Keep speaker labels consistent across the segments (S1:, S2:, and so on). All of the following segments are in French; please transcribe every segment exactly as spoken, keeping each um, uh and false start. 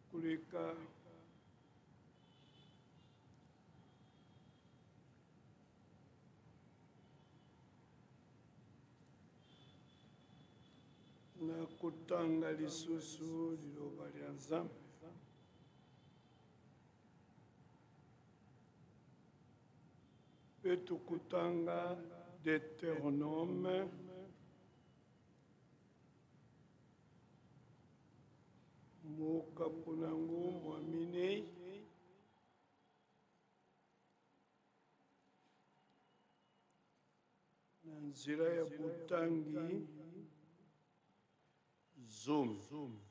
S1: kuleka na kutanga lisusu liloba lya Nzambe. Pe tukutanga Deutéronome mukapu nangu mwamine na nzira ya butangi zoom.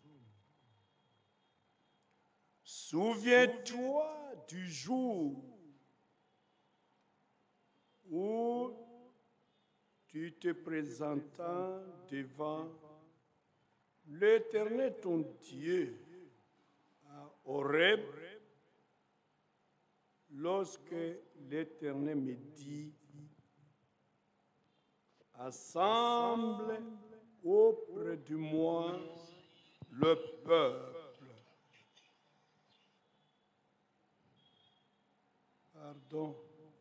S1: Souviens-toi du jour où tu te présentas devant l'Éternel ton Dieu à Horeb, lorsque l'Éternel me dit, assemble auprès de moi le peuple. Pardon.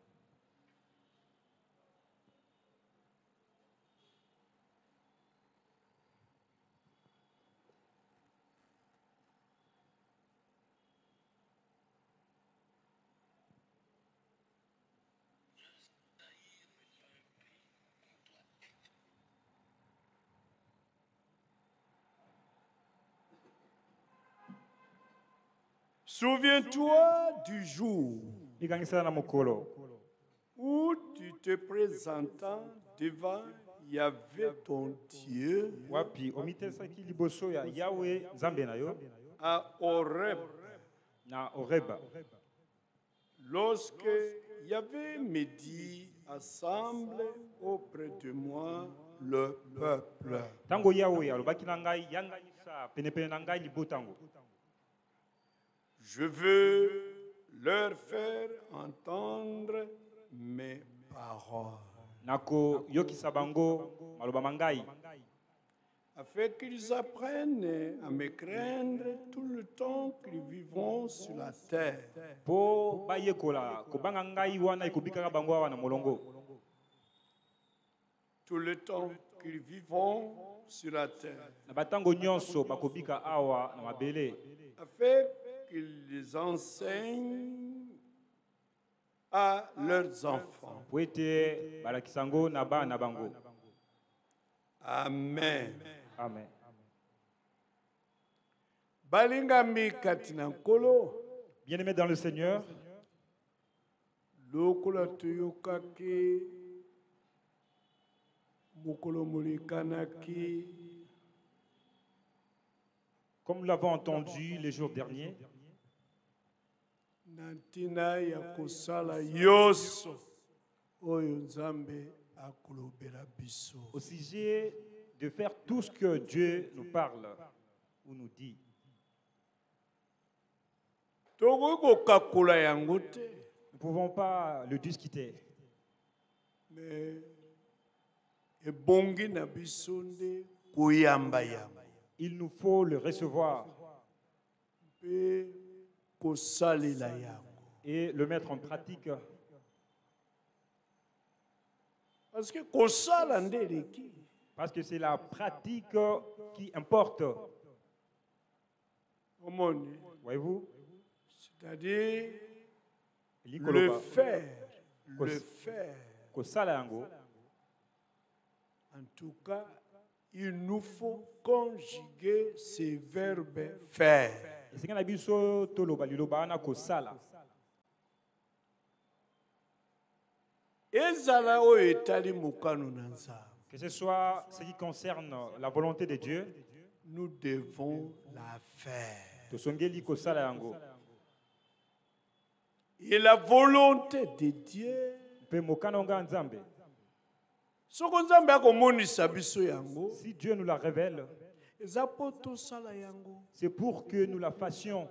S1: Souviens-toi du jour où tu te présentas devant Yahvé ton Dieu à Horeb. Lorsque Yahvé me dit, assemble auprès de moi le peuple. Je veux leur faire entendre mes paroles, afin qu'ils apprennent à me craindre tout le temps qu'ils vivront sur la terre. Tout le temps qu'ils vivront sur la terre. Afin qu'ils les enseignent à leurs enfants. Amen.
S2: Amen.
S1: Balingami katina nkolo.
S2: Bien-aimés dans le Seigneur,
S1: lokola tuyokaki mukolo mulikanaki.
S2: Comme nous l'avons entendu les jours derniers,
S1: nantina ya kosala yoso oyo Nzambe akolobela biso.
S2: au sujet de faire tout ce que Dieu nous parle ou nous dit.
S1: Tokokokakola yango te.
S2: Nous ne pouvons pas le discuter.
S1: Mais ebongi na biso nde koyamba yango.
S2: Il nous faut le recevoir
S1: Pe kosalela yango.
S2: et le mettre en pratique.
S1: Parce que kosala nde eleki.
S2: Parce que c'est la pratique qui importe.
S1: Omoni.
S2: Voyez-vous?
S1: C'est-à-dire le
S2: Likoloba.
S1: faire, le
S2: Kos-
S1: faire.
S2: Kosala yango.
S1: En tout cas, il nous faut conjuguer ces verbes faire.
S2: Esika na biso toloba liloba na kosala.
S1: Ezala oyo etali mokano na Nzambe.
S2: Que ce soit ce qui concerne la volonté de Dieu,
S1: Nous devons la faire.
S2: tosongeli kosala yango.
S1: Et la volonté de Dieu,
S2: Pe mokano nga nzambe.
S1: soko Nzambe akomonisa biso yango,
S2: Si Dieu nous la révèle,
S1: eza po tosala yango.
S2: c'est pour que nous la fassions.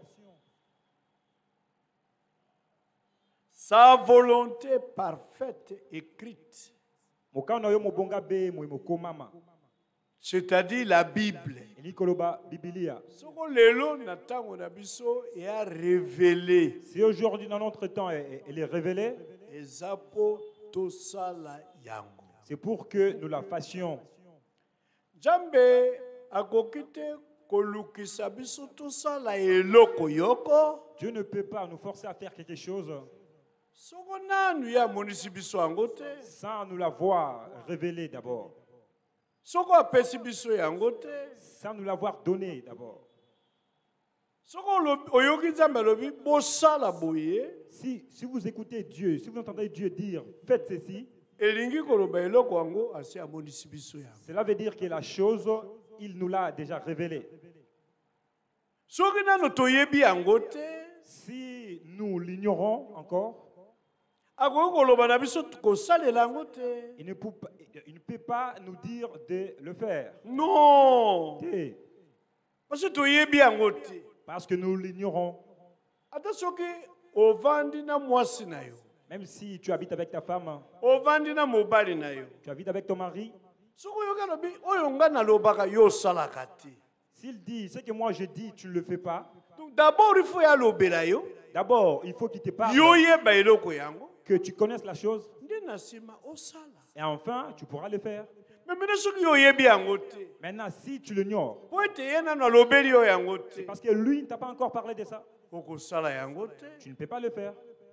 S1: Sa volonté parfaite écrite,
S2: Mokano yo mobonga be mo mokomama.
S1: c'est-à-dire la Bible.
S2: Elikoloba Biblia.
S1: Soko lelo na tango na biso et a révélé.
S2: Si aujourd'hui dans notre temps elle elle est révélée,
S1: Ezapo tosala yango.
S2: c'est pour que nous la fassions.
S1: Jambe akokite kolukisa biso tosala eloko yoko.
S2: Dieu ne peut pas nous forcer à faire quelque chose
S1: Soko nanu ya monisi biso yango te.
S2: sans nous la voir révélée d'abord,
S1: Soko apesi biso yango te.
S2: sans nous l'avoir donnée d'abord.
S1: Soko lo- oyoki Nzambe alobi bosala boye.
S2: Si, si vous écoutez Dieu, si vous entendez Dieu dire faites ceci,
S1: Elingi koloba eloko yango asi amonisi biso yango.
S2: cela veut dire que la chose, il nous l'a déjà révélée.
S1: Soki nano toyebi yango te.
S2: Si nous l'ignorons encore,
S1: Akoki koloba na biso kosalela yango te.
S2: il ne peut pas, il ne peut pas nous dire de le faire.
S1: Non.
S2: Et
S1: Parce que toyebi yango te.
S2: parce que nous l'ignorons.
S1: Ata soki ovandi na mwasi na yo.
S2: Même si tu habites avec ta femme,
S1: Ovandi na mobali na yo.
S2: tu habites avec ton mari,
S1: Soko yoki alobi oyo nga nalobaka yo osalaka te.
S2: s'il dit ce que moi je dis, tu ne le fais pas,
S1: Donc d'abord il faut yalobela yo.
S2: d'abord, il faut qu'il te parle,
S1: Yo yeba eloko yango.
S2: que tu connaisses la chose,
S1: Nde na sima osala.
S2: et enfin, tu pourras le faire.
S1: Mais maintenant soki yo yebi yango te.
S2: Maintenant, si tu l'ignores,
S1: Po ete ye nano alobeli yo yango te.
S2: parce que lui ne t'a pas encore parlé de ça,
S1: Okosala yango te.
S2: tu ne peux pas le faire.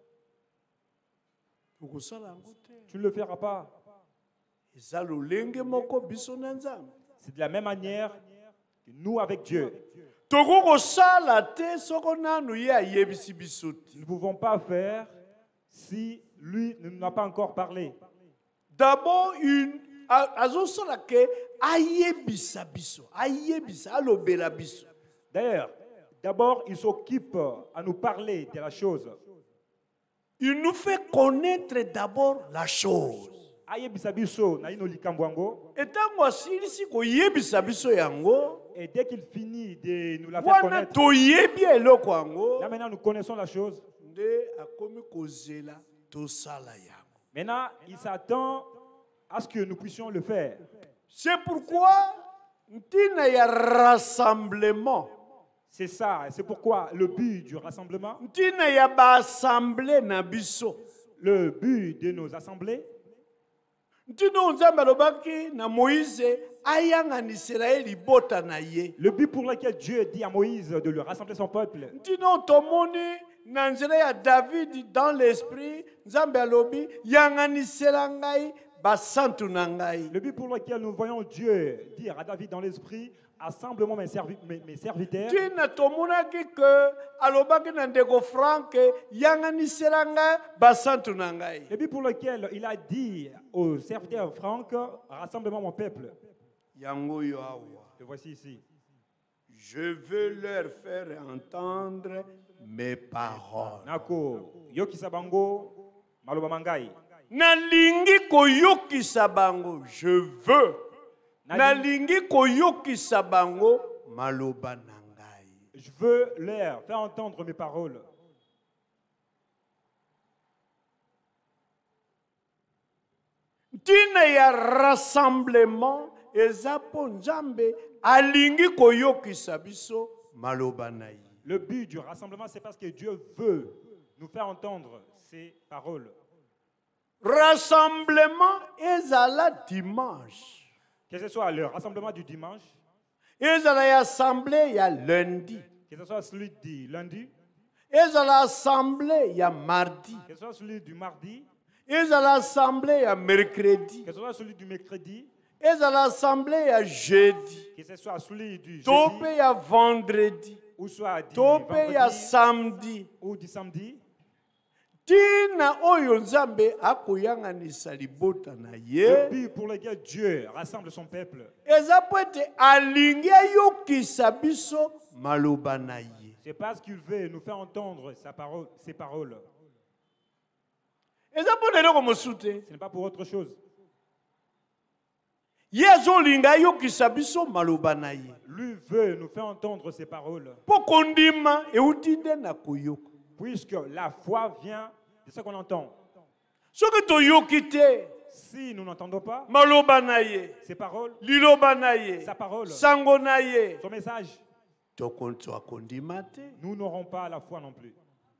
S1: Okosala yango te.
S2: Tu ne le feras pas.
S1: Eza lolenge moko biso na Nzambe.
S2: C'est de la même manière que nous avec Dieu.
S1: Toko kosala te soko nanu ye ayebisi biso te.
S2: Nous ne pouvons pas faire si lui ne nous a pas encore parlé.
S1: D'abord une a- azosala ke ayebisa biso, ayebisa alobela biso.
S2: D'ailleurs, d'abord, il s'occupe à nous parler de la chose.
S1: Il nous fait connaître d'abord la chose.
S2: Ayebisa biso na ino likambo yango,
S1: Et ntango asilisi koyebisa biso yango,
S2: et dès qu'il finit de nous la faire
S1: wana
S2: connaître,
S1: toyebi eloko yango,
S2: là maintenant nous connaissons la chose.
S1: nde akomi kozela tosala yango.
S2: Maintenant, il s'attend à ce que nous puissions le faire.
S1: C'est pourquoi ntina ya rassemblement,
S2: C'est ça, c'est pourquoi le but du rassemblement,
S1: ntina ya baassemblée na biso,
S2: le but de nos assemblées,
S1: ntina Nzambe alobaki na Moïse ayanganisela ye libota na ye.
S2: le but pour lequel Dieu dit à Moïse de le rassembler son peuple,
S1: Ntina tomoni na nzela ya David dans l'esprit, Nzambe alobi yanganisela ngai basantu na ngai.
S2: le but pour lequel nous voyons Dieu dire à David dans l'esprit, assemble-moi mes, servi- mes- mes serviteurs,
S1: Ntina tomonaki ke alobaki na ndeko Frank yanganisela ngai basantu na ngai.
S2: le but pour lequel il a dit aux serviteurs Franck, rassemble-moi mon peuple.
S1: Yango yo awa.
S2: Le voici ici.
S1: Je veux leur faire entendre mes paroles.
S2: Nako, yokisa bango, maloba mangai.
S1: Nalingi koyokisa bango, je veux. Nalingi koyokisa bango, maloba na ngai.
S2: Je veux leur faire entendre mes paroles.
S1: Ntina ya rassemblement eza po Nzambe alingi koyokisa biso maloba na ye.
S2: Le but du rassemblement, c'est parce que Dieu veut nous faire entendre ses paroles.
S1: Rassemblement ezala dimanche.
S2: Que ce soit le rassemblement du dimanche,
S1: Ezala ya assemblée ya lundi.
S2: que ce soit celui du lundi,
S1: Ezala assemblée ya mardi.
S2: que ce soit celui du mardi,
S1: Ezala assemblée ya mercredi.
S2: que ce soit celui du mercredi,
S1: Ezala assemblée ya jeudi.
S2: que ce soit celui du jeudi,
S1: Tope ya vendredi.
S2: ou soit du
S1: Tope ya
S2: vendredi,
S1: samedi.
S2: ou du samedi.
S1: Tina oyo Nzambe akoyanganisa libota na
S2: Le
S1: ye.
S2: but pour lequel Dieu rassemble son peuple,
S1: Eza po ete alingi ayokisa biso maloba na ye.
S2: c'est parce qu'il veut nous faire entendre sa parole, ses paroles.
S1: Eza po na eloko mosusu te.
S2: Ce n'est pas pour autre chose.
S1: Ye azolinga ayokisa biso maloba na ye.
S2: Lui veut nous faire entendre ses paroles,
S1: Po kondima euti nde na koyoka.
S2: puisque la foi vient de ce qu'on entend.
S1: Soki toyoki te,
S2: Si nous n'entendons pas
S1: maloba na ye,
S2: ses paroles,
S1: liloba na ye,
S2: sa parole,
S1: sango na ye,
S2: son message,
S1: tokonzo akondima te.
S2: nous n'aurons pas la foi non plus.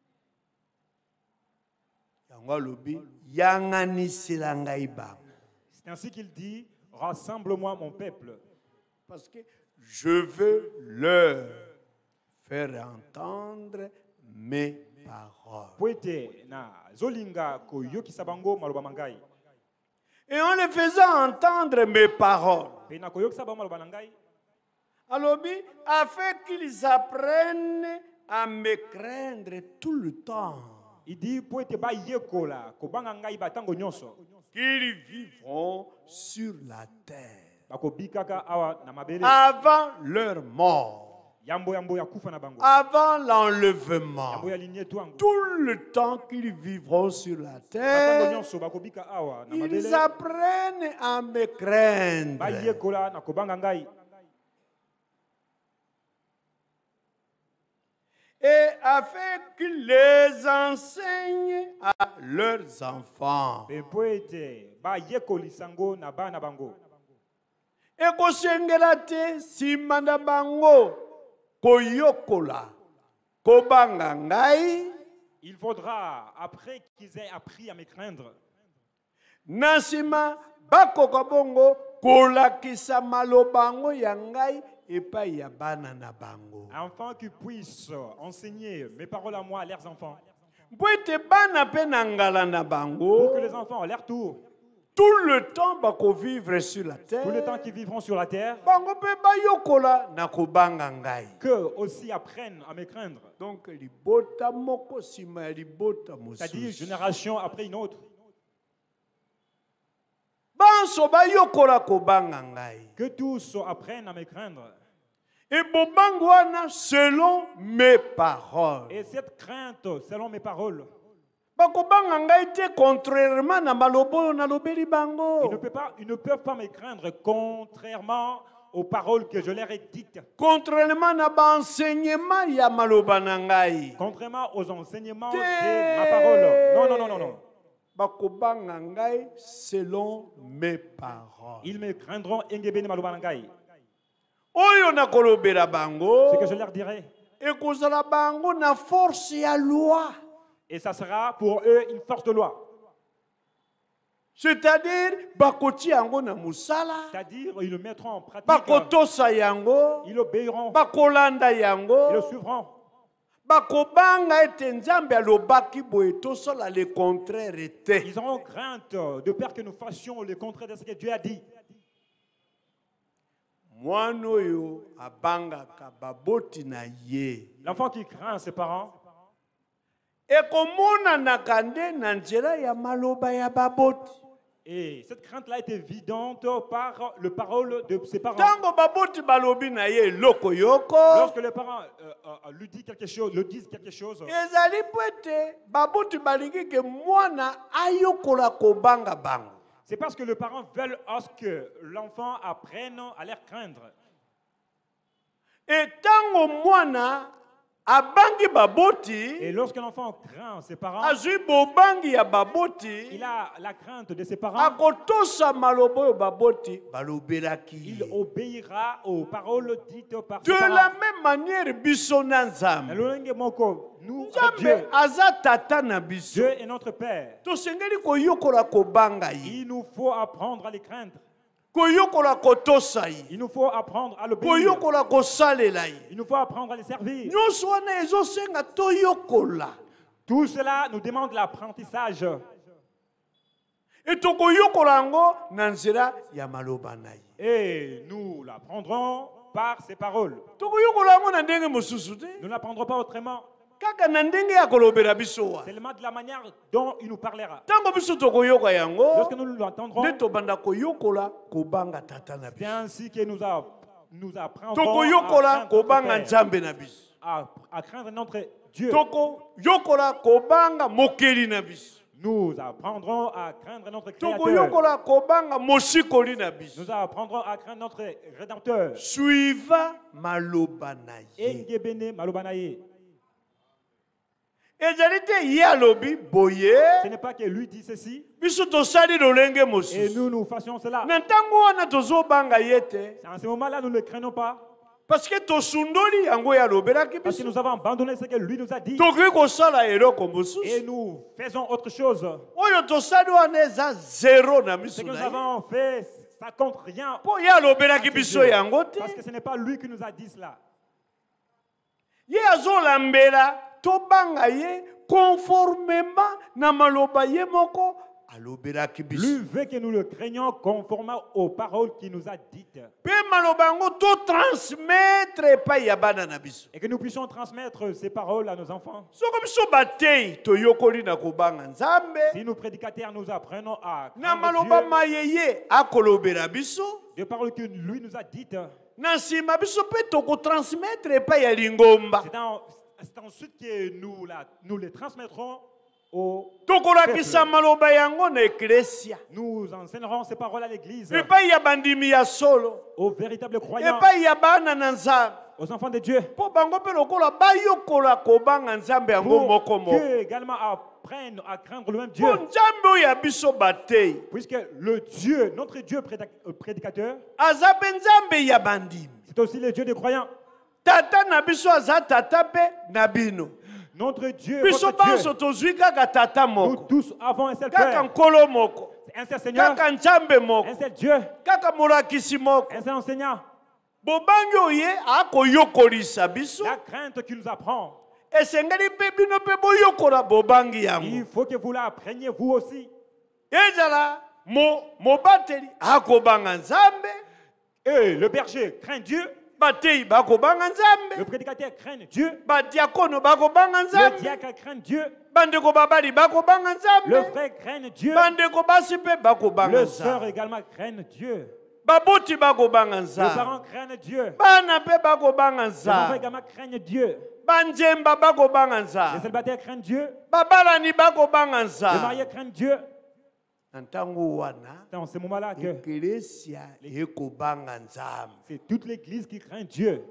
S1: Yango alobi yanganisela ngai bango.
S2: C'est ainsi qu'il dit, rassemble-moi mon peuple.
S1: Parce que je veux leur faire entendre mes paroles.
S2: Poete na zolinga koyokisa bango maloba mangai.
S1: Et en les faisant entendre mes paroles,
S2: Pe na koyokisa bango maloba nangai,
S1: alobi, afin qu'ils apprennent à me craindre tout le temps,
S2: il dit poete ba yekola kobanga ngai batango nyonso.
S1: qu'ils vivront sur la terre
S2: Bakobikaka awa na mabele.
S1: avant leur mort,
S2: Yambo yambo ya kufa na bango.
S1: avant l'enlèvement,
S2: Yambo ya ligne twango.
S1: tout le temps qu'ils vivront sur la
S2: Batango
S1: terre,
S2: nyonso bakobika awa na mabele.
S1: ils apprennent à me
S2: Ba
S1: craindre.
S2: yekola na kobanga ngai.
S1: Et afin qu'ils les enseignent à leurs enfants.
S2: Pe poete ba yekolisango na bana bango.
S1: Ekosengela te nsima na bango koyokola kobanga ngai
S2: Il faudra, après qu'ils aient appris à me craindre,
S1: na nsima bakoka bongo kolakisa malobango ya ngai epai ya bana na bango.
S2: afin qu'ils puissent enseigner mes paroles à moi, à leurs enfants,
S1: Mpo ete bana mpe na ngala na
S2: pour que
S1: bango
S2: les enfants, à leur tour,
S1: tout le temps bakovivre sur la
S2: tout le temps
S1: terre,
S2: qu'ils vivront sur la terre,
S1: bango mpe bayokola na kobanga ngai.
S2: qu'eux aussi apprennent à me craindre.
S1: Donc libota moko nsima ya libota
S2: C'est-à-dire
S1: mosusu.
S2: génération après une autre.
S1: Banso bayokola kobanga ngai.
S2: Que tous apprennent à me craindre.
S1: Et bobango wana selon mes paroles.
S2: Et cette crainte, selon mes paroles,
S1: Bakobanga ngai te contrairement na malobo na lobeli
S2: ils ne,
S1: bango.
S2: peuvent pas, ils ne peuvent pas me craindre contrairement aux paroles que je leur ai dites,
S1: Contrairement na ba enseignement ya maloba na ngai.
S2: contrairement aux enseignements
S1: Te-
S2: de ma parole. Non, non, non, non, non.
S1: Bakobanga ngai selon mes paroles.
S2: Ils me craindront engebeni maloba na ngai.
S1: Oyo na kolobela bango.
S2: Ce que je leur dirai.
S1: Ekozala bango na force ya loi.
S2: Et ça sera pour eux une force de loi.
S1: C'est-à-dire bakoti yango na musala.
S2: C'est-à-dire, ils le mettront en pratique.
S1: Bakotosa yango.
S2: Ils obéiront.
S1: Bakolanda
S2: Ils le
S1: yango.
S2: suivront.
S1: Bakobanga ete nzambe alobaki boye tosala le contraire te.
S2: Ils auront crainte de peur que nous fassions le contraire de ce que Dieu a dit.
S1: Mwana oyo abangaka baboti na ye
S2: L'enfant qui craint ses parents,
S1: ekomonanaka nde na nzela ya maloba ya baboti.
S2: et cette crainte-là est évidente par le parole de ses parents.
S1: Ntango baboti balobi na ye eloko yoko,
S2: Lorsque les parents euh, euh, lui disent quelque chose, le disent quelque chose,
S1: ezali po ete baboti balingi ke mwana ayokola kobanga bango.
S2: c'est parce que les parents veulent à ce que l'enfant apprenne à les craindre.
S1: Et ntango mwana abangi baboti,
S2: Et lorsque l'enfant craint ses parents,
S1: azwi bobangi ya baboti,
S2: il a la crainte de ses parents,
S1: akotosa maloba oyo baboti balobelaki
S2: il
S1: ye.
S2: obéira aux paroles dites par
S1: De
S2: ses
S1: la
S2: parents.
S1: même manière biso na nzambe,
S2: Nalolenge moko, nous, avec
S1: nzambe
S2: Dieu,
S1: aza tata na biso,
S2: Dieu est notre Père.
S1: tosengeli koyokola kobanga ye,
S2: Il nous faut apprendre à les craindre.
S1: koyokola kotosa ye,
S2: Il nous faut apprendre à l'obéir.
S1: koyokola kosalela ye.
S2: Il nous faut apprendre à les servir.
S1: Nyonso wana ezosenga toyokola.
S2: Tout cela nous demande l'apprentissage.
S1: E tokoyokola yango na nzela ya maloba na ye.
S2: Et nous l'apprendrons par ses paroles.
S1: Tokoyokola yango na ndenge mosusu te,
S2: Nous ne l'apprendrons pas autrement.
S1: kaka na ndenge ya kolobela biso wa.
S2: Seulement de la manière dont il nous parlera.
S1: Ntango biso tokoyoka yango,
S2: Lorsque nous l'entendrons,
S1: nde tobanda koyokola kobanga tata na
S2: c'est
S1: biso.
S2: ainsi que nous, a, nous apprendrons
S1: Tokoyokola
S2: à craindre,
S1: kobanga
S2: notre Père,
S1: nzambe na biso.
S2: à, à craindre notre Dieu.
S1: Tokoyokola kobanga mokeli na biso.
S2: Nous apprendrons à craindre notre Créateur.
S1: Tokoyokola kobanga mosikoli na biso.
S2: Nous apprendrons à craindre notre Rédempteur.
S1: Suiva maloba na ye.
S2: Engebene malobanaye.
S1: ezali te ye alobi boye
S2: Ce n'est pas que lui dit ceci
S1: biso tosali lolenge
S2: et
S1: mosusu
S2: nous, nous fassions cela.
S1: na ntango wana tozobanga ye te
S2: En ce moment-là, nous ne le craignons pas
S1: parce que tosundoli yango ye alobelaki
S2: parce que
S1: biso
S2: nous avons abandonné ce que lui nous a dit
S1: tokoki kosala eloko
S2: et
S1: mosusu
S2: nous faisons autre chose.
S1: oyo tosali wana eza zero na
S2: Ce
S1: miso
S2: que nous
S1: na ye
S2: avons fait, ça compte rien.
S1: mpo ye alobelaki biso yango te
S2: Parce que ce n'est pas lui qui nous a dit cela.
S1: ye azolambela tobanga ye conformément na maloba ye moko alobelaki
S2: Lui
S1: biso
S2: veut que nous le craignions conformément aux paroles qu'il nous a dites
S1: mpe maloba yango totransmettre epai ya bana na biso
S2: et que nous puissions transmettre ces paroles à nos enfants.
S1: soko biso batei toyokoli na kobanga nzambe
S2: Si nous prédicateurs nous apprenons à
S1: na
S2: craindre
S1: maloba
S2: Dieu,
S1: mayeye akolobela biso
S2: des paroles que lui nous a dites,
S1: na nsima biso mpe tokotransmettre epai ya lingomba
S2: c'est en- c'est ensuite que nous, la- nous les transmettrons au
S1: tokolakisa
S2: peuple.
S1: maloba yango na eklesia
S2: Nous enseignerons ces paroles à l'église,
S1: epai ya bandimi ya solo
S2: aux véritables croyants,
S1: epai ya bana na nzambe
S2: aux enfants de Dieu,
S1: mpo bango mpe lokola bayokola kobanga nzambe yango
S2: pour
S1: moko moko
S2: qu'eux également apprennent à craindre le même Dieu.
S1: mpo nzambe oyo ya biso batei
S2: Puisque le Dieu, notre Dieu prédic- euh, prédicateur,
S1: aza mpe nzambe ya bandimi
S2: c'est aussi le Dieu des croyants.
S1: tata na biso aza tata mpe na bino
S2: Notre Dieu,
S1: biso
S2: votre Dieu,
S1: banso tozwi kaka tata
S2: nous
S1: moko
S2: tous avons un seul
S1: kaka
S2: Père,
S1: nkolo moko
S2: un seul Seigneur,
S1: kaka nzambe moko
S2: un seul Dieu,
S1: kaka molakisi moko
S2: un seul enseignant.
S1: bobangi oyo ye akoyokolisa biso
S2: La crainte qui nous apprend,
S1: esengeli mpe bino mpe boyokola bobangi
S2: il
S1: yango
S2: faut que vous l'appreniez vous aussi.
S1: ezala mo- mobateli akobanga nzambe
S2: Et le berger craint Dieu,
S1: batei bakobanga
S2: le
S1: nzambe
S2: prédicateur craint Dieu,
S1: badiakono bakobanga
S2: le
S1: nzambe
S2: diacre craint Dieu,
S1: bandeko babali bakobanga
S2: le
S1: nzambe
S2: frère craint Dieu,
S1: bandeko basi mpe bakobanga
S2: le sœur
S1: nzambe
S2: également craint Dieu,
S1: baboti bakobanga
S2: les
S1: nzambe
S2: parents craignent Dieu,
S1: bana mpe bakobanga
S2: les enfants
S1: nzambe
S2: également craignent Dieu,
S1: banzemba bakobanga
S2: les
S1: nzambe
S2: célibataires craignent Dieu,
S1: babalani bakobanga
S2: les
S1: nzambe
S2: mariés craignent Dieu.
S1: na ntango wana
S2: C'est en ce moment-là que
S1: eklesia ekobanga nzambe
S2: c'est toute l'église qui craint Dieu.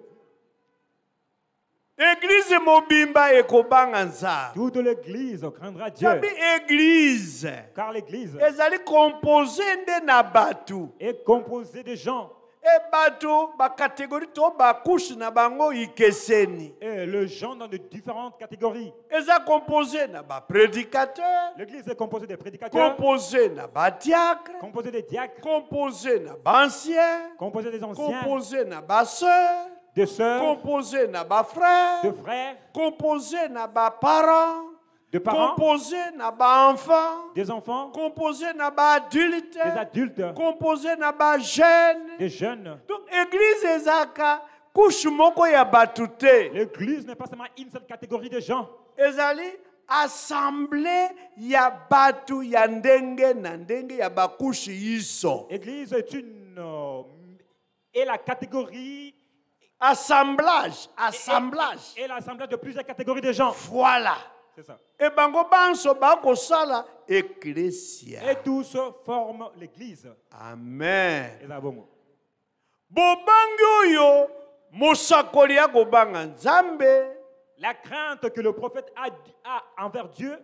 S1: eglize mobimba ekobanga nzambe
S2: Toute l'église craindra Dieu.
S1: sabi eglize
S2: Car l'église
S1: ezali kompose nde na bato
S2: est composée de gens.
S1: e bato bakategori to bakushe na bango ikeseni
S2: Et le gens dans de différentes catégories.
S1: eza kompose na baprédicateur
S2: L'église est composée des prédicateurs,
S1: kompose na badiacre
S2: composée des diacres,
S1: composé na bancien
S2: composée des anciens,
S1: composé na baseur
S2: des sœurs,
S1: composé na bafrère
S2: de frères,
S1: composé na baparent
S2: de parents,
S1: composé na baenfant
S2: des enfants,
S1: composé na baadulte
S2: des adultes,
S1: composé na bajeune
S2: des jeunes.
S1: donc église ezaka kushe moko ya bato te
S2: L'église n'est pas seulement une seule catégorie de gens.
S1: ezali assemblée ya bato ya ndenge na ndenge ya bakushe iso
S2: L'église est une euh, est la catégorie
S1: assemblage assemblage
S2: et l'assemblage de plusieurs catégories de gens.
S1: voilà
S2: C'est ça.
S1: e bango banso bakosala eklesia
S2: Et tous forment l'église.
S1: amen
S2: Et ça, bon.
S1: bobangi oyo mosakoli akobanga nzambe
S2: La crainte que le prophète a, a envers Dieu,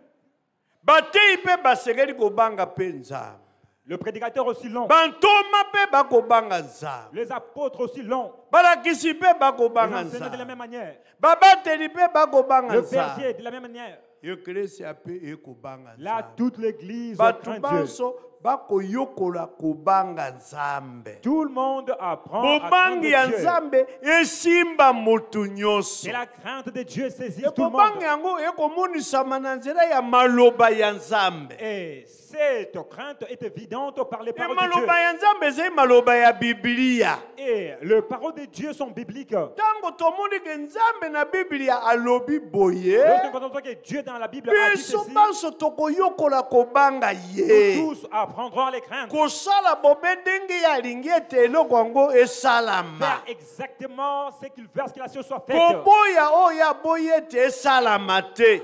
S1: batei mpe basengeli kobanga mpe nzambe
S2: le prédicateur aussi long,
S1: bantoma mpe bakobanga nzambe
S2: les apôtres aussi longs,
S1: balakisi mpe
S2: les
S1: bakobanga
S2: enseignants de la
S1: nzambe
S2: même manière,
S1: babateli mpe bakobanga
S2: le
S1: nzambe
S2: berger de la même manière.
S1: eklesia mpe ekobanga
S2: Là,
S1: nzambe
S2: toute l'église
S1: bato
S2: craint Dieu.
S1: banso bakoyokola kobanga nzambe
S2: Tout le monde apprend à craindre
S1: bobangi ya
S2: Dieu.
S1: nzambe esimba motu nyonso
S2: Et la crainte de Dieu saisit
S1: E
S2: tout le
S1: bobangi
S2: monde.
S1: yango ekomonisama na nzela ya maloba ya nzambe
S2: Et cette crainte est évidente par les
S1: e
S2: paroles de Dieu.
S1: maloba ya nzambe ezali maloba ya biblia
S2: Et les paroles de Dieu sont bibliques.
S1: ntango tomoni ke nzambe na biblia alobi boye
S2: Lorsque nous entendons que Dieu dans la Bible a dit
S1: biso
S2: ceci,
S1: banso tokoyokola kobanga
S2: nous
S1: ye
S2: tous apprendrons à les craindre.
S1: kosala bobe ndenge ye alingi ete eloko yango esalama
S2: Faire exactement ce qu'il veut, ce qu'il a su soit fait.
S1: koboya oyo aboyi ete esalama te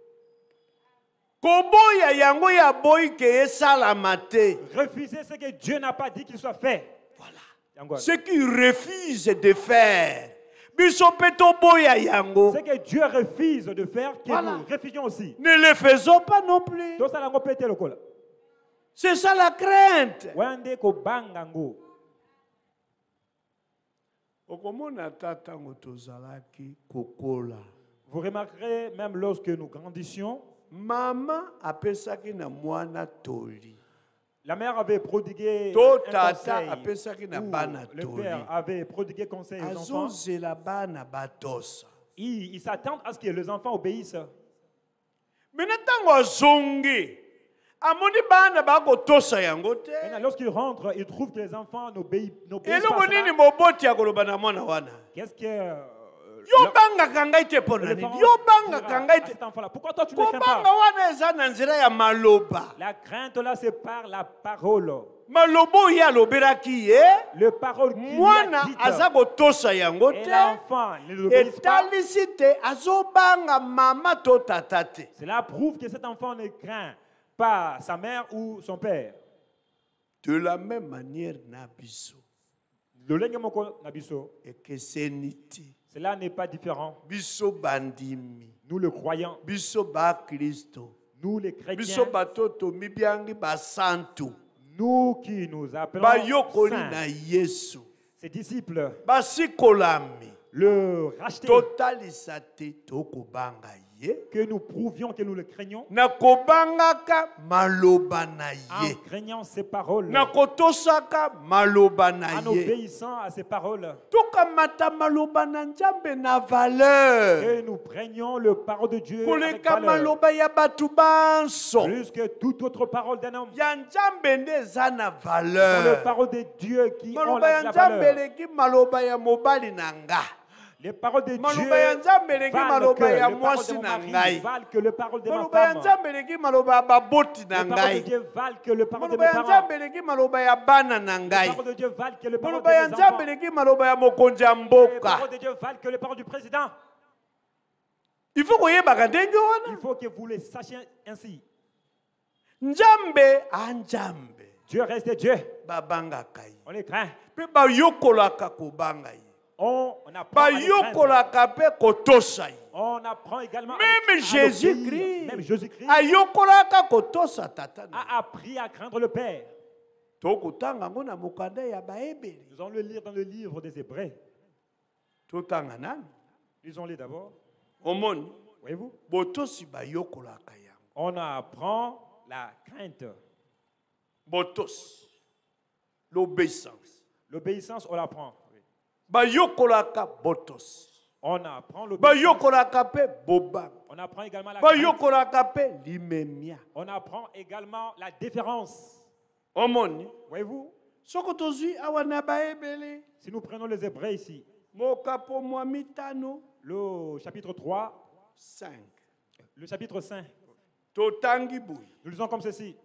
S1: koboya yango ya boyi ke esalama te
S2: Refuser ce que Dieu n'a pas dit qu'il soit fait.
S1: voilà
S2: Yango.
S1: ce qui refuse de faire biso pe toboya yango.
S2: Ce que Dieu refuse de faire, que
S1: Voilà.
S2: nous refusions aussi.
S1: Ne le faisons pas non plus.
S2: Donc ça l'a pété le col.
S1: C'est ça la crainte.
S2: Wande ko bangango.
S1: Okomona tata ngo tozalaki kokola.
S2: Vous remarquerez même lorsque nous grandissions,
S1: Maman apesaki na mwana toli.
S2: la mère avait prodigué
S1: To
S2: un
S1: tata
S2: conseil.
S1: apesaki na
S2: Ou
S1: bana
S2: le
S1: toli.
S2: père avait prodigué conseil aux enfants.
S1: Azozela bana batosa.
S2: Ils, ils s'attendent à ce que les enfants obéissent.
S1: Maintenant tango azongi. Amoni bana bakotosa yango te.
S2: Maintenant, lorsqu'ils rentrent, ils trouvent que les enfants n'obéissent n'obéissent pas.
S1: Eloko
S2: à cela.
S1: nini moboti ya koloba na mwana wana?
S2: Qu'est-ce que euh,
S1: Yo bangaka ngai te mpo
S2: le
S1: na nini?
S2: parent
S1: Yo
S2: dira
S1: bangaka
S2: à
S1: ngai te.
S2: cet enfant-là? Pourquoi toi tu ne crains
S1: Kobanga
S2: pas?
S1: wana eza na nzela ya maloba.
S2: La crainte là, c'est par la parole.
S1: Malobo ye alobelaki ye.
S2: Le parole qui lui a
S1: Mwana
S2: dite.
S1: aza kotosa yango
S2: Et
S1: te.
S2: l'enfant ne l'obéisse pas.
S1: Etalisi te azobanga mama to tata te.
S2: Cela prouve que cet enfant ne craint pas sa mère ou son père.
S1: De la même manière na biso
S2: Lolenge moko na biso,
S1: ekeseni te.
S2: cela n'est pas différent.
S1: Biso bandimi,
S2: Nous le croyons,
S1: biso ba Kristo,
S2: nous les
S1: biso
S2: chrétiens,
S1: batoto mibiangi basantu,
S2: nous qui nous appelons
S1: bayokoli
S2: saints,
S1: na Yesu,
S2: ses disciples,
S1: basikolami,
S2: le racheter,
S1: totalisa te tokobanga ye,
S2: que nous prouvions que nous le craignons,
S1: na kobangaka maloba na
S2: en
S1: ye,
S2: craignant ses paroles,
S1: na kotosaka maloba na
S2: en
S1: ye,
S2: obéissant à ses paroles,
S1: tokamata maloba na Nzambe na valeur,
S2: que nous prenions le parole de Dieu avec
S1: koleka
S2: valeur,
S1: maloba ya batu banso.
S2: plus que toute autre parole d'un homme.
S1: Ya Nzambe nde eza na
S2: Ce sont les
S1: valeur.
S2: paroles de Dieu qui ont
S1: Maloba
S2: la,
S1: ya
S2: la
S1: Nzambe
S2: valeur.
S1: eleki maloba ya mobali na nga.
S2: Les paroles de Dieu
S1: Maloba ya Nzambe eleki
S2: valent que
S1: maloba ya
S2: les paroles de
S1: mwasi
S2: mon
S1: na
S2: mari
S1: ngai.
S2: valent que les paroles de ma
S1: Maloba ya
S2: femme.
S1: Nzambe eleki maloba ya baboti na
S2: Les paroles de
S1: ngai.
S2: Dieu valent que les paroles de
S1: Maloba
S2: mes
S1: ya
S2: parents.
S1: Nzambe eleki maloba ya bana na
S2: Les
S1: ngai.
S2: paroles de Dieu valent que les paroles de
S1: Maloba ya
S2: mes
S1: Nzambe
S2: enfants.
S1: eleki maloba ya mokonzi ya
S2: Les
S1: mboka.
S2: paroles de Dieu valent que les paroles du président.
S1: Il faut koyebaka ndenge
S2: Il
S1: wana.
S2: faut que vous le sachiez ainsi.
S1: Nzambe a Nzambe
S2: Dieu reste Dieu.
S1: babangaka ye.
S2: On les craint.
S1: Mpe bayokolaka kobanga ye.
S2: On, on apprend à les craindre.
S1: Bayokolaka mpe kotosa ye.
S2: On apprend également à
S1: Même
S2: les- à l'obéir.
S1: Jésus-Christ
S2: Même Jésus-Christ
S1: ayokolaka kotosa tata na.
S2: a appris à craindre le Père.
S1: Tokotanga ngo na mokanda ya baebeli.
S2: Nous allons le lire dans le livre des Hébreux.
S1: Totanga nani?
S2: Lisons-les d'abord.
S1: Omoni
S2: Voyez-vous?
S1: botosi bayokolaka yango.
S2: On apprend la crainte.
S1: Botosi. L'obéissance.
S2: L'obéissance, on l'apprend. Oui.
S1: Bayokolaka botosi.
S2: On apprend l'obéissance.
S1: Bayokolaka pe bobang.
S2: On apprend également la crainte.
S1: Bayokolaka pe limemia.
S2: On apprend également la déférence.
S1: Omoni
S2: Voyez-vous?
S1: soko tozwi awa na baebeli.
S2: Si nous prenons les Hébreux ici,
S1: Mokapo mwa mitano
S2: le chapitre trois,
S1: cinq.
S2: le chapitre cinq,
S1: Totangi boui.
S2: nous lisons comme ceci.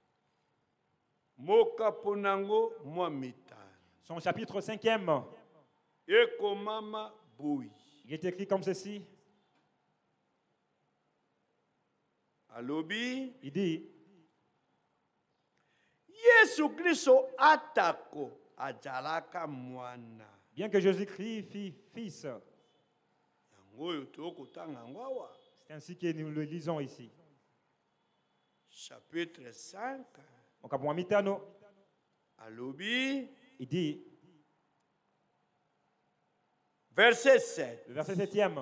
S1: Mokapo nango mwa mitano.
S2: Son chapitre cinquième,
S1: Ekomama boui.
S2: il est écrit comme ceci.
S1: Alobi
S2: Il dit,
S1: Yesu Kristo atako ajalaka mwana.
S2: bien que Jésus-Christ fit fils,
S1: Yango oyo tokotanga ngo awa.
S2: c'est ainsi que nous le lisons ici.
S1: Chapitre cinq.
S2: Au Capon Mitano,
S1: Alobi
S2: il dit,
S1: verset sept.
S2: le verset septième,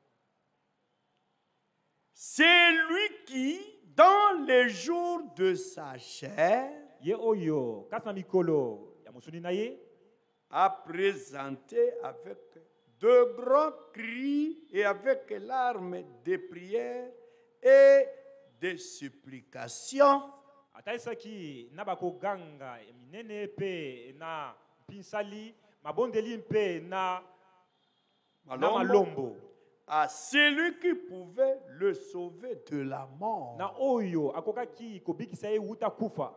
S1: C'est lui qui, dans les jours de sa chair,
S2: Ye oyo, kasa mikolo, ya musuni na ye,
S1: a présenté avec de grands cris et avec larmes de prières et de supplications
S2: ataisaki na bakoganga minene pe na pinsali, mabondeli mpe na na
S1: Malombo,
S2: malombo.
S1: à celui qui pouvait le sauver de la mort.
S2: Na oyo akokaki kobikisa ye wuta kufa.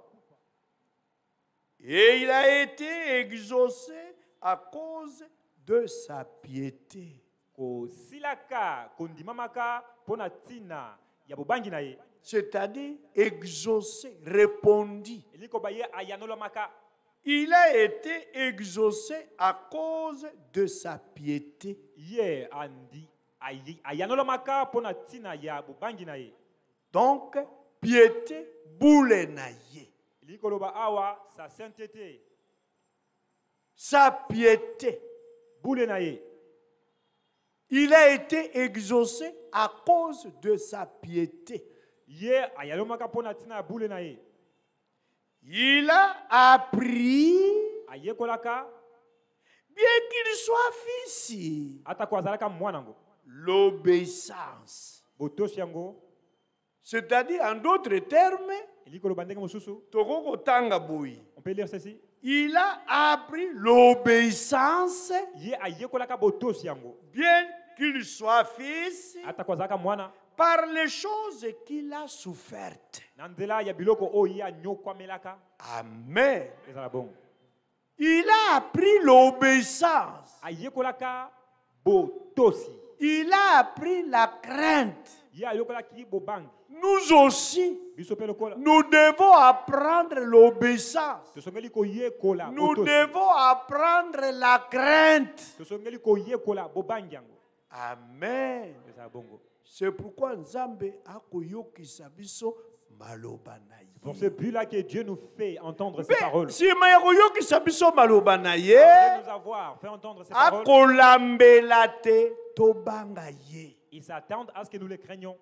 S1: Et il a été exaucé à cause de sa piété.
S2: Ko silaka kondimamaka pona tina ya bobangi na ye.
S1: C'est-à-dire exaucé, répondit.
S2: Eliko ba ye ayanolomaka.
S1: Il a été exaucé à cause de sa piété.
S2: Ye andi ayi ayanolomaka pona tina ya bubangi na ye.
S1: Donc, piété, boule na ye.
S2: Likoloba awa sa sainteté.
S1: Sa piété.
S2: Boule na ye.
S1: Il a été exaucé à cause de sa piété.
S2: Ye ayalomaka pona tina boule na ye.
S1: Il a appris,
S2: Ayekolaka
S1: bien qu'il soit fils,
S2: atakwazalaka mwanango.
S1: l'obéissance.
S2: Botoshi yango.
S1: C'est-à-dire, en d'autres termes,
S2: Likoloba ndenge mosusu.
S1: Tokoko Tanga Boui.
S2: On peut lire ceci.
S1: Il a appris l'obéissance,
S2: Ye ayekolaka botoshi yango.
S1: bien qu'il soit fils,
S2: Atakwazalaka mwana.
S1: par les choses qu'il a souffertes.
S2: Nandela ya biloko oyi anyokwamelaka.
S1: Amen.
S2: Ezala bon.
S1: Il a appris l'obéissance.
S2: Ayekolaka botoshi.
S1: Il a appris la crainte.
S2: Ye ayekolaki bobangi.
S1: Nous aussi,
S2: Biso pe lokola.
S1: nous devons apprendre l'obéissance.
S2: Tosongeli ko yekola
S1: Nous
S2: botoshi.
S1: devons apprendre la crainte.
S2: Tosongeli ko yekola bobangi yango.
S1: Amen.
S2: Ezala bongo.
S1: C'est pourquoi Nzambe akoyokisa biso maloba na ye.
S2: Pour ce but-là que Dieu nous fait entendre ses paroles.
S1: Mais si ma koyokisa biso maloba na ye,
S2: Après nous avoir fait entendre ses paroles,
S1: akolambela te tobanga ye.
S2: ils s'attendent à ce que nous les craignions.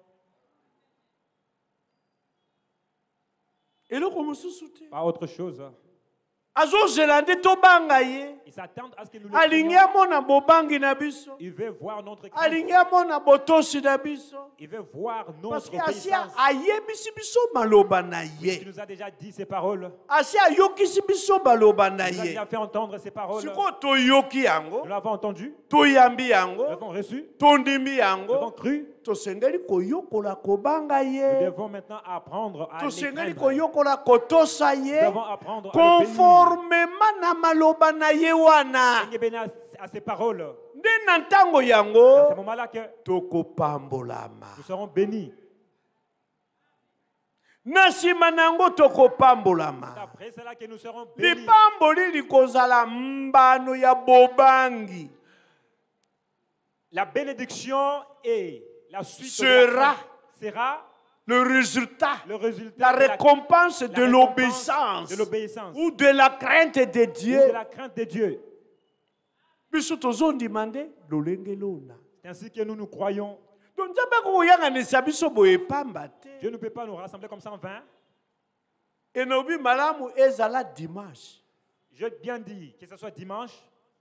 S1: Eloko mosusu te.
S2: Pas autre chose.
S1: Azozela nde tobanga ye.
S2: Ils s'attendent à ce que nous les
S1: Alingi
S2: craignions.
S1: amona bobangi na biso.
S2: Il veut voir notre crainte.
S1: Alingi amona botosi na biso.
S2: Il veut voir
S1: Parce
S2: notre
S1: que asia
S2: obéissance.
S1: ayebisi biso maloba na
S2: Il
S1: ye.
S2: nous a déjà dit ses paroles.
S1: Asia ayokisi biso maloba na
S2: Il nous a
S1: ye.
S2: déjà fait entendre ses paroles.
S1: Siko toyoki yango,
S2: Nous l'avons entendu.
S1: toyambi
S2: Nous
S1: yango,
S2: l'avons reçu.
S1: tondimi
S2: Nous l'avons
S1: yango,
S2: cru.
S1: tosengeli koyokola kobanga
S2: Nous
S1: ye.
S2: devons maintenant apprendre à les
S1: Tosengeli
S2: craindre.
S1: koyokola kotosa
S2: Nous
S1: ye.
S2: devons apprendre à le bénir.
S1: Conformément na maloba na ye wana.
S2: Seigneur béni à à ses paroles.
S1: Nde na ntango
S2: C'est à ce
S1: yango
S2: moment-là que
S1: tokopambolama.
S2: nous serons bénis.
S1: Na nsima nango tokopambolama.
S2: Après cela que nous serons bénis.
S1: Lipamboli likozala mbano ya bobangi.
S2: La bénédiction et la suite
S1: Sera.
S2: de la crainte sera
S1: Le résultat,
S2: le résultat
S1: la
S2: de la-
S1: récompense
S2: la
S1: de
S2: récompense
S1: l'obéissance
S2: de l'obéissance
S1: ou de la crainte de
S2: ou
S1: Dieu.
S2: de la crainte de Dieu.
S1: Biso tozondimande lolenge lona.
S2: C'est ainsi que nous nous croyons.
S1: Donc nzambe koyanganisa biso boye pamba te.
S2: Dieu ne peut pas nous rassembler comme ça en vain.
S1: Enobi malamu ezala dimanche,
S2: Je bien dit, que ce soit dimanche,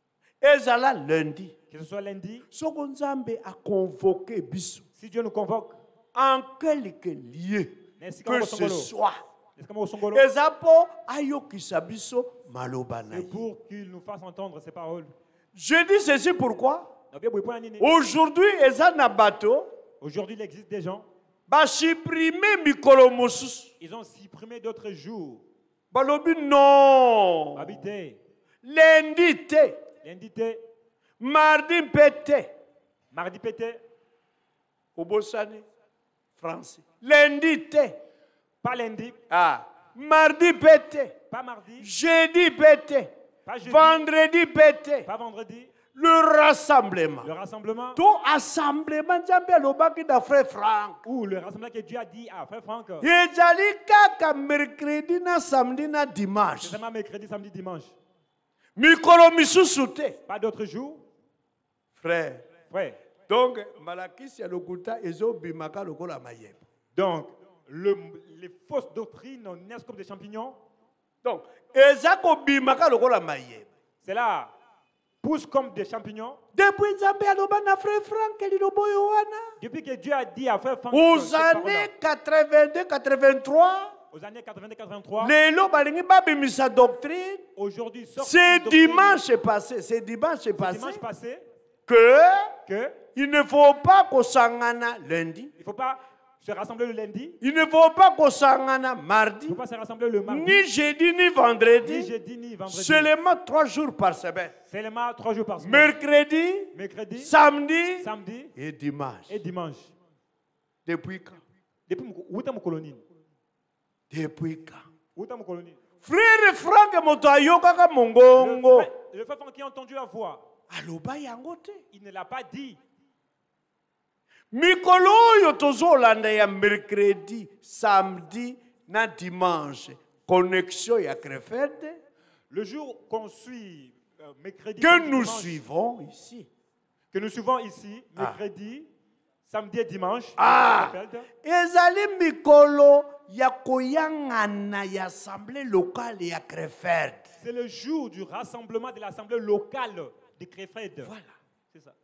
S1: ezala lundi.
S2: que ce soit lundi,
S1: Soko nzambe a convoqué biso
S2: si Dieu nous convoque,
S1: en quelque lieu
S2: n'est-ce
S1: que ce soit.
S2: c'est
S1: Eza po ayokisa biso maloba na ye.
S2: pour qu'il nous fasse entendre ces paroles.
S1: Je dis ceci pourquoi? Aujourd'hui, eza na bato
S2: Aujourd'hui, il existe des gens,
S1: ba supprimer mikolo mosusu.
S2: ils ont supprimé d'autres jours.
S1: Balobi non.
S2: Habité,
S1: Lundi te,
S2: lundi, té,
S1: mardi pété.
S2: mardi, pété,
S1: Obosani français. Lundi te.
S2: pas lundi,
S1: Ah, mardi pété.
S2: pas mardi,
S1: Jeudi pété.
S2: pas jeudi,
S1: Vendredi pété.
S2: pas vendredi.
S1: Le rassemblement.
S2: Le rassemblement
S1: Tout assemblement Nzambe alobaki na frère Franck.
S2: ou le rassemblement que Dieu a dit à frère Franck.
S1: Ezali kaka mercredi na samedi na
S2: C'est
S1: dimanche.
S2: seulement mercredi, samedi, dimanche.
S1: Mikolo misusu te.
S2: Pas d'autres jours.
S1: Frère.
S2: Frère.
S1: Donc malakisi ya lokuta ezobimaka lokola mayeba.
S2: Donc, le- les fausses doctrines naissent comme des champignons.
S1: Donc ezako bimaka lokola mayeba.
S2: Cela pousse comme des champignons.
S1: Depuis Nzambe aloba na frère Franck liloboyo wana.
S2: Depuis que Dieu a dit à frère Franck
S1: Aux
S2: ces paroles-là,
S1: années quatre-vingt-deux quatre-vingt-trois,
S2: aux années quatre-vingt-deux quatre-vingt-trois,
S1: lelo balingi babimisa doctrine.
S2: aujourd'hui, sort
S1: C'est
S2: une doctrine
S1: dimanche passé, c'est dimanche passé
S2: dimanche passé
S1: que
S2: que
S1: il ne faut pas kosangana lundi.
S2: il ne faut pas se rassembler le lundi,
S1: Il ne faut pas kosangana
S2: il ne
S1: mardi,
S2: faut pas se rassembler le mardi,
S1: ni jeudi, ni
S2: ni
S1: vendredi.
S2: jeudi, ni vendredi.
S1: Seulement trois jours par semaine.
S2: Seulement trois jours par semaine.
S1: Mercredi,
S2: Mercredi,
S1: samedi
S2: samedi
S1: et dimanche.
S2: et dimanche.
S1: Depuis quand?
S2: Depuis où est mon colonie?
S1: Depuis quand?
S2: Où est mon colonie?
S1: Frère Frank moto ayokaka
S2: Le
S1: mongongo.
S2: frère, le frère Franck qui a entendu la voix,
S1: Aloba yango te.
S2: il ne l'a pas dit.
S1: Mikolo oyo tozolanda ya mercredi, samedi na dimanche. Connexion ya Krefeld.
S2: Le jour qu'on suit, euh, mercredi,
S1: Que
S2: samedi,
S1: nous
S2: dimanche,
S1: suivons ici.
S2: que nous suivons ici,
S1: Ah.
S2: mercredi, samedi et dimanche,
S1: Ah,
S2: à Krefeld,
S1: ezali mikolo ya koyangana ya assemblée locale ya Krefeld.
S2: c'est le jour du rassemblement de l'assemblée locale de Krefeld.
S1: Voilà.
S2: C'est ça.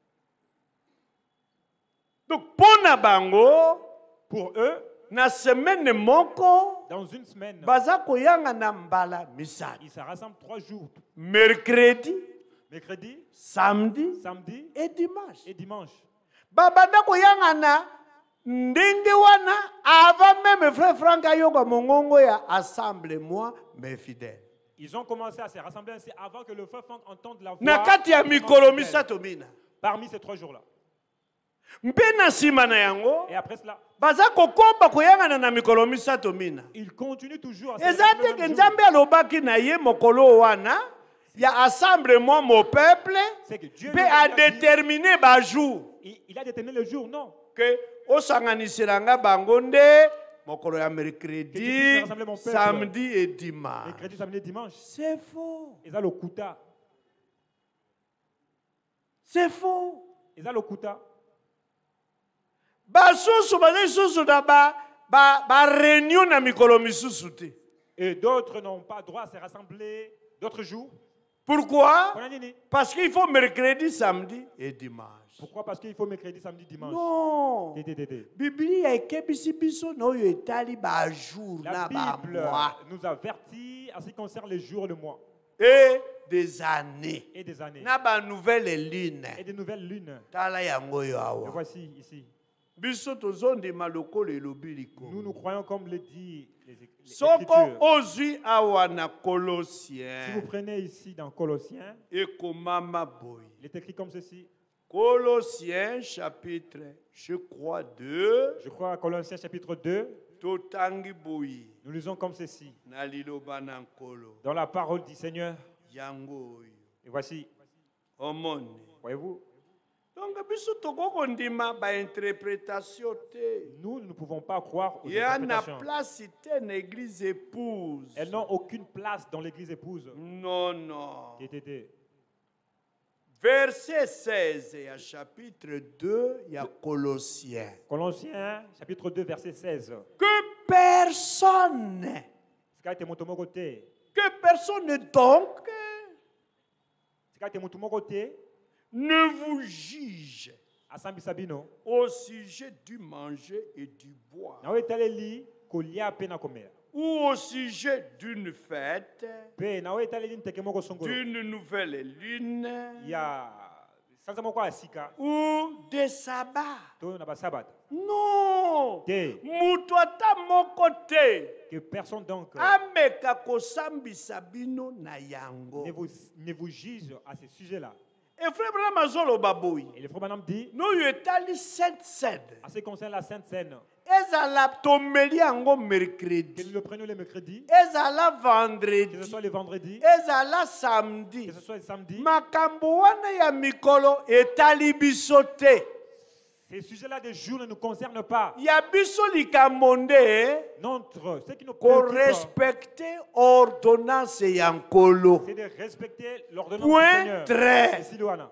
S1: Donc, pona bango,
S2: Pour eux,
S1: na semaine moko,
S2: dans une semaine,
S1: baza koyangana mbala misala.
S2: ils se rassemblent trois jours.
S1: Mercredi,
S2: Mercredi,
S1: samedi
S2: samedi
S1: et dimanche.
S2: et dimanche.
S1: Babanda koyangana ndenge wana avant même frère Franck ayoka mongongo ya assemble moi mes fidèles.
S2: Ils ont commencé à se rassembler ainsi avant que le frère Franck entende la voix.
S1: Na kati ya mikolo misato mina.
S2: Parmi ces trois jours-là.
S1: Mpe na nsima na yango
S2: Et après cela,
S1: baza kokomba koyangana na mikolo misato mina.
S2: ils continuent toujours à se
S1: Eza
S2: rassembler
S1: te ke
S2: le même
S1: nzambe
S2: jour.
S1: alobaki na ye mokolo wana ya assemble moi mon peuple
S2: C'est que Dieu
S1: mpe
S2: lui
S1: a
S2: a dit-
S1: déterminé bajour
S2: il, il a déterminé le jour, non.
S1: ke osanganisiranga bango nde mokolo ya
S2: Que tu
S1: mercredi,
S2: puisses rassembler mon peuple.
S1: samedi et dimanche.
S2: Mercredi, samedi et dimanche.
S1: C'est faux.
S2: Ils ont le kuta.
S1: C'est faux.
S2: Ils ont le kuta.
S1: Basusu baza susu na ba ba ba réunion na mikolo misusu te.
S2: Et d'autres n'ont pas droit à se rassembler d'autres jours.
S1: Pourquoi?
S2: Voilà, Nini.
S1: Parce qu'il faut mercredi, samedi et dimanche.
S2: Pourquoi? Parce qu'il faut mercredi, samedi, dimanche.
S1: Non.
S2: Té, té, té.
S1: Biblia ekebisi biso na oyo etali ba jour
S2: La
S1: na ba
S2: Bible
S1: mois
S2: nous avertit en ce qui concerne les jours, le mois
S1: et des années.
S2: et des années.
S1: Na ba nouvelle lune.
S2: Et des nouvelles lunes.
S1: Tala yango yo
S2: Le
S1: awa.
S2: voici ici.
S1: Biso tozondima lokolo elobi likombo.
S2: Nous nous croyons comme le dit les les
S1: Soko
S2: Écritures.
S1: ozwi awa na
S2: Si vous
S1: Colossiens
S2: prenez ici dans Colossiens,
S1: ekomama boye.
S2: il est écrit comme ceci.
S1: Colossiens chapitre, je crois deux,
S2: Je crois à Colossiens chapitre deux,
S1: totangi boye
S2: nous lisons comme ceci.
S1: na liloba na nkolo
S2: Dans la parole du Seigneur,
S1: yango oyo.
S2: et voici,
S1: Omoni.
S2: voyez-vous,
S1: Donc biso tokoko ndima ba interprétation te.
S2: nous ne pouvons pas croire aux
S1: Il y a na
S2: interprétations.
S1: place te na église épouse.
S2: Elles n'ont aucune place dans l'église épouse.
S1: Non, non.
S2: Té, té, té.
S1: Verset seize, il y a chapitre deux, il y a Colossiens.
S2: Colossiens chapitre deux, verset seize.
S1: Que personne,
S2: Sikate moto moko te.
S1: que personne donc
S2: Sikate moto moko te.
S1: ne vous juge
S2: Asambisa bino.
S1: au sujet du manger et du boire,
S2: Na wetaleli kolia pe na komela.
S1: ou au sujet d'une fête,
S2: Pe na wetaleli nteke moko songolo.
S1: d'une nouvelle lune,
S2: Ya sanza moko asika.
S1: ou des sabbats.
S2: To na ba sabbat.
S1: Non,
S2: Te.
S1: mutu ata moko te
S2: Que personne donc
S1: ameka kosambisa bino na yango.
S2: ne vous, ne vous juge à ce sujet-là.
S1: Et frère Branham azoloba boye,
S2: Et le frère Branham dit,
S1: noyo etali sainte seine,
S2: en ce qui concerne la Sainte Seine,
S1: ezala tomeli yango
S2: que
S1: mercredi,
S2: nous le prenions le mercredi,
S1: ezala
S2: que ce
S1: vendredi,
S2: soit le vendredi,
S1: ezala samedi,
S2: que ce soit le samedi.
S1: makambo wana ya mikolo etali biso te.
S2: Ces sujets-là de jour ne nous concernent pas.
S1: Ya biso likambo nde
S2: Notre, ce qui nous
S1: ko
S2: préoccupe,
S1: respecte ordonnance ya nkolo.
S2: c'est de respecter l'ordonnance du
S1: Point
S2: Seigneur.
S1: très.
S2: Et Silouana.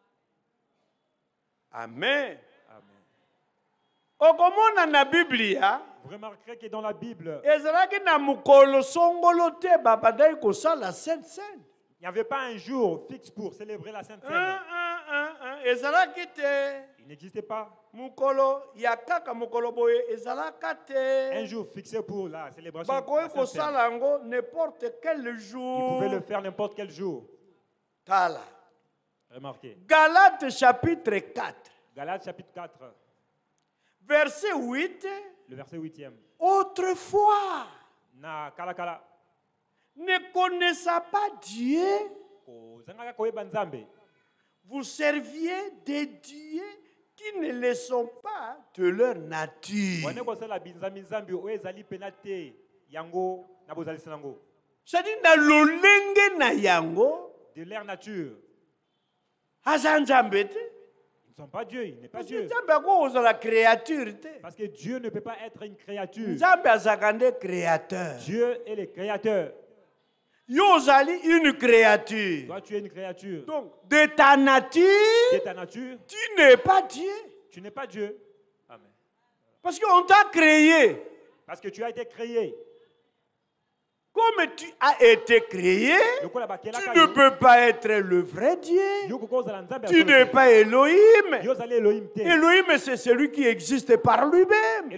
S1: Amen.
S2: Amen.
S1: Okomona na Biblia
S2: Vous remarquerez que dans la Bible,
S1: ezalaki na mokolo songolo te babandaki kosala sainte seine.
S2: il n'y avait pas un jour fixe pour célébrer la Sainte
S1: Un,
S2: Seine.
S1: un, un, un. ezalaki te
S2: Il n'existait pas
S1: mokolo ya kaka mokolo boye ezalaka
S2: un
S1: te
S2: jour fixé pour la célébration de
S1: bakoki
S2: la Sainte Seine.
S1: kosala yango n'importe quel
S2: Ils
S1: jour.
S2: pouvaient le faire n'importe quel jour.
S1: Tala
S2: Remarquez.
S1: Galates chapitre quatre
S2: Galates chapitre quatre,
S1: verset huit.
S2: le verset huitième.
S1: Autrefois,
S2: Na kala kala.
S1: ne connaissant pas Dieu,
S2: Kozangaka koyeba Nzambe.
S1: vous serviez des dieux qui ne le sont pas de leur nature.
S2: Wane kosala binzambi Nzambe oyo ezali pena te yango na bozalisa nango.
S1: C'est-à-dire, na lolenge na yango,
S2: de leur nature.
S1: aza nzambe te.
S2: Ils ne sont pas Dieu, il n'est pas
S1: Parce que
S2: Dieu.
S1: nzambe akozala créature te.
S2: Parce que Dieu ne peut pas être une créature.
S1: Nzambe azalaka nde créateur.
S2: Dieu est le créateur.
S1: Yo ozali une créature.
S2: Toi, tu es une créature.
S1: Donc, de ta nature,
S2: De ta nature,
S1: tu n'es pas Dieu.
S2: tu n'es pas Dieu. Amen.
S1: Parce qu'on t'a créé.
S2: Parce que tu as été créé.
S1: Comme tu as été créé, tu ne peux pas être le vrai Dieu. Tu n'es pas Elohim. Elohim, c'est celui qui existe par lui-même.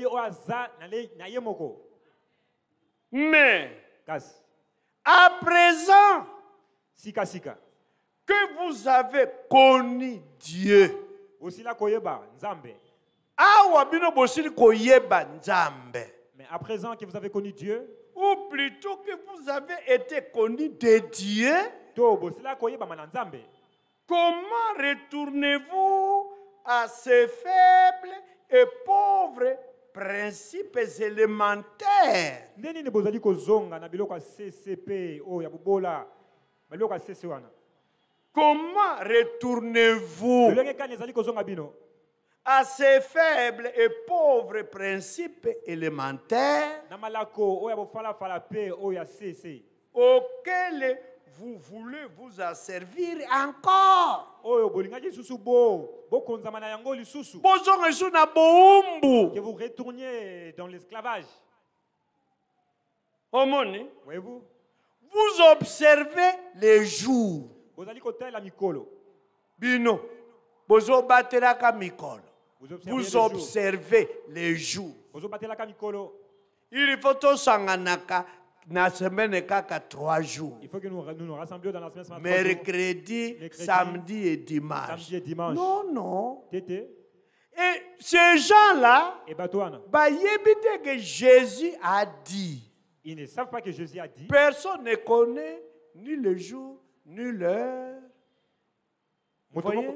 S1: Mais, à présent que vous avez connu Dieu,
S2: mais à présent que vous avez connu Dieu,
S1: ou plutôt que vous avez été connu de Dieu, comment retournez-vous à ces faibles et pauvres principes élémentaires? Comment retournez-vous à ces faibles et pauvres principes élémentaires auxquels vous voulez vous asservir encore?
S2: Que vous retourniez dans l'esclavage.
S1: Voyez-vous? Vous observez les jours. Bino, bozo bateraka mikolo. Vous observez les jours. Il faut que sanganaka na semaine kaka trois jours.
S2: Il faut que nous nous, nous rassemblions dans la semaine.
S1: Mercredi, samedi et dimanche.
S2: Samedi et dimanche.
S1: Non, non.
S2: Tété.
S1: Et ces gens-là,
S2: et Batouana,
S1: bah yébite que Jésus a dit.
S2: Ils ne savent pas que Jésus a dit.
S1: Personne ne connaît ni le jour ni l'heure. Vous voyez?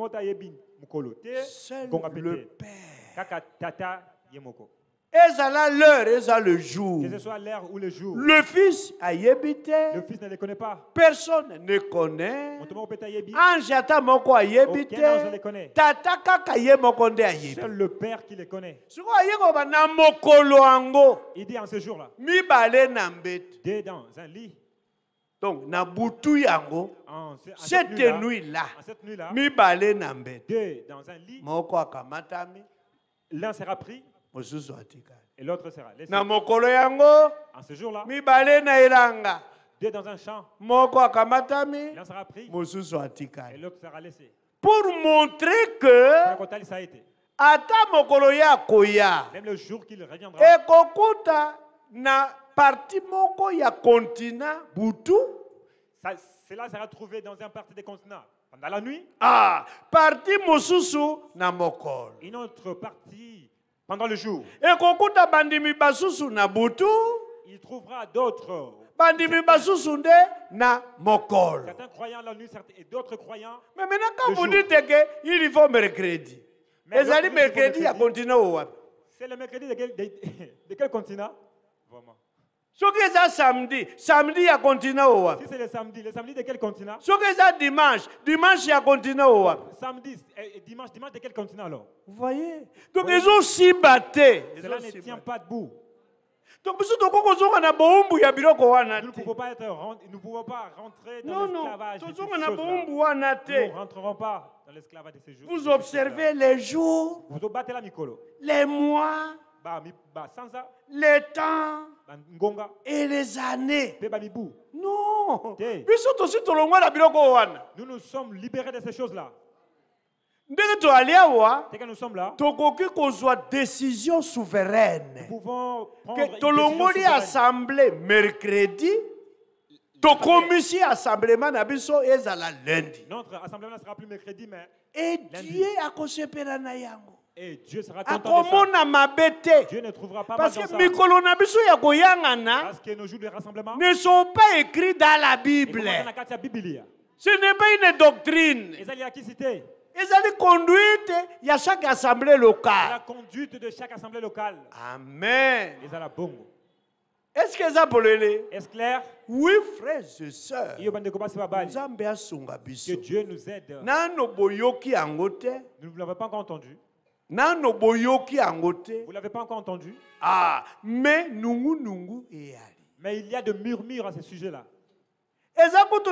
S1: Seul le Père. Et ça a l'heure, et ça le jour.
S2: Que ce soit l'heure ou le jour.
S1: Le Fils a yébité.
S2: Le Fils ne le connaît pas.
S1: Personne ne connaît. Anjata moko a yébité.
S2: Aucun ange ne le connaît.
S1: Tata kaka ye moko nde a yébité.
S2: Seul le Père qui le connaît.
S1: Na mokolo ango.
S2: Il dit en ce jour-là.
S1: Mi bale na mbete.
S2: Deux dans un lit.
S1: Donc na butu yango.
S2: En, ce, en
S1: cette nuit-là.
S2: Cette nuit-là.
S1: Mi bale na mbete.
S2: Deux dans un lit.
S1: Moko akamatami.
S2: L'un sera pris. Et l'autre sera laissé.
S1: Na mokolo yango.
S2: En ce jour-là.
S1: Mi bale na elanga.
S2: Deux dans un champ.
S1: Moko akamatami.
S2: L'un sera pris.
S1: Et
S2: l'autre sera laissé.
S1: Pour montrer que
S2: Pour ça a été.
S1: Ata mokolo ya koya.
S2: Même le jour qu'il reviendra.
S1: Et kokuta na parti moko ya continent butu.
S2: Ça, cela sera trouvé dans un parti des continents. Pendant la nuit.
S1: Ah, parti mosusu na mokolo.
S2: Une autre partie pendant le jour.
S1: Et kokuta bandimi basusu na butu.
S2: Il trouvera d'autres.
S1: Bandimi basusu nde na mokolo.
S2: Certains croyants la nuit et d'autres croyants.
S1: Mais maintenant quand vous dites que il faut mercredi. Les alliés mercredi à continent ou wapi?
S2: C'est le mercredi de quel, de, de quel continent? Vraiment.
S1: Ce que c'est samedi, samedi à continent ou wapi?
S2: Si c'est le samedi, le samedi de quel continent?
S1: Ce que c'est dimanche, dimanche à continent ou wapi?
S2: Samedi et dimanche, dimanche de quel continent alors?
S1: Vous voyez? Donc ils ont si batté.
S2: Cela ne tient pas debout.
S1: Donc nous ne
S2: pouvons pas être, nous pouvons pas rentrer dans
S1: non,
S2: l'esclavage.
S1: Non,
S2: nous ne rentrerons pas dans l'esclavage de ces jours.
S1: Vous observez les jours, les mois, les temps et les années. Non.
S2: Nous nous sommes libérés de ces choses-là.
S1: Dès
S2: que nous sommes là,
S1: décision souveraine.
S2: Nous pouvons prendre
S1: que tolongoli assemblée mercredi, to commission assemblement na biso ezala lundi.
S2: Notre assemblement ne sera plus mercredi mais
S1: et Dieu a kosepela na yango.
S2: Et Dieu sera content de ça. Dieu ne trouvera pas
S1: parce
S2: mal dans
S1: que mikolo na biso ya koyangana
S2: parce que nos jours de rassemblement
S1: ne sont pas écrits dans la Bible. Ce n'est pas une doctrine. Ils allaient conduite, il y a chaque assemblée locale.
S2: La conduite de chaque assemblée locale.
S1: Amen.
S2: Ils allaient bongo.
S1: Est-ce que ça polele?
S2: Est-ce clair?
S1: Oui, frères et sœurs.
S2: Que Dieu nous aide.
S1: Nano boyoki angote.
S2: Nous ne l'avons pas encore entendu.
S1: Nano boyoki angote.
S2: Vous ne l'avez pas encore entendu.
S1: Ah, mais nungu nungu eyali.
S2: Mais il y a de murmures à ce sujet-là.
S1: Il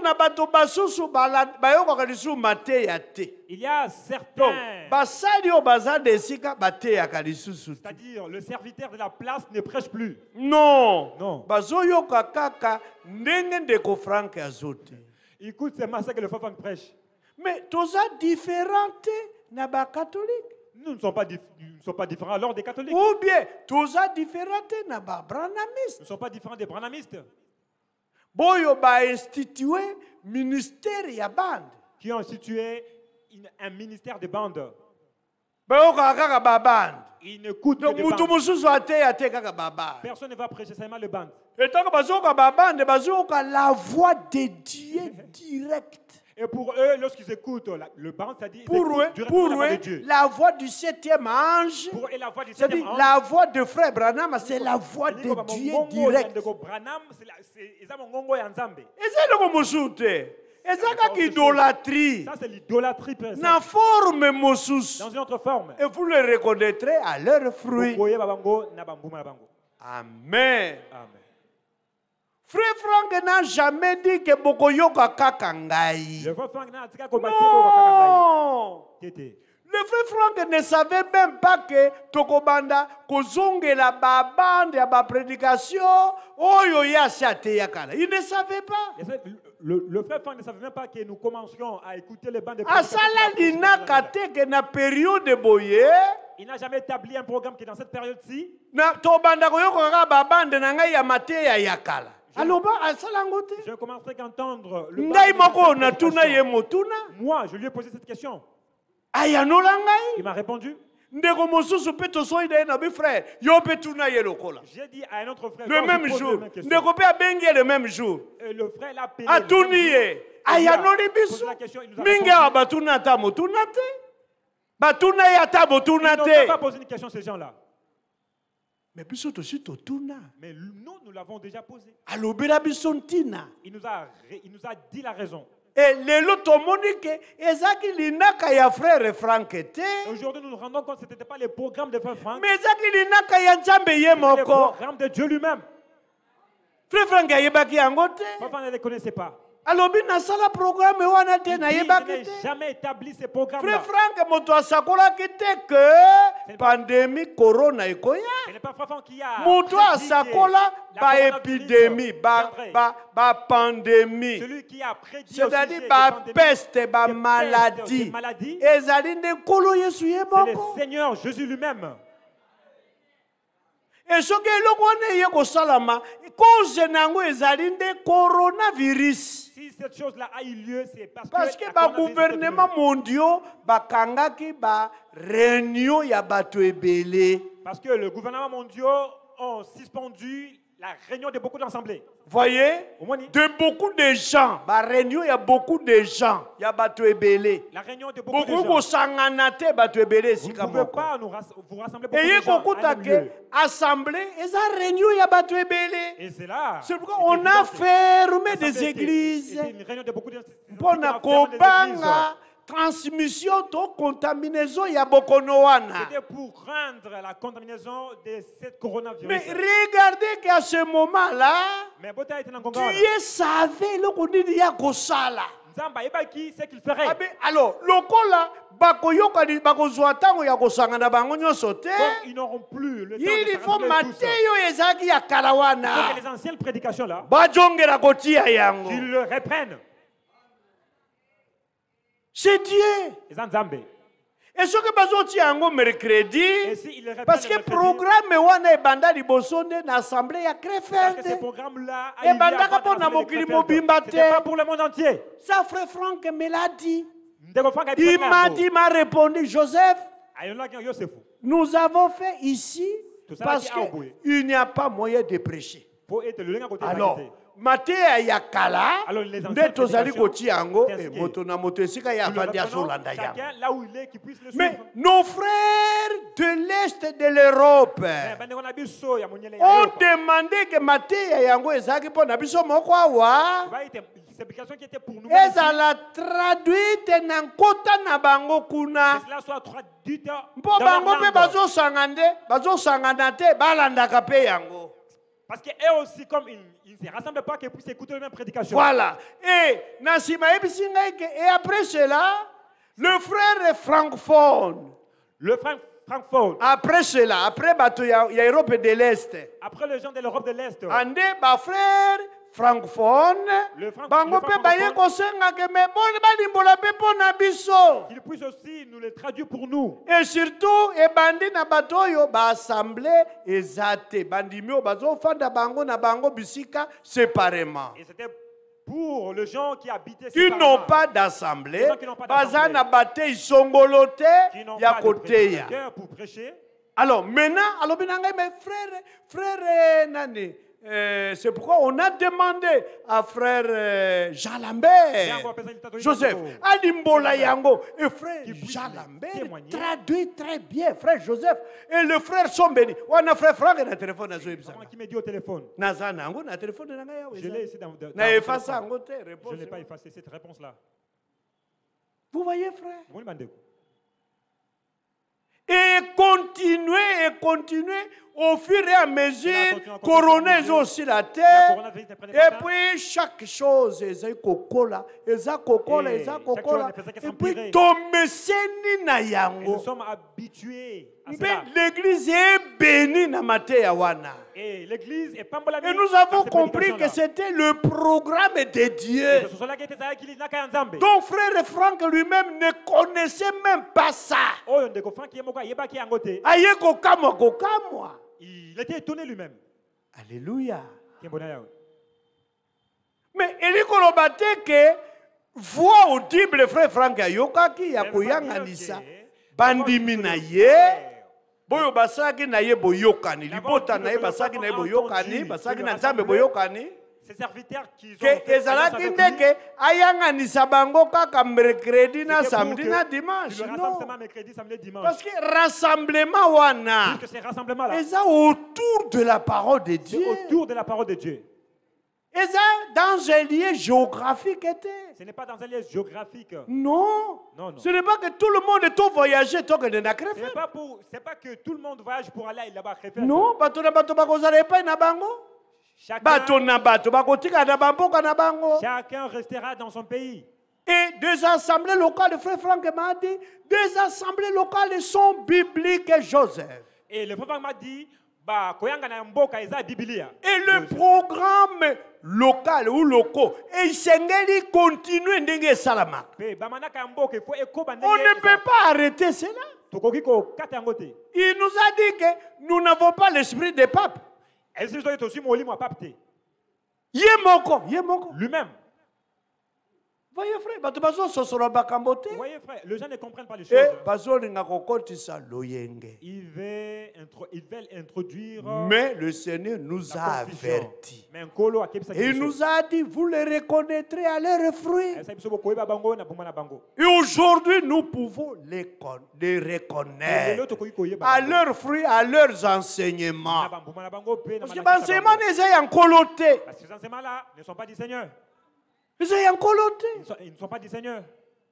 S2: y a certains, c'est-à-dire le serviteur de la place ne prêche plus.
S1: Non.
S2: Non. Écoute, c'est ça que le Frère Franck prêche.
S1: Mais tout ça différent na ba catholique.
S2: Nous ne sommes pas, dif nous ne sommes pas différents alors des catholiques.
S1: Ou bien tout ça différent na ba branamistes.
S2: Nous ne sommes pas différents des branamistes.
S1: Boyo ba institué ministère ya bande.
S2: Qui ont institué une, un ministère de bande.
S1: Bayo kaka ba bande.
S2: Ils ne coûtent que de
S1: bande.
S2: Personne ne va prêcher seulement le bande.
S1: Et tant que bazoka ba bande, bazoka la voix de Dieu directe.
S2: Et pour eux, lorsqu'ils écoutent la, le bande, ça dit
S1: pour eux, pour la, voix eux, de Dieu. La voix du septième ange,
S2: pour eux, la voix du septième ange,
S1: la voix de frère Branham, c'est la voix de Dieu direct. Et c'est le moussoute. Et c'est l'idolâtrie.
S2: Ça, c'est l'idolâtrie.
S1: Dans forme moussous.
S2: Dans une autre forme.
S1: Et vous le reconnaîtrez à leurs fruits. Amen.
S2: Amen.
S1: Frère Franck n'a jamais dit que Bokoyoka kakangai.
S2: Le frère Franck n'a dit que
S1: non. Le frère Franck ne savait même pas que Tokobanda kozonge la babande ya ba prédication oyo ya sate yakala. Il ne savait pas.
S2: Le, le frère Franck ne savait même pas que nous commencions à écouter les bandes de
S1: prédication. Asala lina kate que na période de boye.
S2: Il n'a jamais établi un programme qui dans cette période-ci.
S1: Na tobanda koyoka babande na ngai ya mate ya yakala.
S2: Je commencerai qu'à entendre le moi, je lui ai posé cette question. Il m'a répondu. J'ai dit à un autre frère.
S1: Le même jour. Le même jour.
S2: Et le frère l'a appelé.
S1: Il n'a
S2: pas posé une question à ces gens-là.
S1: Mais
S2: nous, nous l'avons déjà posé.
S1: Il nous a,
S2: il nous a dit la raison.
S1: Et aujourd'hui,
S2: nous nous rendons compte que ce n'était pas les programmes de Frère Franck.
S1: Mais
S2: c'était le programme de Dieu lui-même.
S1: Frère Franck
S2: ne les connaissait pas.
S1: Alors, il n'a
S2: jamais établi ces programmes.
S1: Frère Franck, que pandémie corona est quoi?
S2: Ce n'est pas Frère Franck qui a
S1: ba épidémie, ba ba pandémie.
S2: Celui qui a prédit.
S1: C'est-à-dire ba peste, ba maladie.
S2: C'est le Seigneur Jésus lui-même.
S1: Et ce que l'on a salama, cause nango ezali nde coronavirus.
S2: Si cette chose-là a eu lieu, c'est parce,
S1: parce que ba gouvernement mondiaux ba kangaki ba réunion ya bato ebele.
S2: Parce que le gouvernement mondial ont suspendu la réunion de beaucoup d'assemblées.
S1: Voyez, de beaucoup de gens, la réunion il y a beaucoup de gens, il y a bato ebele.
S2: La réunion de beaucoup,
S1: beaucoup
S2: de gens.
S1: Vous
S2: ne pouvez pas nous ras vous rassembler beaucoup
S1: et
S2: de gens.
S1: Et assemblée, et ça réunion il y a bato ebele.
S2: Et c'est là.
S1: C'est pourquoi on a fermé des églises.
S2: C'était une réunion de beaucoup de
S1: pour na kobanga transmission to contaminaison ya bokono wana.
S2: C'était pour rendre la contaminaison de cette coronavirus.
S1: Mais regardez qu'à ce moment-là, Dieu savait le qu'on dit ya kosala.
S2: Nzamba ebaki ce qu'il ferait.
S1: Alors, lokola bakoyoka di bakozwa tango ya kosangana bango nyonso te.
S2: Ils n'auront plus le temps
S1: il faut Matteo ezaki ya kalawana.
S2: Les anciennes prédications là.
S1: Bajongela kotia yango.
S2: Qu'ils le reprennent.
S1: C'est Dieu. Et ce que bazoti ango mercredi, parce que le programme wana ebanda liboso nde na assemblée ya Krefeld.
S2: Parce que ce programme là
S1: a ebanda ka pona mokili mobimba te.
S2: C'est pas pour le monde entier.
S1: Ça frère Franck me l'a dit. Il m'a dit, il m'a répondu, Joseph, nous avons fait ici parce qu'il n'y a pas moyen de prêcher. Alors, mateya ya kala
S2: Alors, les anciennes
S1: nde tozali
S2: prédications,
S1: kotia yango
S2: c'est ce
S1: eh,
S2: qui est.
S1: moto na moto esika ye
S2: Nous le
S1: avandi
S2: reprenons,
S1: azolanda yango.
S2: chacun là où il est, qu'il puisse le
S1: Mais
S2: suivre.
S1: nos frères de l'Est de l'Europe
S2: Mais, bandeko na biso ya monyele ya
S1: ont
S2: Europa.
S1: demandé que mateya yango ezalaki mpo na biso moko awa
S2: Tu vois, il était- ces prédications qui étaient pour nous.
S1: ezala traduite na nkota na bango
S2: Que
S1: kuna
S2: cela soit traduit dans
S1: mpo
S2: leur
S1: bango mpe
S2: langue.
S1: bazosanga nde bazosangana te balandaka mpe yango.
S2: Parce qu'eux aussi, comme ils ils ne se rassemblent pas, qu'ils puissent écouter les mêmes prédications.
S1: Voilà. Et na nsima yebisi ngai ke et après cela le frère francophone
S2: Le Frank- Francfort,
S1: après cela après bato ya, ya Europe de l'Est
S2: après les gens de l'Europe de l'Est,
S1: ande bafrère francophone
S2: Le franc-
S1: bango
S2: le
S1: mpe baye
S2: francophone.
S1: kosenga ke me boni balimbola mpe mpo na biso
S2: qu'ils puissent aussi nous les traduire pour nous.
S1: et surtout ebandi na bato oyo baassemble eza te bandimi oyo bazofanda bango na bango bisika séparément.
S2: Et c'était pour les gens qui habitaient
S1: Qui
S2: séparément,
S1: n'ont pas d'assemblée,
S2: Les gens qui n'ont pas
S1: baza
S2: d'assemblée.
S1: na bate isongolo te
S2: qui n'ont
S1: ya
S2: pas de
S1: koteya.
S2: prédicateur pour prêcher.
S1: Alors maintenant, alobi na ngai, mais frère, frère eh, nani, euh, c'est pourquoi on a demandé à frère euh, Jean Lambert, Joseph, Alimbola Yango, et frère
S2: Qui puisse
S1: Jean
S2: les
S1: Lambert
S2: témoigner.
S1: traduit très bien, frère Joseph, et le frère sont bénis. On a frère Franck na téléphone na zo
S2: Vraiment
S1: ebisanga.
S2: qui me dit au téléphone.
S1: Naza nango na téléphone na ngai
S2: Je l'ai
S1: yawe.
S2: ici dans, dans
S1: Na
S2: dans
S1: efface
S2: mon téléphone.
S1: yango te,
S2: Je
S1: réponse.
S2: ne l'ai pas effacé cette réponse-là.
S1: Vous voyez frère?
S2: Vous demandez.
S1: Et continuer et continuer au fur et à mesure,
S2: continue, continue,
S1: couronner
S2: continue.
S1: aussi la
S2: La
S1: terre.
S2: couronne des prédicateurs.
S1: Et puis chaque chose, eza kokola, eza kokola,
S2: Et
S1: eza
S2: chaque
S1: kokola.
S2: chose ne faisait que
S1: Et puis
S2: s'empirer.
S1: tomeseni na
S2: Et nous
S1: yango.
S2: sommes habitués à
S1: Mpe
S2: cela.
S1: l'église est bénie na mateya wana.
S2: Et l'église est pas
S1: Et nous avons compris que c'était le programme de Dieu. Donc frère Franck lui-même ne connaissait même pas ça. Aye kokamwa kokamwa.
S2: Il était étonné lui-même.
S1: Alléluia. Mais eli koloba te ke voix audible frère Franck ayokaki ya koyanganisa bandimi na ye boyo basalaki na ye boyokani libota na ye basalaki na ye boyokani basalaki na nzambe boyokani
S2: Ces serviteurs qui ont
S1: ke
S2: fait
S1: ezalaki
S2: alliance avec
S1: ndeke
S2: lui,
S1: ayanganisa bango kaka mercredi na
S2: c'était pour
S1: samedi
S2: que
S1: na
S2: le
S1: dimanche non
S2: rassemblement mercredi, samedi, dimanche.
S1: parce que rassemblement wana
S2: Puisque ces rassemblements-là,
S1: eza autour de la parole de
S2: c'est
S1: Dieu
S2: autour de la parole de Dieu.
S1: eza dans un lieu géographique était.
S2: Ce n'est pas dans un lieu géographique.
S1: Non.
S2: Non, non.
S1: Ce n'est pas que tout le monde est voyager tant que de na
S2: Ce n'est
S1: créfé.
S2: pas, pour, c'est pas que tout le monde voyage pour aller là-bas. Krefeld.
S1: Non, bato na bato bakozala epai na bango.
S2: Chacun,
S1: Bato na bato bakotika na bamboka na bango.
S2: chacun restera dans son pays.
S1: Et des assemblées locales, le frère Franck m'a dit, des assemblées locales sont bibliques, Joseph.
S2: Et le prophète m'a dit, bah, koyanga na mboka eza Biblia.
S1: Et le programme local ou locaux, et il s'engage continuer ndenge salama.
S2: Pe bamanaka mboka il faut ekoba
S1: On ne peut pas arrêter cela.
S2: Tokoki ko kata yango te.
S1: Il nous a dit que nous n'avons pas l'esprit des papes.
S2: Elle se dit aussi molimo pape te.
S1: Yemoko, yemoko.
S2: Lui-même.
S1: Voyez frère, bato bazo sosolo bakambo te.
S2: Vous voyez frère, les gens ne comprennent pas les choses.
S1: Et bazo linga kokotisa loyenge.
S2: Ils veulent, intro- ils veulent introduire
S1: Mais le Seigneur nous
S2: la
S1: a
S2: confusion.
S1: avertis.
S2: Mais nkolo akebisa
S1: Et il
S2: biso.
S1: nous a dit, vous les reconnaîtrez à leurs fruits.
S2: Esa biso bokoyeba bango na boma na bango.
S1: Et aujourd'hui, nous pouvons les, con- les
S2: Lelo
S1: reconnaître
S2: tokoki koyeba
S1: à
S2: bango.
S1: leurs fruits, à leurs
S2: Na
S1: enseignements.
S2: bambuma na bango pe na
S1: Parce que
S2: malakisa
S1: l'enseignement
S2: bango.
S1: n'est pas encore te.
S2: Parce que ces enseignements-là ne sont pas du Seigneur.
S1: Ils encore
S2: Ils ne sont, ils ne sont pas du Seigneur.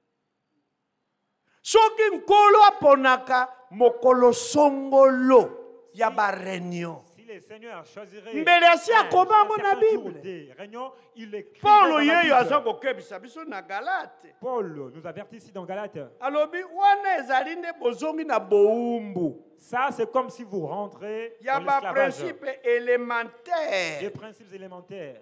S1: soki nkolo aponaka mokolo songolo ya bareunion
S2: Si le Seigneur choisirait
S1: mbele asi
S2: un-
S1: akoma
S2: un
S1: yango na
S2: certain jour
S1: Bible.
S2: des réunions, il écrit
S1: paulo
S2: dans la
S1: yeyo
S2: Bible.
S1: aza kokebisa biso na galate
S2: Paul nous avertit ici dans Galates.
S1: alobi wana ezali nde bozongi na bowumbu
S2: Ça, c'est comme si vous rentrez
S1: ya
S2: dans l'esclavage.
S1: baprincipe
S2: Des
S1: élémentaire
S2: principes élémentaires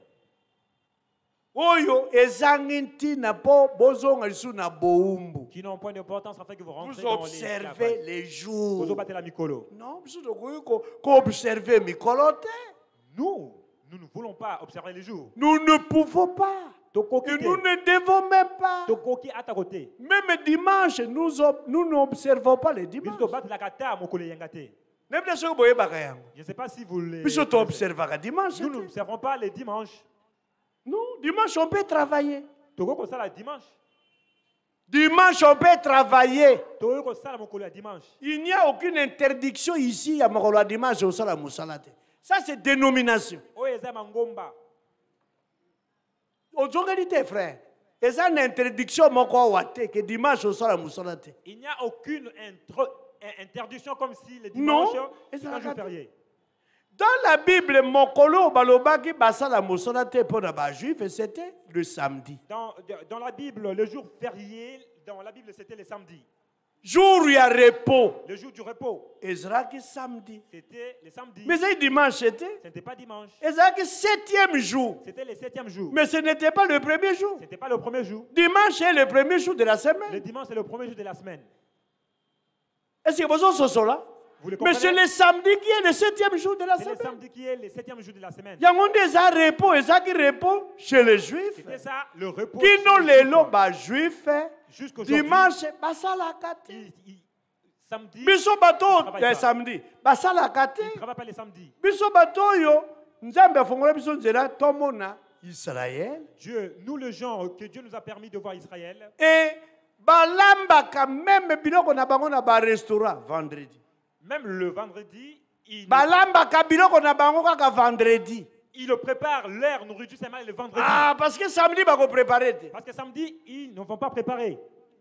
S1: oyo ezangi ntina mpo bozonga lisu na bowumbu
S2: qui n'ont point d'importance afin que vous
S1: vous
S2: rentrez dans
S1: observez
S2: l'esclavage.
S1: les jours
S2: Vous obatez la mikolo.
S1: non biso tokoki ko- koobserve mikolo te
S2: Nous, nous ne voulons pas observer les jours.
S1: nous ne pouvons pas
S2: Tokoki
S1: et
S2: te.
S1: nous ne devons même pas.
S2: Tokoki à ta côté.
S1: Même dimanche, nous, ob- nous n'observons pas les dimanches.
S2: Biso battre la kata mokolo yengate.
S1: Même les gens qui boyeba yango.
S2: Je ne sais pas si vous les.
S1: Biso to observaka dimanche.
S2: Nous n'observons pas les dimanches.
S1: Non, dimanche on peut travailler.
S2: Toko ça la dimanche.
S1: Dimanche on peut travailler.
S2: Toko ça la mokolo dimanche.
S1: Il n'y a aucune interdiction ici à mokolo dimanche au sala musalate. Ça c'est dénomination.
S2: O eza mangomba.
S1: Aujourd'hui frère, et ça une interdiction moko wate que dimanche au sala musalate.
S2: Il n'y a aucune intro, interdiction comme si le dimanche
S1: c'est
S2: un jour férié.
S1: Dans la Bible, mokolo balobaki basala musalate pour les juifs, c'était le samedi.
S2: Dans, dans la Bible, le jour férié, dans la Bible, c'était le samedi.
S1: Jour où il y a repos.
S2: Le jour du repos.
S1: Ezra qui samedi.
S2: C'était le samedi.
S1: Mais c'est dimanche, c'était.
S2: Ce n'était pas dimanche.
S1: Ezra qui septième jour.
S2: C'était le septième jour.
S1: Mais ce n'était pas le premier jour.
S2: Ce n'était pas le premier jour.
S1: Dimanche est le premier jour de la semaine.
S2: Le dimanche est le premier jour de la semaine.
S1: Est-ce que vous avez ça là? Mais c'est le samedi qui est le septième jour de la semaine.
S2: C'est le samedi qui est le septième jour de la semaine.
S1: Il y a des repos, et ça qui repos chez les juifs.
S2: C'était ça, le repos.
S1: Qui n'ont les lots, bah juifs. Dimanche, bah ça la kate.
S2: Samedi.
S1: Biso bato le samedi. Bah ça la kate.
S2: Il ne travaille pas le samedi.
S1: Biso bato yo, nzambe fongola biso nzela tomona Israël.
S2: Dieu, nous les gens que Dieu nous a permis de voir Israël.
S1: Et balamba quand même biloko na bango na ba restaurant vendredi.
S2: Même le vendredi, il
S1: balamba ka biloko na bango kaka vendredi.
S2: Il prépare leur nourriture seulement le vendredi.
S1: Ah, parce que samedi ba ko préparer.
S2: Parce que samedi, ils ne vont pas préparer.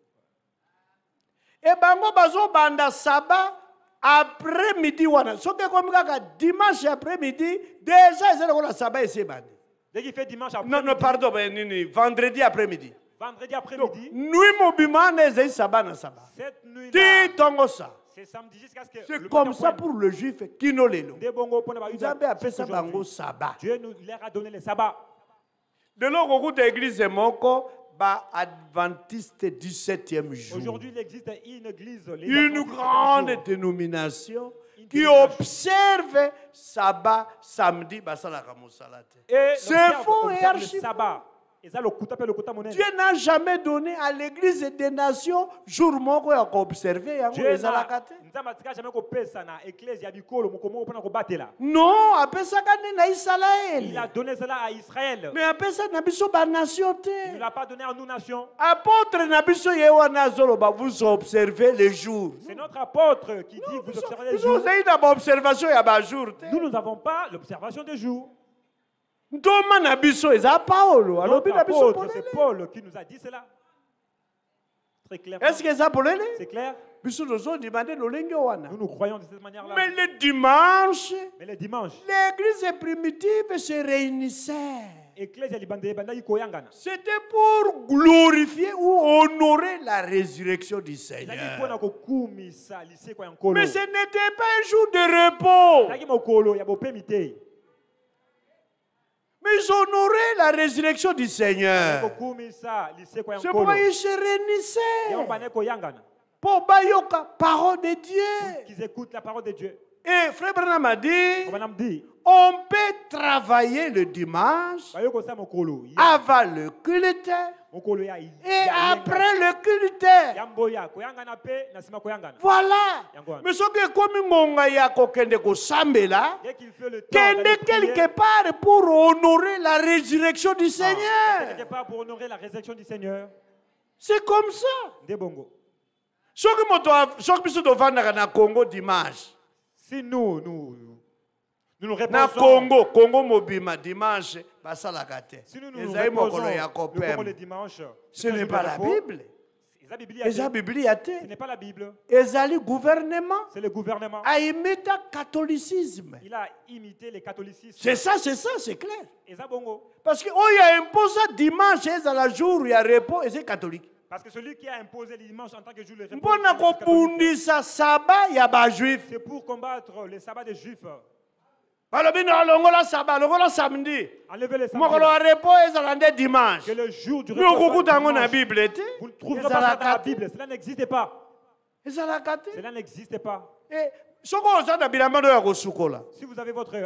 S1: Et bango bazo banda sabbat après midi wana. So que comme kaka dimanche après midi, déjà c'est le sabbat et c'est bandi.
S2: Dès qu'il fait dimanche après
S1: Non non pardon, ben nini, vendredi après midi.
S2: Vendredi après midi.
S1: Nuit mobima ne sabbat na sabbat.
S2: Cette nuit
S1: là. Ti tongo ça.
S2: C'est samedi jusqu'à ce que
S1: c'est comme ça pour le juif qui no lelo.
S2: Nzambe
S1: appelle ça bango sabbat.
S2: Dieu nous leur a donné le sabbat.
S1: De l'autre côté église moko ba adventiste dix-septième jour.
S2: Aujourd'hui, il existe une église,
S1: une grande dénomination qui observe sabbat samedi basala kamusalate. C'est faux et archi. Dieu n'a jamais donné à l'église des nations jour moko ya observer yango ezalaka te. Non, apesaka na Israël.
S2: Il a donné cela à Israël.
S1: Mais apesa na biso ba nation te.
S2: Il n'a pas donné à nous nations.
S1: Apôtre na biso ye wana zoloba vous observez les jours.
S2: C'est notre apôtre qui dit vous observez les jours.
S1: Nous avons observation ya ba jour te.
S2: Nous nous avons pas l'observation des jours.
S1: Ndoma na biso eza Paulo.
S2: Notre apôtre, c'est Paul qui nous a dit cela. Très clairement.
S1: Est-ce que ça Paul?
S2: C'est clair.
S1: Biso nous demandé lolenge wana.
S2: Nous nous croyons de cette manière-là.
S1: Mais le dimanche,
S2: mais le dimanche,
S1: l'église primitive se réunissait. C'était pour glorifier ou honorer la résurrection du Seigneur. Mais ce n'était pas un jour de repos. Mais ils honoraient la résurrection du Seigneur. C'est pourquoi ils se réunissaient. Pour bayoka parole de Dieu.
S2: Qu'ils écoutent la parole de Dieu.
S1: Et Frère Branham a dit, on peut travailler le dimanche avant le culte et après le culte. Voilà. Mais ce que comme ngonga ya kokende ko sambela, kende quelque part pour honorer la résurrection du Seigneur.
S2: Quelque part pour honorer la résurrection du Seigneur.
S1: C'est comme ça.
S2: De bongo.
S1: Ce que moto, ce que biso dovanda na Congo dimanche.
S2: Si nous, nous, nous nous
S1: na Congo, Congo mobima dimanche, basala kate.
S2: Si nous nous reposons le dimanche,
S1: ce n'est pas la Bible. C'est la Bible.
S2: Ce n'est pas la Bible.
S1: C'est le gouvernement.
S2: C'est le gouvernement.
S1: A imité le catholicisme.
S2: Il a imité le catholicisme.
S1: C'est ça, c'est ça, c'est clair.
S2: Et ça bongo.
S1: Parce que oh, il a imposé dimanche, c'est la jour où il y a repos et c'est catholique.
S2: Parce que celui qui a imposé le dimanche en tant que jour de repos,
S1: c'est
S2: pour combattre le sabbat des juifs.
S1: Enlevez le sabbat.
S2: Que le jour du repos,
S1: vous ne
S2: trouverez pas ça dans la Bible. Cela n'existe pas. Cela n'existe pas.
S1: Et Si vous avez votre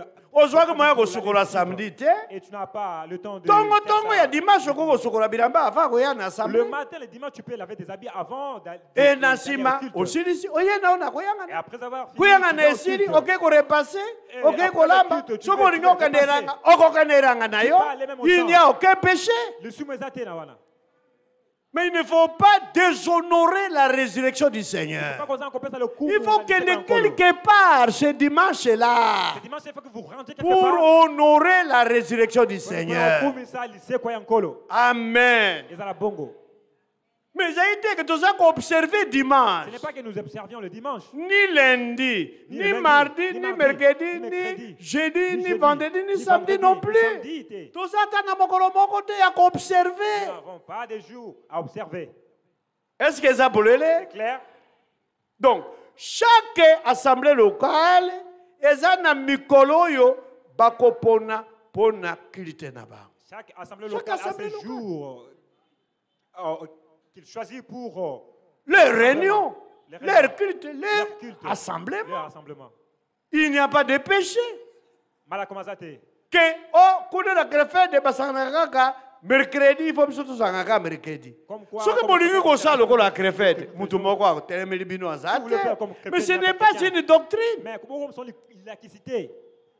S2: et tu n'as pas le temps de
S1: tongo
S2: faire
S1: tongo
S2: ça.
S1: ya dimanche oko sukola bilamba avant koya na
S2: Le
S1: assemblée.
S2: matin, le dimanche, tu peux laver tes habits avant d'aller
S1: Et na sima osilisi oyenda ona
S2: Et
S1: koyanga.
S2: après avoir fini,
S1: Koyanga
S2: tu
S1: na
S2: vas au
S1: esili
S2: culte.
S1: oke ko repasser,
S2: Et
S1: oke
S2: après
S1: ko lamba.
S2: le culte, tu
S1: Soko
S2: veux- tu
S1: lingo
S2: veux
S1: kanderanga, oko kanderanga na yo.
S2: peux aller même au
S1: Il
S2: champ.
S1: n'y a aucun péché.
S2: Le soumezate na wana.
S1: Mais il ne faut pas déshonorer la résurrection du
S2: Pas
S1: Seigneur.
S2: qu'on s'en compare ça, le coup,
S1: Il faut
S2: on a
S1: qu'elle
S2: laissé
S1: est
S2: dans le colo.
S1: quelque part ce dimanche-là
S2: Ce dimanche, il faut que vous rentrez quelque
S1: pour
S2: part.
S1: honorer la résurrection du
S2: Pour
S1: Seigneur.
S2: comme ça, lycée, quoi, en colo.
S1: Amen.
S2: Et ça, la bongo.
S1: Mais j'ai été que tout ça qu'on observait
S2: Ce
S1: dimanche.
S2: n'est pas que nous observions le dimanche.
S1: Ni lundi,
S2: Ni
S1: ni
S2: lundi,
S1: mardi,
S2: ni
S1: ni
S2: mardi,
S1: mercredi,
S2: ni
S1: ni
S2: mercredi,
S1: jeudi,
S2: ni
S1: ni
S2: jeudi,
S1: vendredi, ni
S2: ni
S1: samedi
S2: vendredi,
S1: non
S2: ni
S1: plus.
S2: samedi, t'es.
S1: Tout ça, t'as mokolo moko te ya
S2: Nous
S1: observer.
S2: n'avons pas de jours à observer.
S1: Est-ce que ça bolele?
S2: C'est clair?
S1: Donc, chaque assemblée locale, eza na mikolo yo bakopona pona kilite na ba.
S2: Chaque assemblée
S1: Chaque
S2: locale a
S1: assemblée
S2: ses
S1: locale.
S2: jours euh, qu'il choisit pour euh,
S1: Les réunions,
S2: Les
S1: leur
S2: réunions.
S1: culte,
S2: leur
S1: leur
S2: culte,
S1: assemblement.
S2: leur rassemblement.
S1: Il n'y a pas de péché.
S2: Malakomazate.
S1: Que oh kuna na krefe de basanga kaka mercredi il faut biso tozanga mercredi.
S2: Comme quoi,
S1: Soki
S2: comme-
S1: bolingi
S2: comme-
S1: kosala
S2: comme-
S1: lokola
S2: comme-
S1: crefete,
S2: comme-
S1: mutu moko akotelemeli bino aza
S2: Si vous voulez
S1: te.
S2: faire comme
S1: Mais
S2: crefete,
S1: ce n'est
S2: n'importe
S1: pas
S2: quelqu'un.
S1: une doctrine.
S2: Mais comment sont la quicité?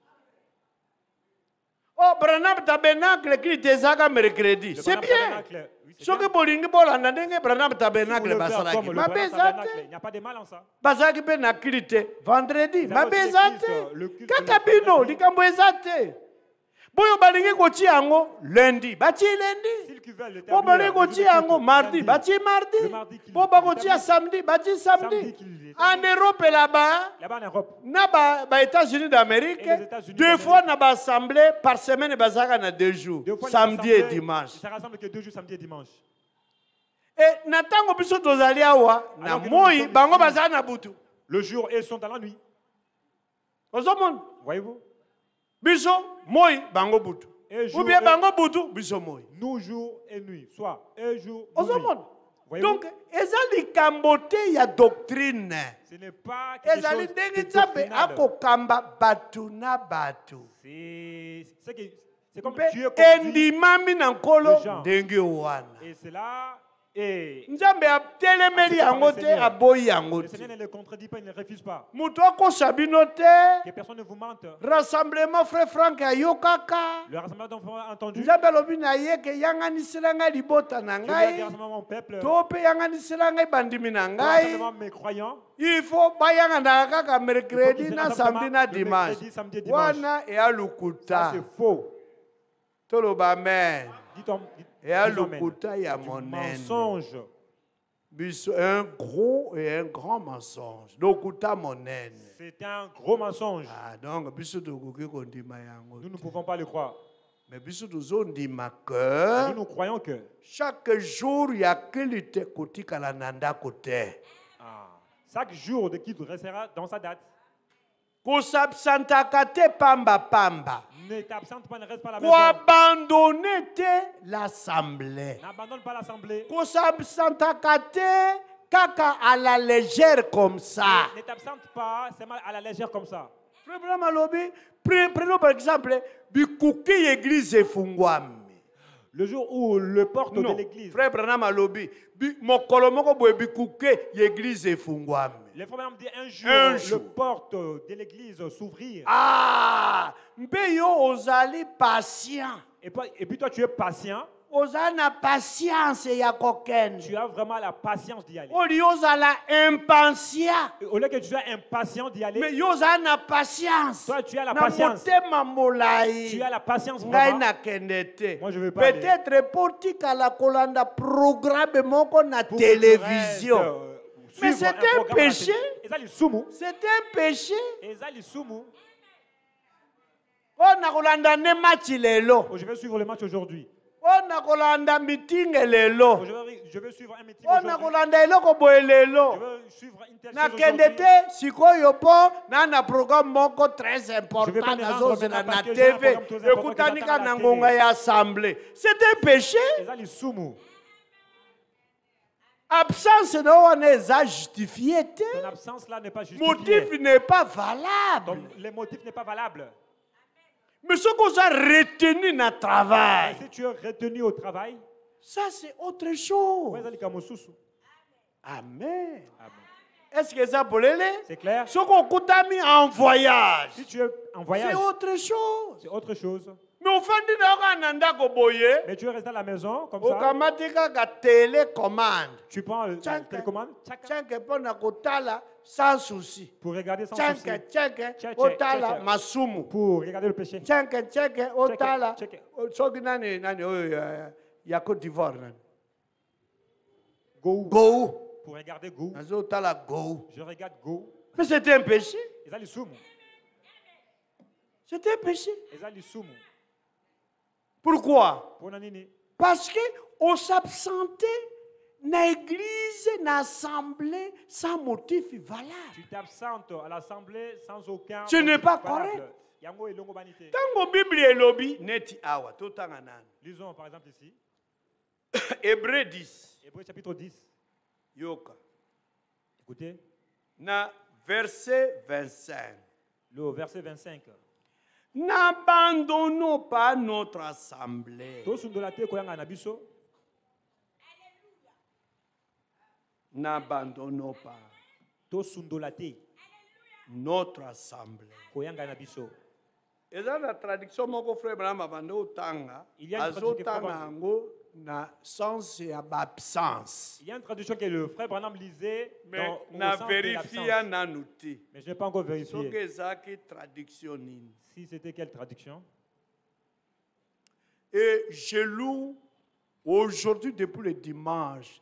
S1: Oh, Branham Tabernacle qui te zaga mercredi.
S2: Le
S1: C'est
S2: Branham
S1: bien.
S2: Tabernacle, oui, c'est
S1: Soki
S2: bien.
S1: bolingi bolanda ndenge Branham
S2: Si vous
S1: Tabernacle
S2: voulez faire
S1: basalaki.
S2: comme le Branham
S1: Mabeza
S2: Tabernacle,
S1: te.
S2: il n'y a pas de mal en ça.
S1: Bazalaki mpe na kilite vendredi.
S2: Ils avaient aussi
S1: Mabeza
S2: le culte, le
S1: te.
S2: culte
S1: Kaka
S2: le
S1: bino
S2: vendredi.
S1: likambo eza te. Boyo balingi kotia yango lundi. Bati lundi.
S2: S'ils qui veulent
S1: Po
S2: l'établir,
S1: balingi
S2: le
S1: kotia
S2: culte
S1: yango mardi.
S2: lundi.
S1: Bati
S2: Le
S1: mardi.
S2: mardi qu'il
S1: Po bakotia
S2: l'établit.
S1: samedi. Bati
S2: Samedi
S1: samedi.
S2: qu'il l'établit.
S1: En Europe là-bas.
S2: Là-bas en Europe,
S1: Na ba, ba États-Unis d'Amérique,
S2: Et les États-Unis
S1: deux
S2: d'Amérique.
S1: fois na ba assemblée par semaine bazaka na deux jours,
S2: deux fois
S1: samedi
S2: ils
S1: et
S2: rassemblent-
S1: dimanche.
S2: Ils se rassemblent que deux jours, samedi et dimanche.
S1: Et na tango biso tozali awa na
S2: Alors que nous
S1: moi
S2: sommes
S1: bango
S2: ici.
S1: bazala na butu.
S2: Le jour et ils sont dans la nuit.
S1: Ozomona
S2: Voyez-vous?
S1: biso moi bango butu.
S2: Et jour
S1: Ou bien
S2: et-
S1: bango butu biso moi.
S2: Nous, jour et nuit. Soit un jour, nous, nuit.
S1: Ozomona.
S2: Voyez-vous?
S1: Donc ezali kambote ya doctrine.
S2: Ce n'est pas quelque
S1: Ezali
S2: chose
S1: ndenge
S2: de
S1: nzambe
S2: doctrinal.
S1: akokamba batu na batu.
S2: C'est c'est que- c'est comme
S1: Mpe
S2: Dieu comme dit.
S1: endimami na nkolo
S2: Le genre.
S1: ndenge wana.
S2: Et cela est...
S1: Nzambe atelemeli yango te aboyi yango
S2: Le
S1: te.
S2: Seigneur ne le contredit pas, il ne refuse pas.
S1: Moto akosa bino te.
S2: Que personne ne vous mente.
S1: Rassemblement frère Frank ayokaka.
S2: Le rassemblement d'enfants a entendu.
S1: Nzambe alobi na ye ke yanganisela ngai libota na
S2: Je veux dire,
S1: ngai.
S2: rassemblement mon peuple.
S1: To mpe yanganisela ngai bandimi na
S2: Le
S1: ngai.
S2: rassemblement mes croyants.
S1: Il faut bayanganaka kaka
S2: Il faut
S1: mercredi
S2: qu'ils
S1: na
S2: se
S1: samedi na
S2: rassemblent le
S1: dimanche.
S2: mercredi, samedi et dimanche.
S1: Wana eya lukuta.
S2: Ça, c'est faux.
S1: Toloba amen.
S2: Dites-en- dites-
S1: Eya
S2: disons amen.
S1: lukuta ya
S2: Du
S1: monene.
S2: mensonge.
S1: Biso un gros et un grand mensonge. Lokuta monene.
S2: C'est un gros mensonge.
S1: Ah donc biso tokoki kondima yango.
S2: Nous ne pouvons pas le croire.
S1: Mais biso tozondima
S2: Nous,
S1: que
S2: nous croyons que
S1: chaque jour ya kilite kotikala na ndako te.
S2: ah, chaque jour de qui restera dans sa date.
S1: Kosabsantaka te pamba pamba.
S2: Ne t'absente pas, ne reste pas à la maison.
S1: Koabandone te l'assemblée.
S2: N'abandonne pas l'assemblée.
S1: Kosabsantaka te kaka à la légère comme ça.
S2: Ne t'absente pas, c'est mal à la légère comme ça.
S1: Frère Branham alobi, pre- prenons par exemple bikuki église efungwami.
S2: Le jour où le porte
S1: Non,
S2: de l'église,
S1: Frère Branham alobi, bi- mokolo moko boye bikuki église efungwami.
S2: le frère Branham dit un jour,
S1: Un
S2: le
S1: jour.
S2: porte de l'église s'ouvrir.
S1: Ah, mpe yo ozali patient.
S2: Et, puis, et puis toi, tu es patient.
S1: Ozali na patience ya kokende.
S2: Tu as vraiment la patience d'y aller.
S1: Oli ozala impatient.
S2: Et au lieu que tu sois impatient d'y aller,
S1: Mais yo ozali na patience.
S2: toi, tu as la
S1: Na
S2: patience.
S1: motema molai.
S2: Tu as la patience
S1: Ngai
S2: vraiment.
S1: nakende te.
S2: Moi, je veux pas aller.
S1: Peut-être pour tikala kolanda programme moko na
S2: Pour que tu
S1: télévision.
S2: restes, euh,
S1: Mais
S2: suivre
S1: c'est
S2: un
S1: un
S2: programme à la
S1: péché.
S2: télé. Et ça, les soumous.
S1: C'est un péché.
S2: Et ça, les soumous.
S1: On a kolanda ne match lelo.
S2: Oh, je vais suivre le match aujourd'hui.
S1: On a kolanda meeting lelo.
S2: Oh, je, vais, je vais suivre un meeting
S1: On a
S2: aujourd'hui.
S1: kolanda eloko boye
S2: Je
S1: lelo.
S2: vais suivre une telle chose
S1: nakende
S2: aujourd'hui.
S1: te sikoyo po na na programme moko très
S2: Je vais
S1: important
S2: pas me rendre
S1: nazozela
S2: maintenant
S1: na
S2: parce que j'ai un
S1: T V
S2: programme très important
S1: ekutanika
S2: que j'attends à
S1: na
S2: la
S1: ngonga
S2: télé.
S1: ya assemblée. C'est un péché.
S2: Et ça, les soumous.
S1: Absence n'est justifiée.
S2: Ton absence là n'est pas justifiée.
S1: Motif n'est pas valable.
S2: Ton, le motif n'est pas valable.
S1: Mais ce qu'on a retenu dans le travail,
S2: si tu es retenu au travail,
S1: ça c'est autre chose. Amen. Amen. Est-ce que ça peut l'aider?
S2: C'est clair.
S1: Ce qu'on a mis en voyage,
S2: si tu es en voyage,
S1: c'est autre chose.
S2: C'est autre chose.
S1: Mais au fond de
S2: mais tu es resté à la maison comme
S1: ça. Télécommande.
S2: Tu prends la télécommande.
S1: Sans souci.
S2: Pour regarder sans souci.
S1: Pour
S2: regarder le péché.
S1: Il y a Côte d'Ivoire.
S2: Go.
S1: Go.
S2: Pour regarder Go.
S1: Je
S2: regarde Go.
S1: Mais c'était un péché. C'était un péché. Pourquoi? Parce qu'on s'absentait dans l'église, dans l'assemblée, sans motif valable.
S2: Tu t'absentes à l'assemblée sans aucun
S1: motif. Ce n'est pas correct. Tant que Bible est lobby, neti awa, tout temps anan.
S2: Lisons par exemple ici.
S1: Hébreux dix.
S2: Hébreux chapitre dix.
S1: Yoka.
S2: Écoutez.
S1: Na verset vingt-cinq.
S2: Le verset vingt-cinq.
S1: N'abandonnons pas notre assemblée. N'abandonnons pas notre assemblée. Et dans la traduction, mon frère Branham abandonne otanga. Azotanga ngo na sens et absence.
S2: Il y a une traduction que le frère Branham lisait
S1: mais na vérifié na noté.
S2: Mais je n'ai pas encore vérifié.
S1: Traduction.
S2: Si c'était quelle traduction?
S1: Et je loue aujourd'hui depuis le dimanche.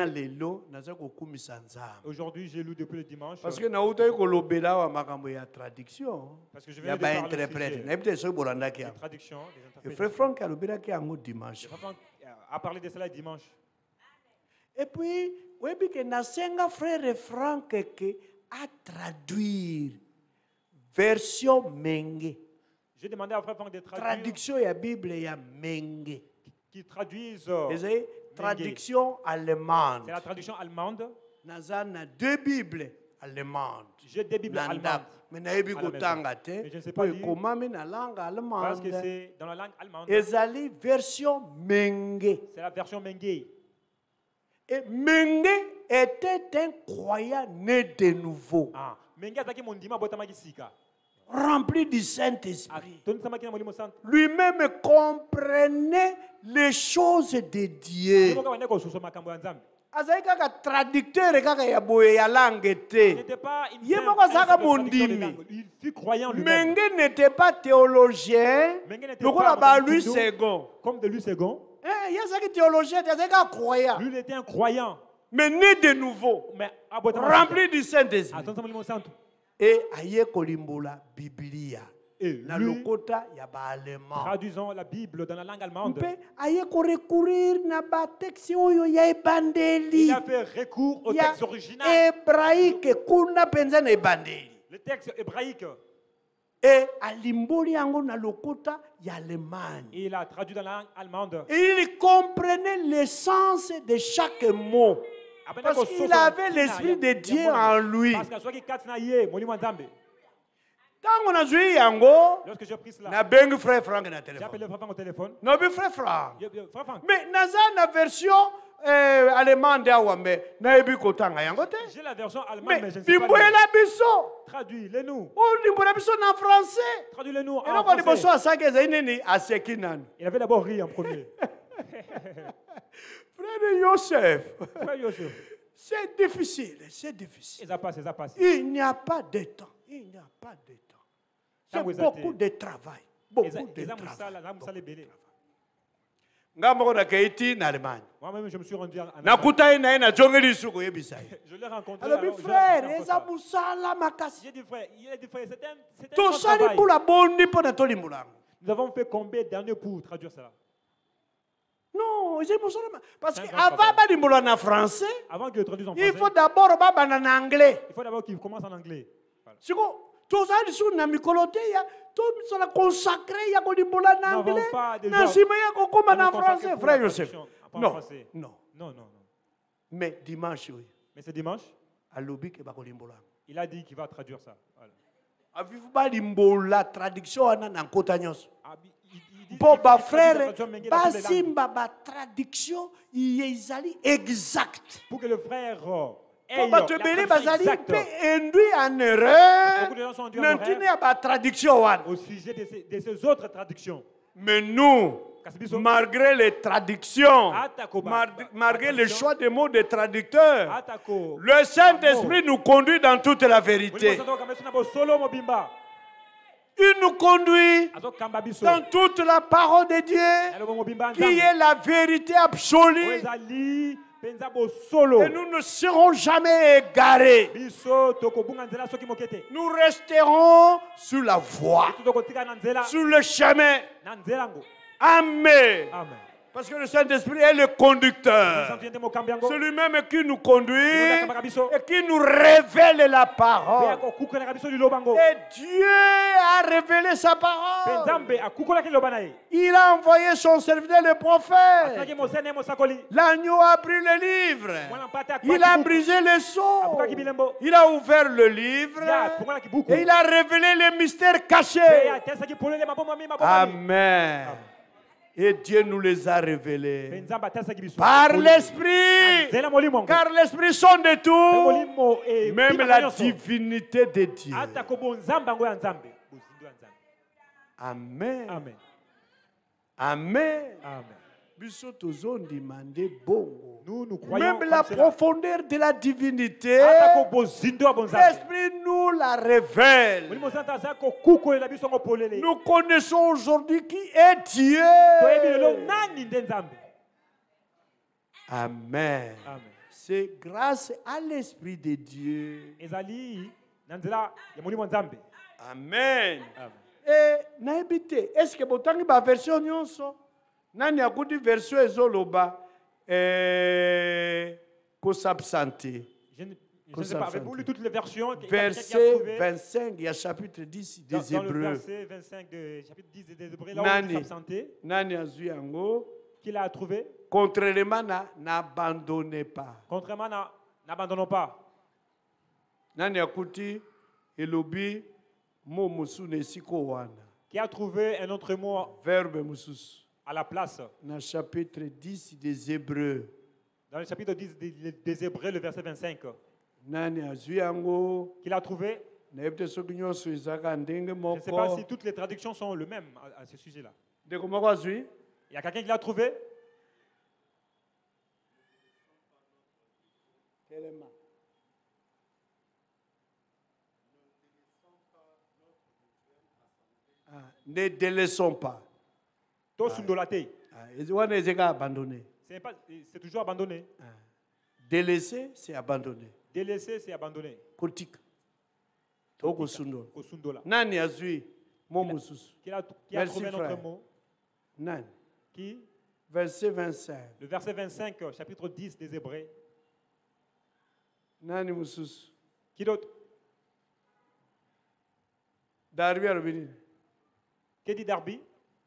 S2: Aujourd'hui, j'ai lu depuis le dimanche.
S1: Parce que na uta ko lobela wa makambo ya traduction.
S2: Parce que je vais parler interprète.
S1: Na bite so bolanda ki.
S2: Traduction des interprètes.
S1: Frère Franck a lobela ki ango dimanche.
S2: A parlé de cela dimanche.
S1: Et puis, oui bi que na senga frère Franck que a traduire version Menge.
S2: J'ai demandé à frère Franck de traduire.
S1: Traduction ya Bible ya Menge.
S2: Qui traduisent.
S1: Traduction allemande.
S2: C'est la traduction allemande.
S1: Nazana deux Bibles allemandes.
S2: J'ai deux Bibles allemandes.
S1: Mais je ne sais pas comment mais na langue allemande.
S2: Parce que c'est dans la langue allemande.
S1: Ezali version Menge.
S2: C'est la version Menge.
S1: Et Menge était un croyant né de nouveau.
S2: Ah, Menge azaki mondima botama kisika.
S1: Rempli du Saint-Esprit. Lui-même comprenait les choses de Dieu. Azalika traducteur kaka ya boye ya langue te.
S2: Il fut croyant lui-même.
S1: Menge n'était pas théologien. Lokola ba Louis second.
S2: Comme de Louis second.
S1: Eh, yazaki théologien, yazaka croyant.
S2: Lui il était un croyant.
S1: Mais né de nouveau.
S2: Mais
S1: rempli du Saint-Esprit. Et aye kolimbola Biblia.
S2: Et
S1: na lokota ya ba allemand.
S2: Traduisons la Bible dans la langue allemande.
S1: Mpe aye ko recourir na ba texte oyo ya ebandeli.
S2: Il a fait recours au texte original.
S1: Hébraïque kuna penza na ebandeli.
S2: Le texte hébraïque.
S1: Et alimboli yango na lokota ya Allemagne.
S2: Il a traduit dans la langue allemande.
S1: Et il comprenait l'essence de chaque mot. Parce qu'il avait l'Esprit de Dieu en lui. Quand on a joué yango, na bengi frère Franck na téléphone.
S2: J'appelle le frère Franck au téléphone.
S1: Non, mais frère Franck. Mais naza na version euh, allemande awa mais na ebi kotanga yango te.
S2: J'ai la version allemande mais je ne sais pas.
S1: Dimboyela biso.
S2: Traduis-les-nous.
S1: Oh, dimboyela biso en français.
S2: Traduis-les-nous en
S1: français. Et non, quand biso asake zaineni asekinan.
S2: Il avait d'abord ri en premier.
S1: Frère Yosef.
S2: Frère Yosef.
S1: C'est difficile, c'est difficile.
S2: Ça passe, ça passe.
S1: Il n'y a pas de temps. Il n'y a pas de temps. C'est beaucoup de travail. Beaucoup de travail.
S2: Moi-même, je me suis rendu en
S1: Allemagne.
S2: Je l'ai rencontré.
S1: Alors, mes frères,
S2: j'ai dit frère, il a dit frère, c'est un, c'est un travail. Nous avons fait combien d'années pour traduire cela?
S1: Non, parce qu'avant de en français,
S2: avant qu'il traduise en français,
S1: il faut d'abord en anglais.
S2: Il faut d'abord qu'il commence en anglais.
S1: C'est quoi? Tout ça, c'est sur la micoloté, tout ça consacré, il y a en anglais. Non, si mais il y a en français, frère Joseph. Non, non,
S2: non, non, non.
S1: Mais dimanche, oui.
S2: Mais c'est dimanche.
S1: Il
S2: a dit qu'il va traduire ça. Voilà.
S1: Avez-vous pas la traduction en ankotanyoso? Bon, bah frère, basimba ba traduction yezali exact.
S2: Pour que le frère
S1: ait la traduction exacte. Induit en erreur. N'entendez pas traduction
S2: au sujet de ces, de ces autres traductions.
S1: Mais nous, malgré les traductions, malgré le choix des mots des traducteurs, le Saint-Esprit nous conduit dans toute la vérité. Il nous conduit dans toute la parole de Dieu, qui est la vérité absolue. Et nous ne serons jamais égarés. Nous resterons sur la voie, sur le chemin. Amen. Amen. Parce que le Saint-Esprit est le conducteur. C'est lui-même qui nous conduit et qui nous révèle la parole. Et Dieu a révélé sa parole. Il a envoyé son serviteur le prophète. L'agneau a pris le livre. Il a brisé le sceau. Il a ouvert le livre. Et il a révélé les mystères cachés. Amen. Et Dieu nous les a révélés par l'Esprit, car l'Esprit sonde tout, même la divinité de Dieu. Amen. Amen. Amen. Nous, nous croyons même la profondeur de la divinité, l'Esprit nous la révèle. Nous connaissons aujourd'hui qui est Dieu. Amen. Amen. C'est grâce à l'Esprit de Dieu. Amen. Et n'habitez, est-ce que vous avez une version nyonso? Nani akuti version ezoloba eh ko s'absenter.
S2: Je ne sais pas, avez-vous lu toutes les versions?
S1: Verset vingt-cinq, il y a chapitre dix des
S2: Hébreux.
S1: Dans le
S2: verset vingt-cinq de chapitre dix des Hébreux, là où on dit s'absenter.
S1: Nani azui yango?
S2: Qu'il a trouvé?
S1: Contrairement, n'abandonnez pas.
S2: Contrairement, n'abandonnons pas.
S1: Nani akuti elobi mo musu nesiko wana.
S2: Qui a trouvé un autre mot?
S1: Verbe musus.
S2: À la place.
S1: Dans le chapitre dix des Hébreux.
S2: Dans le chapitre dix des, des Hébreux, le verset vingt-cinq.
S1: Qu'il
S2: a trouvé. Je ne sais pas si toutes les traductions sont le même à, à ce sujet-là. Il y a quelqu'un qui l'a trouvé.
S1: Ah, ne délaissons pas.
S2: C'est toujours abandonné.
S1: Délaisser, c'est abandonner.
S2: Délaisser, c'est abandonner.
S1: Kotik. Nani azui momusus.
S2: Qui a, qui a trouvé notre mot?
S1: Nani.
S2: Qui?
S1: Verset vingt-cinq.
S2: Le verset vingt-cinq, chapitre dix des Hébreux.
S1: Nani musus.
S2: Qui d'autre?
S1: Darby Arbini.
S2: Qui dit Darby?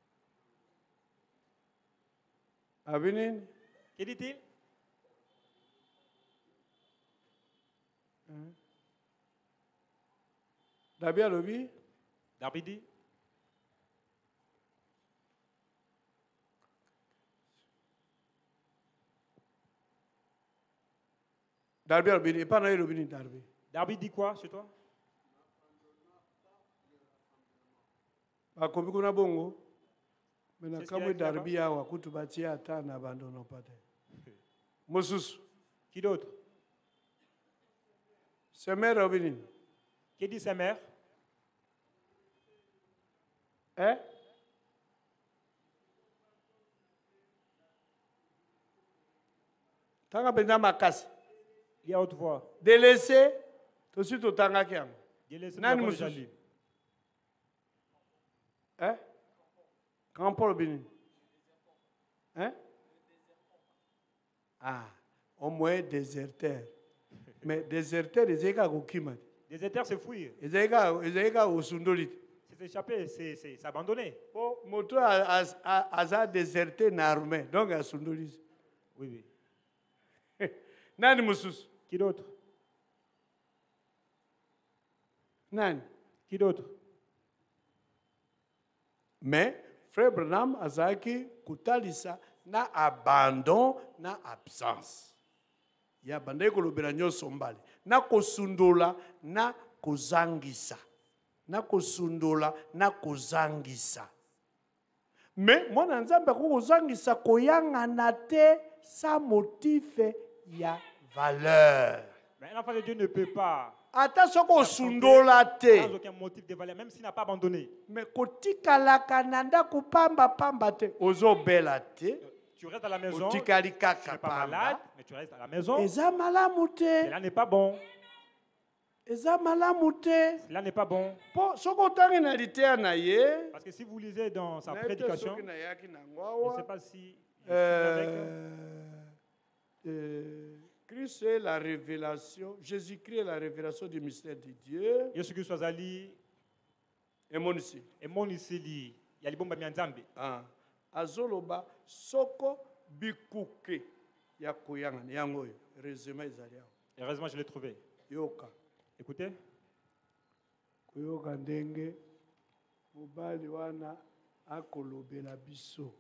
S1: Abinin.
S2: Que dit-il?
S1: Darby Alobi.
S2: Darby dit.
S1: Darby Alobi. Pas naï Robini Darby.
S2: Darby dit quoi chez toi?
S1: Akobi kuna bongo. Mais quand Darby a wakutu bati ata na abandono pate. Moses.
S2: Qui d'autre?
S1: Sa mère Robin.
S2: Qui dit sa mère?
S1: Hein? Tanga benda makasi.
S2: Il y a haute voix.
S1: Délaissé, tout de suite au tanga kiam.
S2: Délaissé, nous déjà lu.
S1: Hein? Quand Paul Bini. Hein? Ah, au moins déserteur. Mais déserteur, ils étaient au Kimat.
S2: Déserteur, c'est fuir.
S1: Ils étaient au Sundolit.
S2: C'est s'échapper, c'est s'abandonner.
S1: Oh, moto a déserté l'armée, donc à Sundolit.
S2: Oui, oui.
S1: Nani mususu?
S2: Qui d'autre?
S1: Nani?
S2: Qui d'autre?
S1: Mais frère Branham azaki kutalisa na abandon na absence. Ya bande kolobela nyonso mbali. Na kosundola na kozangisa. Na kosundola na kozangisa. Mais mwana nzambe kozangisa koyangana te sa motif ya valeur.
S2: Mais l'enfant de Dieu ne peut pas.
S1: Attention kosundola te.
S2: Sans aucun motif de valeur, même s'il n'a pas abandonné.
S1: Mais kotikala kananda kupamba pamba te. Ozo bela te.
S2: Tu restes à la maison.
S1: Tu n'es
S2: pas malade, mais tu restes à la maison.
S1: Cela
S2: n'est pas bon. Cela n'est pas bon.
S1: Parce que
S2: si vous lisez dans sa prédication, je ne sais pas si
S1: euh, euh, Christ est la révélation, Jésus-Christ est la révélation du mystère de Dieu.
S2: Jésus-Christ soit ali.
S1: Et mon ici.
S2: Et mon ici dit, il y a les bombes mianzambi.
S1: Ah. Azoloba soko bikuke ya kuyanga yango résumé ezali.
S2: Heureusement je l'ai trouvé.
S1: Yoka.
S2: Écoutez.
S1: Kuyoka ndenge mobali wana akolobela biso.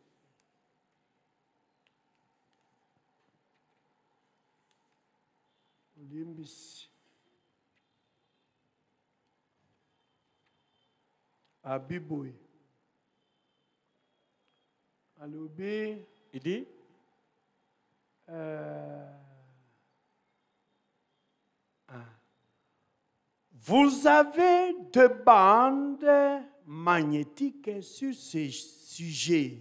S1: Limbisi. Abiboy.
S2: Il dit
S1: euh, ah. Vous avez deux bandes magnétiques sur ce sujet.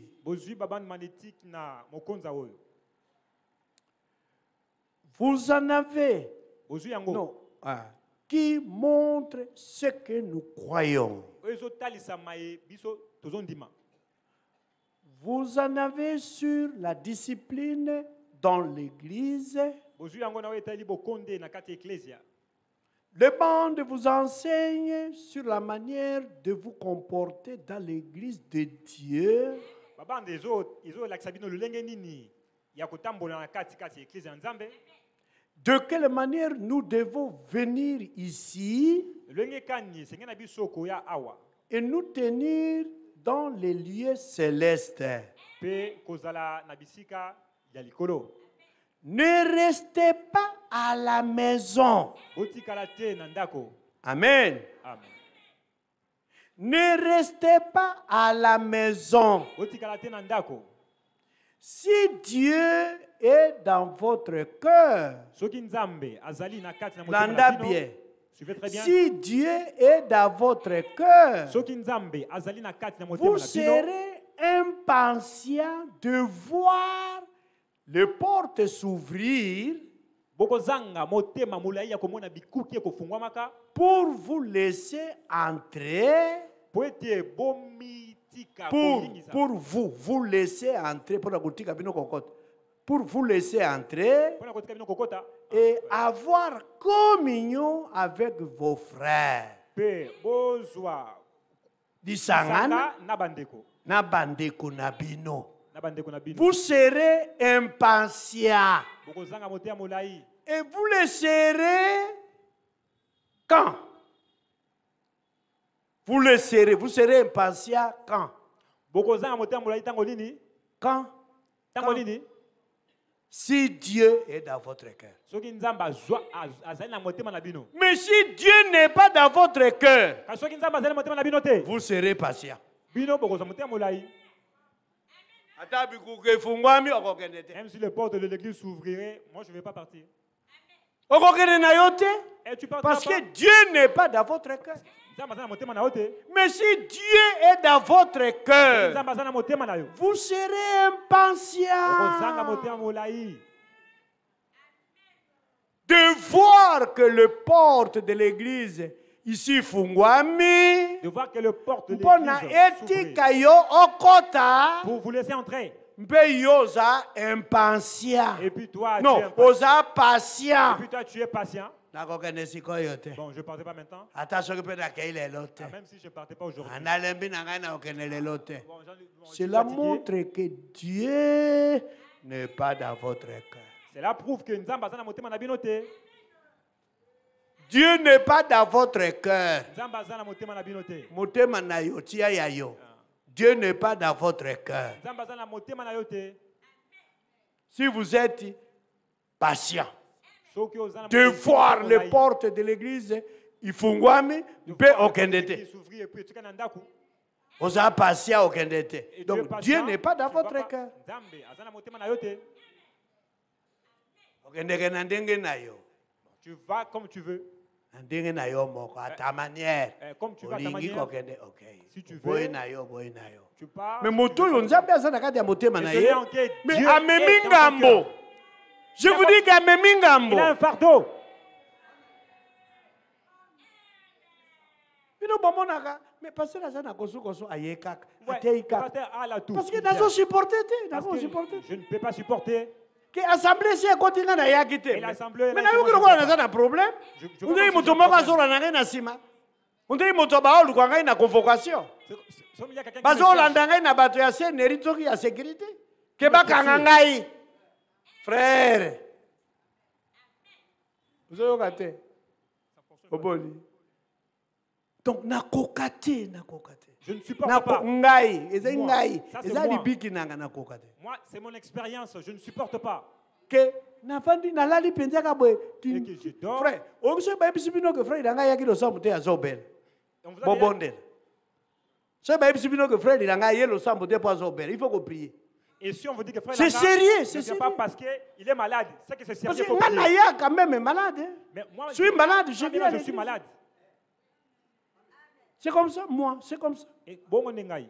S1: Vous en avez non, ah, qui montrent ce que nous croyons. Vous en avez sur la discipline dans l'Église. Les bandes vous enseignent sur la manière de vous comporter dans l'Église de Dieu. De quelle manière nous devons venir ici et nous tenir dans les lieux célestes. Ne restez pas à la maison. Amen.
S2: Amen.
S1: Ne restez pas à la maison. Si Dieu est dans votre cœur, l'anda bien. Si Dieu est dans votre cœur, vous serez impatient de voir les portes s'ouvrir pour vous laisser entrer, pour, pour vous, vous laisser entrer, pour vous laisser entrer et avoir communion avec vos frères. Disangana na bandeko na bino. Vous serez impatient. Et vous le serez quand? Vous le serez, vous serez impatient quand? Quand? Quand? Si Dieu est dans votre cœur. Mais si Dieu n'est pas dans votre cœur, vous serez patient.
S2: Même si les portes de l'église s'ouvriraient, moi je ne vais pas partir.
S1: Et tu parce que Dieu n'est pas dans votre cœur. Mais si Dieu est dans votre cœur, vous serez impatient de voir que les portes de l'église ici fungwami,
S2: de voir que les portes de l'église
S1: s'ouvrent
S2: pour vous laisser entrer.
S1: Impatient.
S2: Et puis toi,
S1: non,
S2: tu es impatient.
S1: patient.
S2: Et puis toi, tu es patient.
S1: Bon,
S2: je ne partais pas maintenant. Ah, même si je ne partais pas aujourd'hui.
S1: Bon, cela montre que Dieu n'est pas dans votre cœur.
S2: Cela prouve que Nzamba za na motema na bino te.
S1: Dieu n'est pas dans votre cœur.
S2: Nzamba za na motema na bino te.
S1: Motema na yo tia ya yo. Dieu n'est pas dans votre cœur.
S2: Nzamba za na motema na yo te.
S1: Si vous êtes patient
S2: Soki oza na
S1: de
S2: motema
S1: voir
S2: na
S1: les
S2: yo.
S1: portes de l'église, il faut ngwami mpe okendete.
S2: S'ouvrir et puis tu kana ndaku.
S1: Vous êtes patient okendete.
S2: Et
S1: Donc
S2: patient,
S1: Dieu n'est pas dans
S2: tu vas
S1: votre
S2: pas-
S1: cœur.
S2: Nzambe aza na motema na yo te.
S1: Okendeke na ndenge na yo.
S2: Tu vas comme tu veux.
S1: Na ndenge na yo moko à ta manière.
S2: Eh, comme tu vas à ta
S1: Olingi
S2: manière.
S1: kokende, OK.
S2: Si tu veux.
S1: Boye na yo, boye na yo.
S2: Tu pars.
S1: Mais
S2: si
S1: moto
S2: tu veux
S1: yo
S2: pas-
S1: nzambe aza na kati ya motema
S2: Et
S1: na
S2: celui
S1: ye.
S2: en qui Dieu
S1: Mais
S2: est
S1: amemi
S2: dans ton
S1: ngambo.
S2: cœur.
S1: Je vous dis qu'amemi
S2: Il a un
S1: ngambo.
S2: fardeau.
S1: Bino bomonaka, mais pasteur aza na kosu kosu ayekaka.
S2: Ouais,
S1: Atei
S2: le
S1: kaka.
S2: pasteur a la tout.
S1: Parce que
S2: Il vient.
S1: nazo supporter te,
S2: Parce
S1: nazo
S2: que
S1: supporter.
S2: je ne peux pas supporter.
S1: Que assemblée si ekotinga na yaki te.
S2: Et l'assemblée,
S1: Mais
S2: là,
S1: na yo
S2: comment
S1: kilo
S2: je
S1: kwa
S2: sais
S1: naza na problème.
S2: Je- je
S1: Ondei
S2: vois pas
S1: moto
S2: si j'ai
S1: moko
S2: problème.
S1: azola na ngai na sima. Ondei moto baolu kwa ngai na convocation.
S2: C'est- c'est- c'est comme il y a quelqu'un qui me cherche.
S1: Bazolanda ngai na bato ya seneri soki ya sécurité. Ke bakanga ngai. Frère. Ozoyoka te. Oboli. Donc nakoka te, nakoka te.
S2: Je ne supporte
S1: Nako
S2: pas.
S1: ngai, eza
S2: Moi.
S1: ngai,
S2: Ça, c'est
S1: eza
S2: moi.
S1: libiki nanga nakoka te.
S2: Moi, c'est mon expérience. Je ne supporte pas.
S1: Ke nafandi nalali penza ka boye.
S2: Et que je dors.
S1: Frère, okiso ba ebisi bino ke frère nanga yaki lo sambo te azobel.
S2: On vous a déjà-
S1: Bobondel. So ba ebisi bino ke frère nanga yelo sambo te po azobel. Il faut qu'on prie.
S2: Et si on vous dit que frère
S1: C'est
S2: Langa
S1: sérieux,
S2: ne
S1: c'est
S2: vient
S1: sérieux.
S2: pas parce qu'il est malade, c'est que c'est
S1: Parce
S2: sérieux.
S1: que
S2: faut
S1: ngana
S2: prier.
S1: ya quand même est malade. hein.
S2: Mais moi,
S1: Je suis malade, je
S2: moi,
S1: viens
S2: maintenant,
S1: à
S2: je suis
S1: l'église.
S2: malade.
S1: C'est comme ça, moi, c'est comme ça.
S2: Et bon, on est ngai.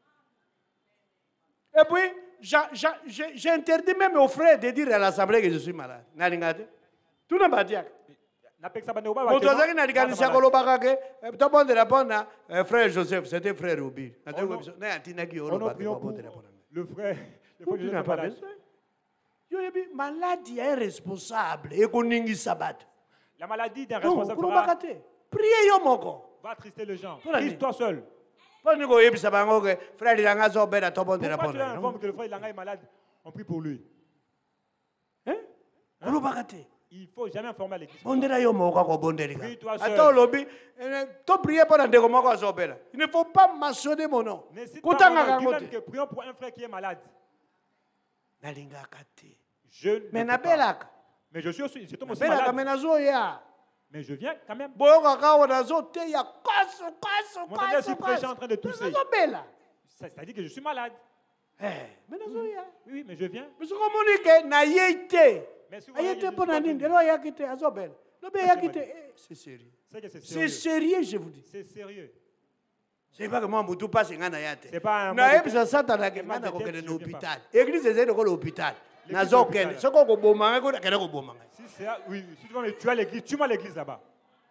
S1: Et puis, j'a- j'a- j'ai j'ai interdit même aux frères de dire à l'assemblée que je suis malade. Nalingate. Tout n'a pas dit.
S2: Napekisa bande oba
S1: Moto
S2: bakeno,
S1: azaki na likanisi ya
S2: malade.
S1: kolobaka ke eh, tobondela mpona eh, frère Joseph, c'était frère Obi.
S2: Oh non.
S1: Na atinaki yo
S2: On nous
S1: olobaka
S2: prions pour
S1: tobondela mpona ngai.
S2: le frère. Le frère
S1: Tu
S2: Joseph
S1: n'as
S2: est
S1: pas
S2: malade.
S1: besoin. Yo yebi maladi ya irresponsable ekoningisa bato.
S2: La maladie d'un
S1: Non,
S2: responsable
S1: kolobaka
S2: fera-
S1: te. Priez yo moko.
S2: va attrister les gens.
S1: Pour la
S2: Prise toi seul.
S1: Mpo nini koyebisa bango ke frère lilanga azobela tobondela
S2: Pourquoi tu
S1: mpona
S2: informes
S1: ngai.
S2: que le frère Langa est malade? On prie pour lui.
S1: Hein? Kolobaka te.
S2: Il ne faut jamais informer l'église.
S1: Bondela yo moko akobondelika.
S2: Prie toi seul.
S1: Ata olobi eh, toprie mpo na ndeko moko azobela. Il ne faut pas mentionner mon nom.
S2: N'hésite pas
S1: Kutangaka
S2: à
S1: yango
S2: dire même
S1: te.
S2: que prions pour un frère qui est malade.
S1: Nalingaka te.
S2: Je ne
S1: Mais
S2: peux pas.
S1: nabelaka.
S2: Mais je suis aussi, je tombe aussi
S1: Nabelaka
S2: malade.
S1: me nazoya.
S2: Mais je viens quand même.
S1: Boyokaka awa nazoteya kaso kaso
S2: Mon ami, je
S1: kaso
S2: suis prêché en train de tousser.
S1: nazobela.
S2: Ça, ça dit que je suis malade.
S1: Eh, me nazoya.
S2: Oui, oui, mais je viens.
S1: Mais sokomoni ke nayei te.
S2: Mais si vous voyez,
S1: Ayei
S2: je
S1: te
S2: ne
S1: mpo
S2: suis
S1: na
S2: pas
S1: nini
S2: venu.
S1: lelo ayaki te azobela. Lobi ayaki te. Eh, c'est sérieux.
S2: C'est que c'est
S1: C'est
S2: sérieux.
S1: sérieux, je vous dis.
S2: C'est sérieux.
S1: C'est pas que moi mutu passe nga na ya te.
S2: C'est pas un
S1: nayebisa satana ke
S2: un mal
S1: nga
S2: de tête,
S1: nakokende
S2: je
S1: na
S2: viens
S1: hôpital. Église ezali lokola hôpital.
S2: L'église
S1: Nazokende.
S2: hôpital.
S1: Soki okoboma ngai kodakende koboma ngai.
S2: Si c'est, oui, si tu vas me tuer à l'église, tue-moi à l'église là-bas.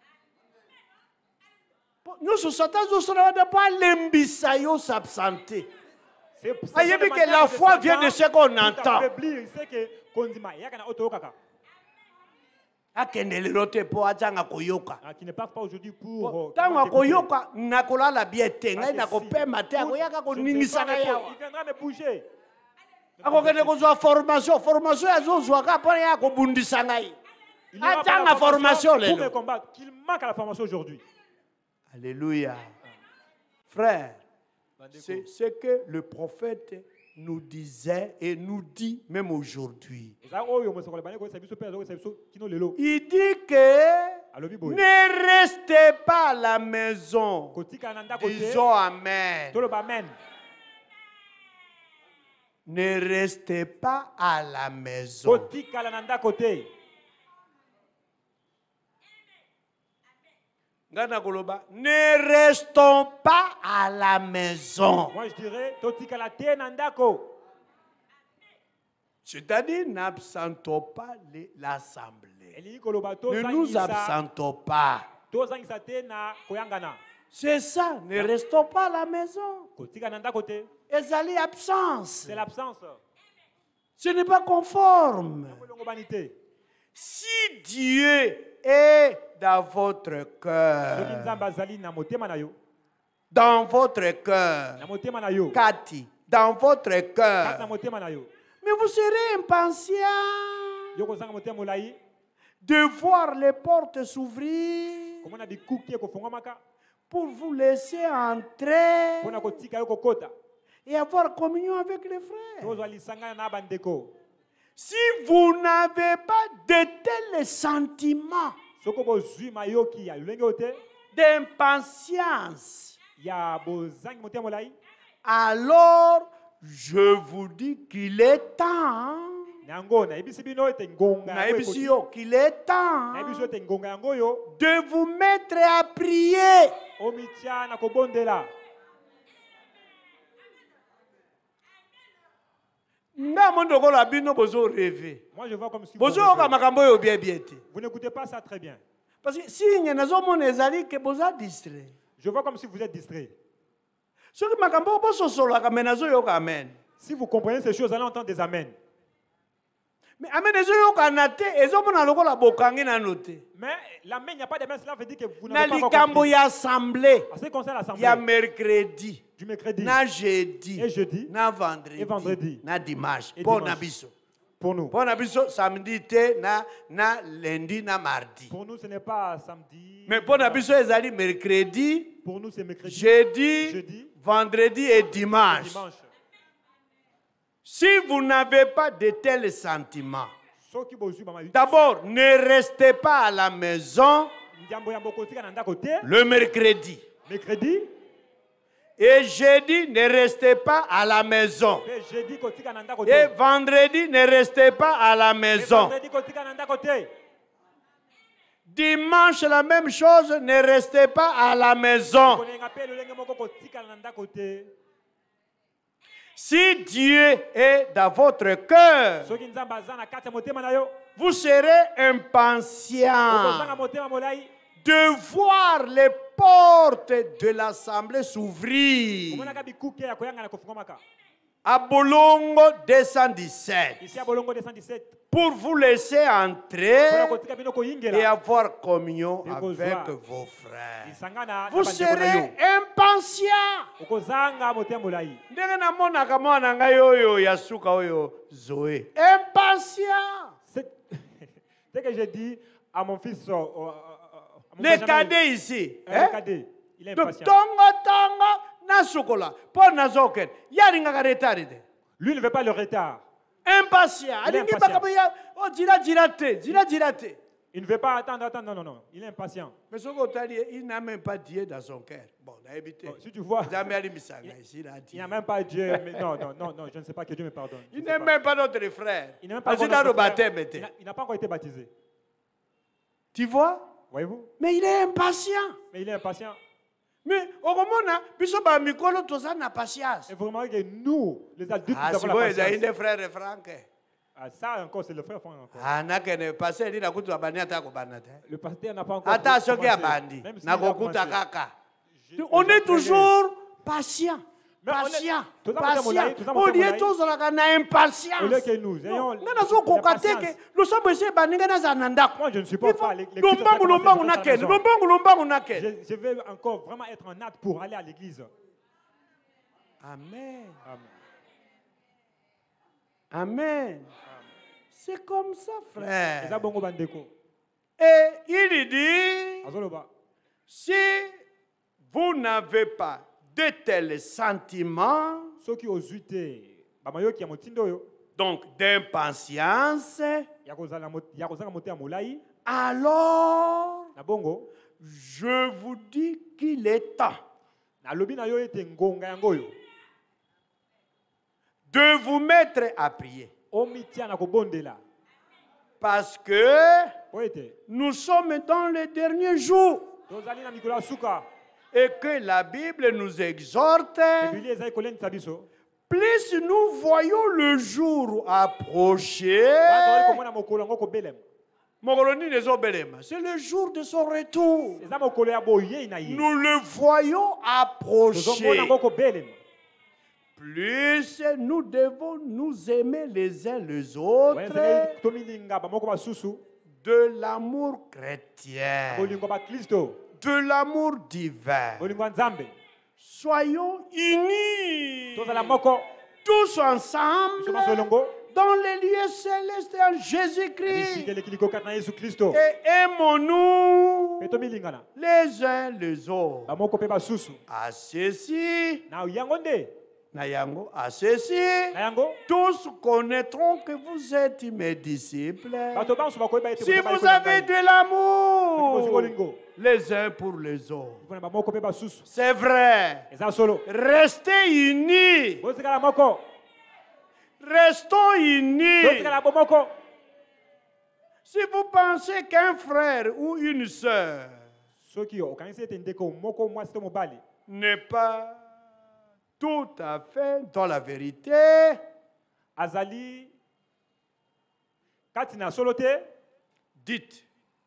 S1: nyonso satan azosala wana mpo alembisa yo s'absenter.
S2: C'est c'est
S1: Ah, il y a
S2: ça
S1: vu
S2: la
S1: que
S2: manière
S1: la
S2: de
S1: foi
S2: Satan
S1: vient de ce qu'on
S2: pour
S1: entend.
S2: t'affaiblir. Il sait que Kondima, il y a qu'un autre kaka.
S1: akende lelo te mpo azanga koyoka.
S2: Ah, qui ne passe pas aujourd'hui pour. euh,
S1: ntango
S2: comment t'écouter.
S1: akoyoka nakolala bien te
S2: Parce
S1: ngai
S2: que
S1: nakopema te
S2: si-
S1: akoyaka
S2: je ne sais
S1: koningisa
S2: pas
S1: ngai
S2: répondre.
S1: awa
S2: Il viendra me bouger.
S1: akokende kozwa formation formation azozwaka mpo ya kobundisa ngai
S2: Il n'aura pas
S1: atanga
S2: la
S1: formation
S2: pour me
S1: lelo.
S2: combattre. Qu'il manque à la formation aujourd'hui.
S1: Alléluia. Frère, c'est ce que le prophète nous disait et nous dit même aujourd'hui. Il dit que ne restez pas à la maison. Disons Amen. Ne restez pas à la maison. Ngana koloba, ne restons pas à la maison.
S2: Moi je dirais,
S1: C'est-à-dire, n'absentons pas les- l'assemblée. Ne nous absentons pas. C'est ça, ne restons pas à la maison. Ezali absence.
S2: C'est l'absence.
S1: Ce n'est pas conforme. Si Dieu est dans votre cœur, dans votre cœur, Cathy, dans votre cœur, mais vous serez impatient. de voir les portes s'ouvrir pour vous laisser entrer et avoir communion avec les frères. Si vous n'avez pas de tels sentiments d'impatience, alors je vous dis qu'il est temps, qu'il est temps de vous mettre à prier. Moi, je vois comme si vous,
S2: vous n'écoutez pas ça très bien.
S1: Parce que si vous êtes distrait,
S2: je vois comme si vous êtes distrait. Si vous comprenez ces choses, allez entendre des amens.
S1: Mais
S2: l'amen, il n'y a pas d'amen, cela veut dire que vous n'avez pas encore
S1: compris. Il y a mercredi,
S2: du mercredi,
S1: na jeudi,
S2: et jeudi,
S1: na vendredi,
S2: et vendredi,
S1: na dimanche.
S2: Et
S1: Pour
S2: dimanche. Pour nous.
S1: Pour nous, samedi, na, na lundi, na mardi.
S2: Pour nous, ce n'est pas samedi.
S1: Mais pour nous, c'est mercredi,
S2: pour nous, c'est mercredi,
S1: jeudi,
S2: jeudi,
S1: vendredi et dimanche.
S2: Et dimanche.
S1: Si vous n'avez pas de tels sentiments, d'abord, ne restez pas à la maison le mercredi.
S2: mercredi.
S1: Et jeudi, ne restez pas à la maison. Et vendredi, ne restez pas à la maison. Dimanche, la même chose, ne restez pas à la maison. Si Dieu est dans votre cœur, vous serez impatient de voir les portes de l'assemblée s'ouvrir. À Bolongo deux cent dix-sept. Pour vous laisser entrer et avoir communion avec vos frères. Vous serez impatient. Impatient.
S2: Dès que j'ai dit à mon fils, euh, euh,
S1: le cadet ici,
S2: hein? Le cadet, il est impatient. Lui ne veut pas le retard.
S1: Impatient.
S2: Il est impatient. Il ne veut pas attendre, attendre, non, non, non. Il est impatient.
S1: Mais il n'a même pas Dieu dans son cœur. Bon,
S2: bon, si tu vois, il n'y a même pas Dieu. Mais non, non, non, non, je ne sais pas que Dieu me pardonne.
S1: Il n'est même pas notre frère.
S2: Il n'a pas, pas encore été baptisé.
S1: Tu vois?
S2: Voyez-vous?
S1: Mais il est impatient.
S2: Mais il est impatient.
S1: Mais au moment où nous avons patience.
S2: Et vous remarquez que nous, les adultes,
S1: ah,
S2: nous avons la patience.
S1: Si frère Franck.
S2: Ah, ça encore, c'est le frère Franck encore.
S1: Ah, n'a qu'un pasteur, il n'a pas encore
S2: le pasteur n'a pas encore
S1: attention qu'il y a bandi. On est toujours patient. Patient, patient. On est tous en impatience.
S2: Moi,
S1: je
S2: ne suis pas pas l'église. Je vais encore vraiment être en hâte pour aller à l'église.
S1: Amen. Amen. Amen. C'est comme ça, frère. Et il dit, si vous n'avez pas de tels sentiments, donc d'impatience, alors je vous dis qu'il est temps de vous mettre à prier. Parce que nous sommes dans les derniers jours. Et que la Bible nous exhorte, plus nous voyons le jour approcher, c'est le jour de son retour. Nous le voyons approcher. Plus nous devons nous aimer les uns les autres de l'amour chrétien, de l'amour divin. Soyons unis tous ensemble dans les lieux célestes en Jésus-Christ. Et aimons-nous les uns les autres. À ceci, à ceci, tous connaîtront que vous êtes mes disciples. Si vous avez de l'amour les uns pour les autres. C'est vrai. Restez unis. Restons unis. Si vous pensez qu'un frère ou une sœur n'est pas tout à fait dans la vérité, dites,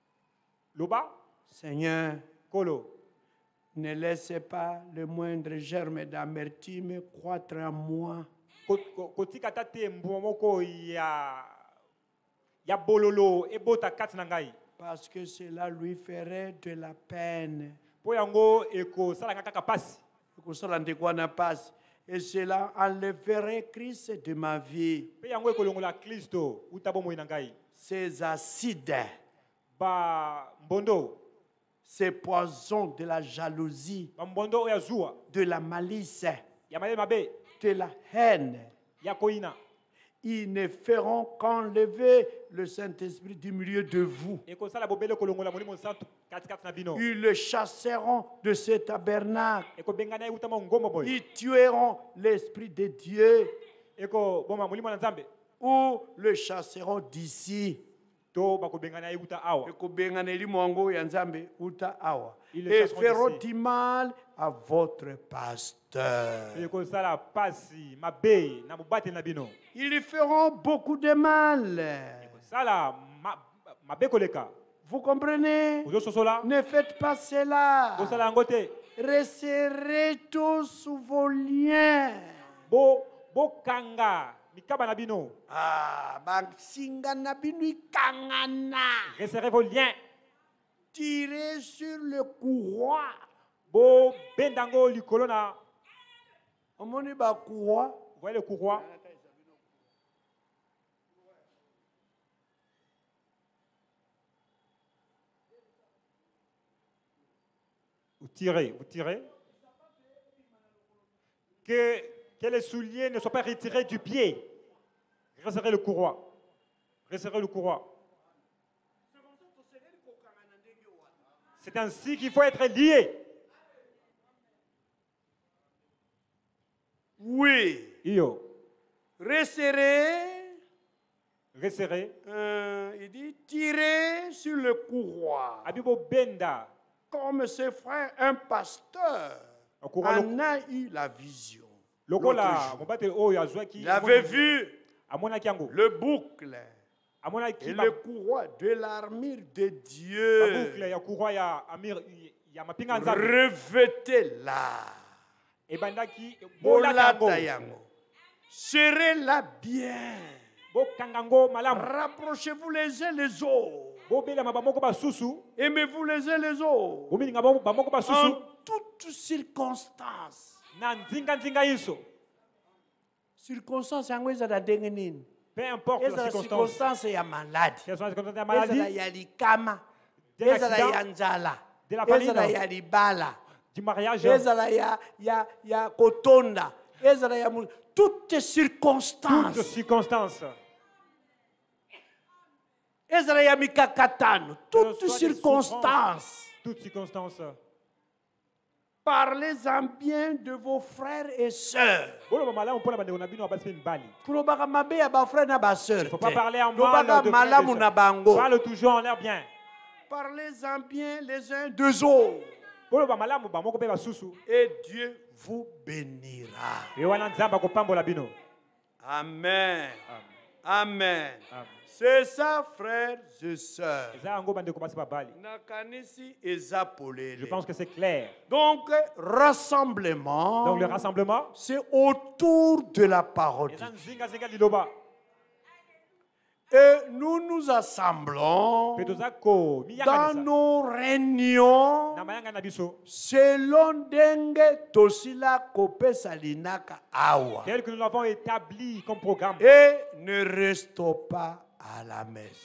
S1: Seigneur, ne laissez pas le moindre germe d'amertume croître en moi. Parce que cela lui ferait de la peine. Et cela enlèverait Christ de ma vie. Ces acides, ces poisons de la jalousie, de la malice, de la haine, ils ne feront qu'enlever le Saint-Esprit du milieu de vous. Ils le chasseront de ce tabernacle. Ils tueront l'Esprit de Dieu. Ou le chasseront d'ici. Et feront du mal à votre pasteur. Ils feront beaucoup de mal. Vous comprenez? Ne faites pas cela. Resserrez tous vos liens. Ah,
S2: resserrez vos liens.
S1: Tirez sur le courroie.
S2: Bo bendango likolona.
S1: Omoni ba courroie.
S2: Vous voyez le courroie? Vous tirez, vous tirez. Que, que les souliers ne soient pas retirés du pied. Resserrez le courroie. Resserrez le courroie. C'est ainsi qu'il faut être lié.
S1: Oui.
S2: Io.
S1: Resserrez.
S2: Resserrez.
S1: Euh, il dit tirer sur le courroie.
S2: Abibo benda.
S1: Comme ses frères, un pasteur en a eu la vision. Il avait vu le boucle et le courroie de l'armure de Dieu. Revêtez-la. Serrez-la bien. Rapprochez-vous les uns les autres. Aimez-vous les uns les autres. En toutes circonstances. Circonstances,
S2: peu importe la circonstance.
S1: Il y a maladie. Il y a l'ikama. Il y a njala.
S2: De la famille.
S1: Il y a libala.
S2: Du mariage.
S1: Il y a y a kotonda. Toutes circonstances.
S2: Toutes circonstances.
S1: Toutes circonstances.
S2: Toutes circonstances.
S1: Parlez-en bien de vos frères et sœurs.
S2: Il ne faut pas parler en mal de frères et sœurs. Parle toujours en l'air bien.
S1: Parlez-en bien les uns des autres. Et Dieu vous bénira. Amen. Amen. Amen. C'est ça, frères et sœurs.
S2: Je pense que c'est clair.
S1: Donc, rassemblement.
S2: Donc, le rassemblement,
S1: c'est autour de la parole. Et nous nous assemblons dans nos réunions selon Dengue Tosila Kopesa Linaka Awa.
S2: Tel que nous l'avons établi comme programme.
S1: Et ne restons pas à la maison.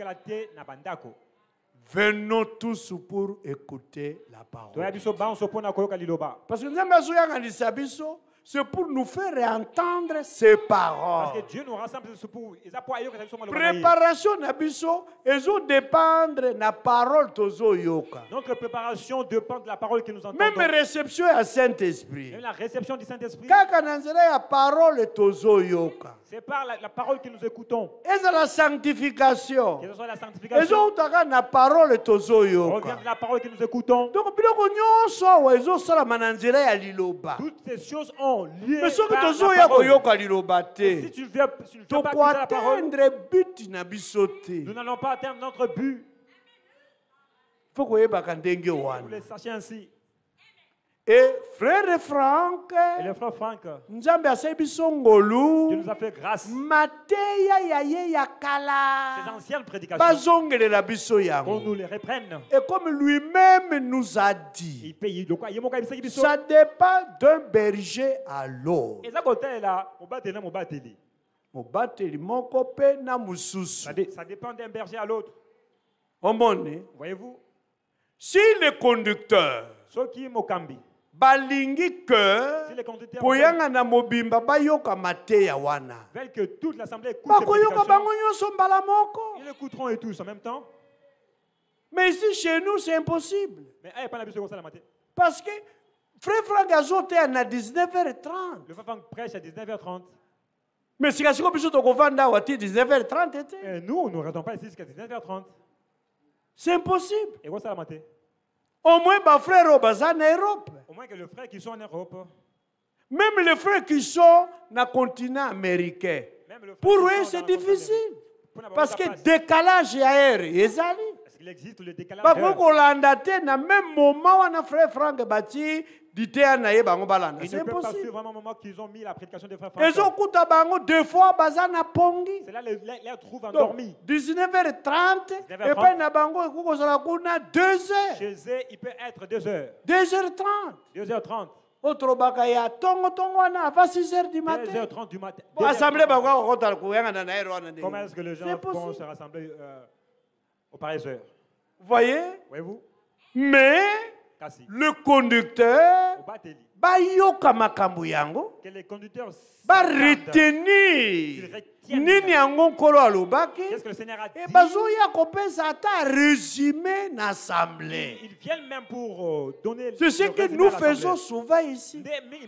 S1: Venons tous pour écouter la parole. Parce que nous c'est pour nous faire entendre ses paroles.
S2: Parce que Dieu nous rassemble pour
S1: préparation nabiso ezo dépendre na parole tozo yoka.
S2: Notre préparation dépend de la parole que nous entendons.
S1: Même réception à Saint-Esprit.
S2: Même la réception du Saint-Esprit.
S1: Kaka nanzela ya parole tozo yoka.
S2: C'est par la, la parole que nous écoutons.
S1: Et c'est la sanctification.
S2: Que ce soit la sanctification.
S1: Ezo utaka na parole tozo yoka.
S2: Revient de la parole que nous écoutons.
S1: Donc biloko nyonso wa ezo sala mananzela ya liloba.
S2: Toutes ces choses ont lié
S1: mais ce que
S2: par
S1: tozo
S2: la parole.
S1: Yoka liloba te.
S2: Si tu veux, si tu ne veux pas écouter la parole,
S1: nous
S2: n'allons pas atteindre notre but.
S1: Faut que
S2: vous le sachiez ainsi.
S1: Et frère Franck,
S2: et le frère Franck,
S1: Nzambe asebisongolu,
S2: Dieu nous a fait grâce.
S1: Mateya yaye yakala.
S2: Ces anciennes prédications,
S1: bazongele la biso yango.
S2: Qu'on nous les reprenne.
S1: Et comme lui-même nous a dit, ça dépend d'un berger à l'autre.
S2: Et ça côté là,
S1: mobateli moko pe na mususu.
S2: Ça dépend d'un berger à l'autre.
S1: Voyez-vous? Si les conducteurs balingi que poyanga na mobimba bayoka mateya wana,
S2: veulent que toute l'assemblée écoute
S1: ces prédications,
S2: ils l'écouteront et tous en même temps.
S1: Mais ici chez nous c'est impossible.
S2: Mais pas la besoin de matin.
S1: Parce que frère Franck azote à dix-neuf heures trente.
S2: Le frère Franck prêche à dix-neuf heures trente.
S1: Mais si vous biso to kovanda wati dix-neuf heures trente était.
S2: Et nous nous ne restons pas ici jusqu'à dix-neuf heures trente.
S1: C'est impossible.
S2: Et quoi ça la matin?
S1: Au moins, les frères en Europe.
S2: Au moins que les frères qui sont en Europe.
S1: Même les frères qui sont dans le continent américain. Pour eux, c'est difficile. Parce que le décalage aérien,
S2: parce qu'il existe le décalage
S1: aérien. Parce que dans le même moment, on a frère Franck Bati, c'est impossible.
S2: Ils ne peuvent pas suivre vraiment le moment qu'ils ont mis la prédication de frère Franck.
S1: Ils ont écouté deux fois, bazana pongi.
S2: C'est là les les trouvent endormis.
S1: dix-neuf heures trente, et puis na bango ekukozala kuna deux heures.
S2: Chez eux, il peut être deux heures.
S1: deux heures trente.
S2: deux heures trente.
S1: Autre bakaya tongo tongo wana avant six heures du matin.
S2: deux heures trente du matin.
S1: Bon, assemblée bakwa kotala kuyanga na naero wana ndenge.
S2: Comment est-ce que les gens vont se rassembler euh, aux pareilles heures?
S1: Voyez?
S2: Voyez-vous?
S1: Mais
S2: Kasi.
S1: Le conducteur bayoka makambo yango.
S2: Que les conducteurs
S1: ba retenir nini yango nkolo alobaki.
S2: Qu'est-ce que le Seigneur a dit?
S1: Et bazoya kopesa ata résumé na assemblée.
S2: Ils viennent même pour euh, donner.
S1: C'est ce que nous faisons souvent ici.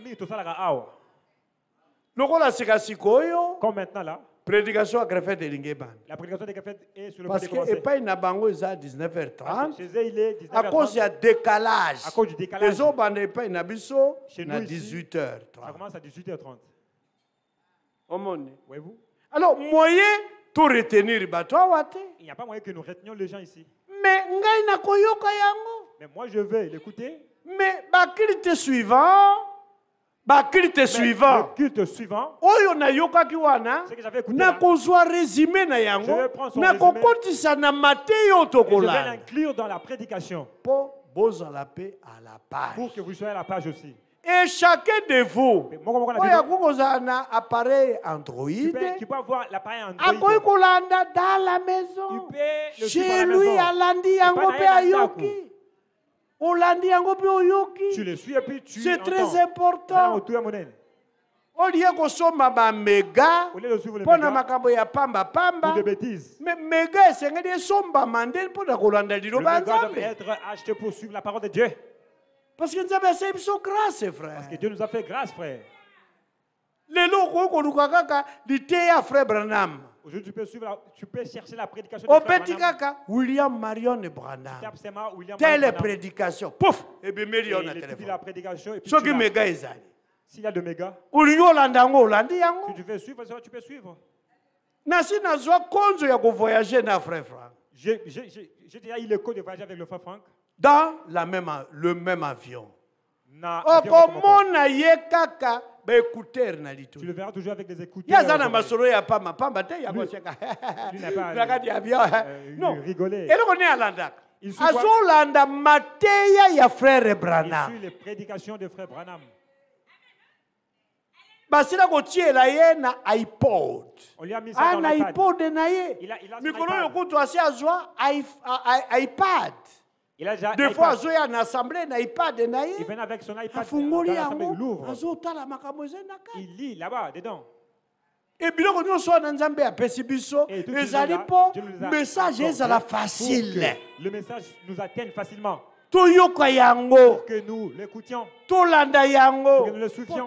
S1: Lokola sika sikoyo.
S2: Comme maintenant là.
S1: Prédication à Greffet de Lingeban.
S2: La prédication de Greffet est sur le
S1: point de commencer. Parce que pas na bango à dix-neuf heures trente.
S2: Chez eux il est dix-neuf heures trente.
S1: À cause du décalage.
S2: À cause du décalage.
S1: Les autres bandé pas na biso à dix-huit heures trente.
S2: Ça commence à dix-huit heures trente.
S1: Voyez-vous? Alors moyen tout retenir bato wate.
S2: Il n'y a pas moyen que nous retenions les gens ici.
S1: Mais ngai na koyoka yango.
S2: Mais moi je vais l'écouter.
S1: Mais ba culte suivant ba culte suivant.
S2: Le culte suivant.
S1: Oyo na yoka ki wana.
S2: C'est que j'avais écouté.
S1: Na kozwa résumé na yango.
S2: Je vais prendre son
S1: na kokotisa na Matthieu tokola.
S2: Je vais l'inclure dans la prédication.
S1: Pour boza la paix à la page.
S2: Pour que vous soyez à la page aussi.
S1: Et chacun de vous, il y a un appareil Android.
S2: Qui peut avoir l'appareil Android.
S1: Dans la maison. Chez lui, à Landi, à Yoki. Au Landi, à Yoki.
S2: Tu le suis et puis tu
S1: c'est très important. Au lieu qu'on soit ma méga, pour na makambo ya pamba pamba.
S2: Ou de bêtises.
S1: Mais méga, c'est un somba mandel pour la Kolanda di
S2: Roba. Le méga doit être acheté pour suivre la parole de Dieu.
S1: Parce que nous avons fait grâce, frère.
S2: Parce que Dieu nous a fait grâce, frère.
S1: Les locaux qu'on nous a dit, frère Branham.
S2: Aujourd'hui, tu peux suivre, la, tu peux chercher la prédication
S1: de frère Branham. William Marion Branham. Telle prédication. Pouf! Et bien, million de téléphone.
S2: La prédication.
S1: Ce qui me gagne.
S2: S'il y a de méga.
S1: Si
S2: tu veux suivre, tu peux suivre.
S1: Nasi nazwa konzo ya voyager na frère Franck.
S2: J'ai déjà eu le code de voyager avec le frère Franck.
S1: Dans la même, le même avion. okomona ye kaka baécouteur na litu.
S2: Tu le verras toujours avec des écouteurs.
S1: Yazana masolo ya pamba pamba te ya kocheka. Nakati ya bio. Non.
S2: Rigoler.
S1: Et on est à l'andak. Azolanda mateya ya frère Branham.
S2: Il suit les prédications de frère Branham.
S1: Basila kotiela ye na iPod.
S2: On lui a mis ça dans l'iPad.
S1: iPod na ye. Mikolo yokutu asi azwa iPad.
S2: Il a déjà
S1: Des fois, il y a une assemblée, un iPad,
S2: il vient avec son iPad dans l'assemblée, il l'ouvre. Il lit là-bas, dedans.
S1: Et puis, nous sommes dans un pécibiso. Et le message est facile.
S2: Le message nous atteigne facilement.
S1: Pour
S2: que nous l'écoutions.
S1: Pour
S2: que nous le suivions.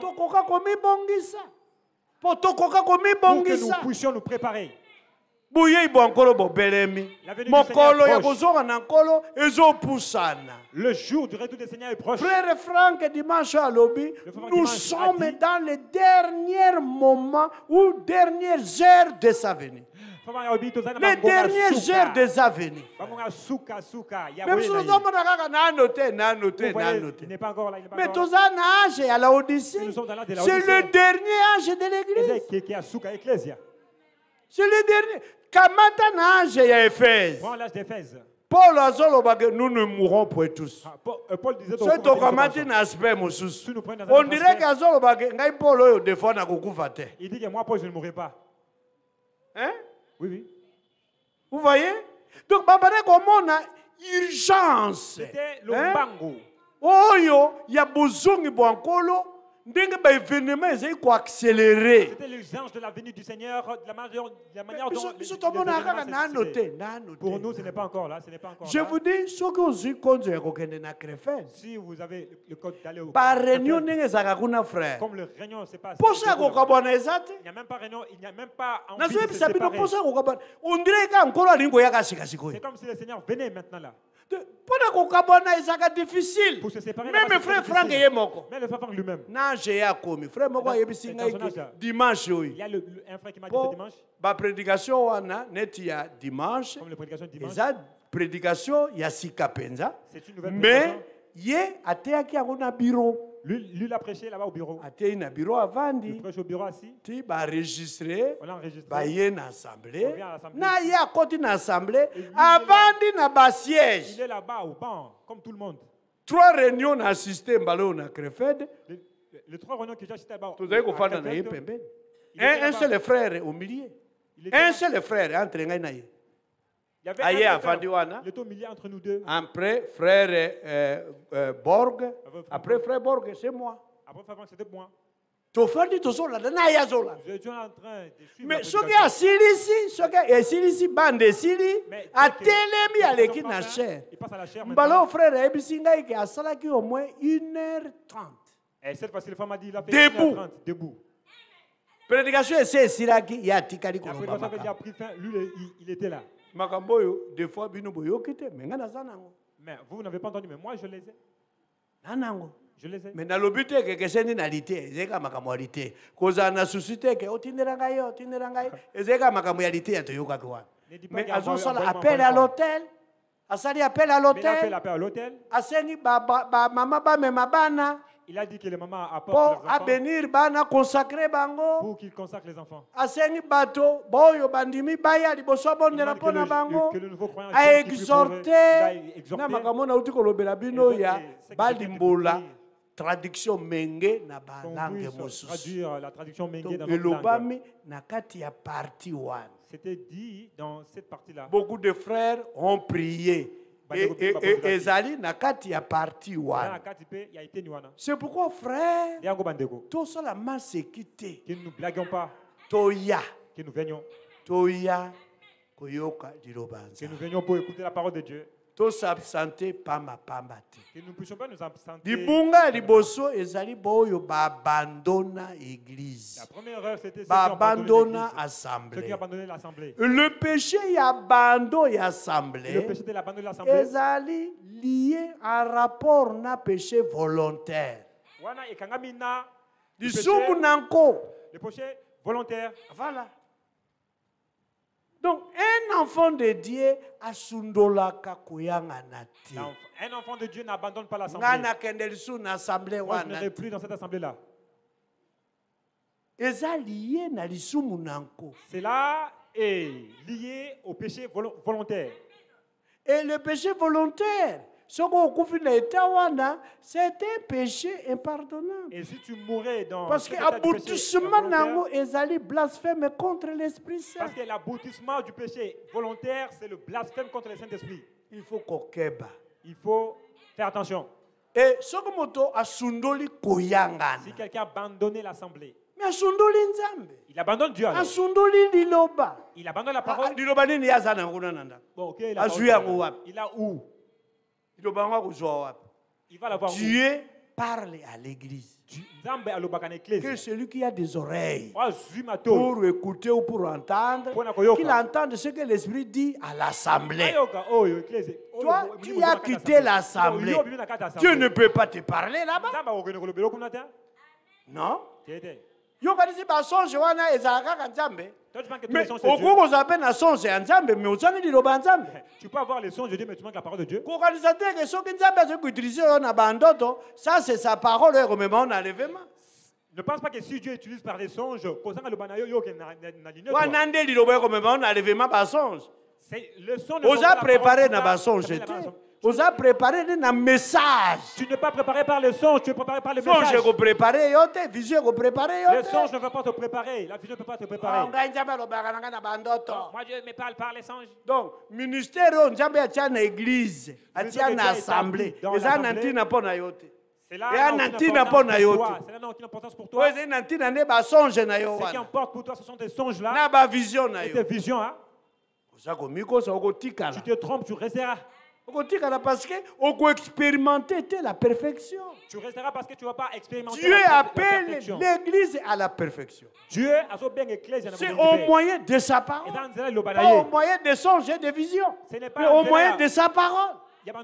S1: Pour
S2: que nous puissions nous préparer.
S1: Bouye bonkolo bobelemi. Mokolo ya kozonga na nkolo ezopusana.
S2: Le jour du retour du Seigneur est proche.
S1: Frère Franck dimanche à l'obi, nous sommes dans les derniers moments ou dernières heures de sa venue. Les dernières heures de sa venue. Même si nous sommes na noté na noté na noté. Mais tous en âge à la Odyssée. C'est le dernier âge de l'église. C'est le dernier. Kamata na âge ya Éphèse.
S2: Prends l'âge d'Éphèse.
S1: Paul azoloba que nous ne mourrons pour tous.
S2: Paul disait
S1: c'est to kamati na aspect mosusu. On dirait que azoloba que ngai Paul oyo de fois na kokufa te.
S2: Il dit que moi Paul je ne mourrai pas.
S1: Hein?
S2: Oui oui.
S1: Vous voyez? Donc babane komona urgence.
S2: C'était le mbango.
S1: Oyo ya bozongi bwankolo. C'était
S2: l'urgence de la venue du Seigneur, de la manière, de la manière dont le, pour nous, ce n'est pas encore là. Ce n'est pas encore
S1: Je
S2: là.
S1: vous dis, ce que vous avez
S2: si vous avez le code d'aller au
S1: par réunion, frère.
S2: Comme le réunion, c'est pas.
S1: Pour ça,
S2: il n'y a même pas réunion, il n'y a même pas envie de se séparer.
S1: On dirait que
S2: c'est comme si le Seigneur venait maintenant là.
S1: C'est difficile.
S2: Pour se séparer,
S1: même le frère Franck est mort.
S2: Même le frère Franck lui-même.
S1: Frère Moko dimanche.
S2: Il y a le, le, un frère qui m'a dit ce dimanche.
S1: La prédication wana neti ya dimanche.
S2: Comme la prédication dimanche.
S1: Eza prédication ya sika penza.
S2: C'est une nouvelle prédication.
S1: Mais ye ateyaki yango na bureau.
S2: Lui, lui l'a prêché là-bas au bureau.
S1: Atei na bureau avandi.
S2: Il prêche au bureau assis.
S1: Ti ba enregistré.
S2: On l'a enregistré.
S1: Ba ye na assemblée.
S2: On vient à l'assemblée.
S1: Na ye akoti na assemblée. Avandi na ba siège.
S2: Il est là-bas au banc, comme tout le monde.
S1: Trois réunions na assisté mbalo na Crefed.
S2: Les trois réunions que j'ai assisté là-bas.
S1: Tout avez na na ye pembeni. Un seul frère au milieu. Un seul frère entre ngai na ye.
S2: Il y avait
S1: Aïe,
S2: un frère, il était au milieu entre nous deux.
S1: Après, frère euh, euh, Borg. Après, frère Borg, c'est moi.
S2: Après, frère Borg, c'était moi.
S1: Tu fais du tout là, na ya zola.
S2: Je suis en train de suivre.
S1: Mais ce qui a silisi, ce qui a silisi, bande sili, a telemi à l'équipe na chair.
S2: Il passe à la chair.
S1: Mbalo frère Ebisinga qui a salaki au moins une heure trente.
S2: Et cette fois-ci, le femme m'a dit, il a fait
S1: debout.
S2: une heure trente, debout.
S1: Prédication c'est Siraki, il y a Tikali
S2: Kono. La prédication qui a pris fin, lui, il, il était là.
S1: Makamboyo, des fois, bino boyo kite, mais ngana zanango.
S2: Mais vous, vous n'avez pas entendu, mais moi, je les ai.
S1: Nanango.
S2: Je les ai.
S1: Mais dans l'obité que que c'est une réalité, c'est comme makamorité. Cause on a suscité que otinderanga yo, otinderanga yo, c'est comme makamorité ya toyoka kwa. Mais azo sala appel à l'hôtel. Asali appel à l'hôtel.
S2: Il a fait l'appel à l'hôtel.
S1: Asengi ba ba mama ba me mabana.
S2: Il a dit que les mamans apportent
S1: leurs
S2: enfants.
S1: Pour bénir bana consacrer bango.
S2: Pour qu'ils consacrent les enfants.
S1: Asengi bato boyo bandimi baya liboso bondela pona bango. A exhorter. Na makamona uti kolobela bino ya balimbola. Traduction menge na ba langue mosusu.
S2: Traduire la traduction menge dans notre
S1: langue. Na kati ya partie one.
S2: C'était dit dans cette partie-là.
S1: Beaucoup de frères ont prié. Et Ezali na kati ya partie one. C'est pourquoi frère, tout cela m'a séquité.
S2: Que nous ne blaguons pas.
S1: Toya.
S2: Que nous venions.
S1: Toya koyoka dirobanza.
S2: Que nous venions pour écouter la parole de Dieu.
S1: To s'absenter pamba pamba te.
S2: Que nous ne puissions pas nous absenter.
S1: Dibunga liboso ezali boyo ba abandonna église.
S2: La première heure c'était ceux
S1: qui abandonna assemblée.
S2: Ceux qui abandonnaient l'assemblée.
S1: Le péché y abandonne l'assemblée.
S2: Le péché de l'abandon de l'assemblée.
S1: Ezali lié à rapport na péché volontaire.
S2: Wana ekangamina.
S1: Disumu nanko.
S2: Le péché volontaire.
S1: Voilà. Donc, un enfant de Dieu a sundolaka koyanga nati.
S2: Un enfant de Dieu n'abandonne pas l'assemblée. Moi, je n'irai plus dans cette assemblée-là. Cela est lié au péché volontaire.
S1: Et le péché volontaire, c'est un péché impardonnable.
S2: Et si tu mourais dans
S1: parce que l'aboutissement est blasphème contre l'Esprit Saint.
S2: Parce que l'aboutissement du péché volontaire, c'est le blasphème contre le Saint-Esprit.
S1: Il faut kokeba.
S2: Il faut faire attention.
S1: Et sokomoto asundoli koyangana.
S2: Si quelqu'un a abandonné l'assemblée,
S1: mais asundoli nzambe.
S2: Il abandonne Dieu. Alors.
S1: Asundoli liloba.
S2: Il abandonne la parole.
S1: Liloba nini yazana ngunananda.
S2: Bon, OK, il a Il a où?
S1: Il va l'avoir. Dieu parle à l'église. Que celui qui a des oreilles pour écouter ou pour entendre, qu'il entende ce que l'Esprit dit à l'assemblée. Toi, tu as quitté l'assemblée. Dieu ne peut pas te parler là-bas. Non? Mais
S2: tu peux avoir les songes de Dieu, mais tu manques la parole de Dieu.
S1: Ça, c'est sa parole. Ne
S2: pense pas que si Dieu utilise par les songes, le son
S1: vous a préparé dans songe. Vous a préparé un message.
S2: Tu n'es pas préparé par le songe, tu es préparé par le
S1: songe
S2: message.
S1: Songe préparé, vision préparé.
S2: Le songe ne va pas te préparer, la vision ne peut pas te préparer.
S1: Oh, moi
S2: Dieu me parle par les songes.
S1: Donc, ministère on Nzambe atia na église, atia na assemblée. Eza nantina pona yote.
S2: C'est là une importance pour toi.
S1: C'est ce
S2: qui importe pour toi, ce sont tes songes là.
S1: Na ba vision na yo.
S2: Tes visions hein. Tu te trompes, tu resteras.
S1: Parce que on peut expérimenter la perfection.
S2: Tu resteras parce que tu ne vas pas expérimenter
S1: Dieu
S2: la,
S1: appelle l'église à la perfection.
S2: Dieu a
S1: c'est au moyen de sa parole. Pas au moyen de songes et de visions. Mais au moyen de sa parole.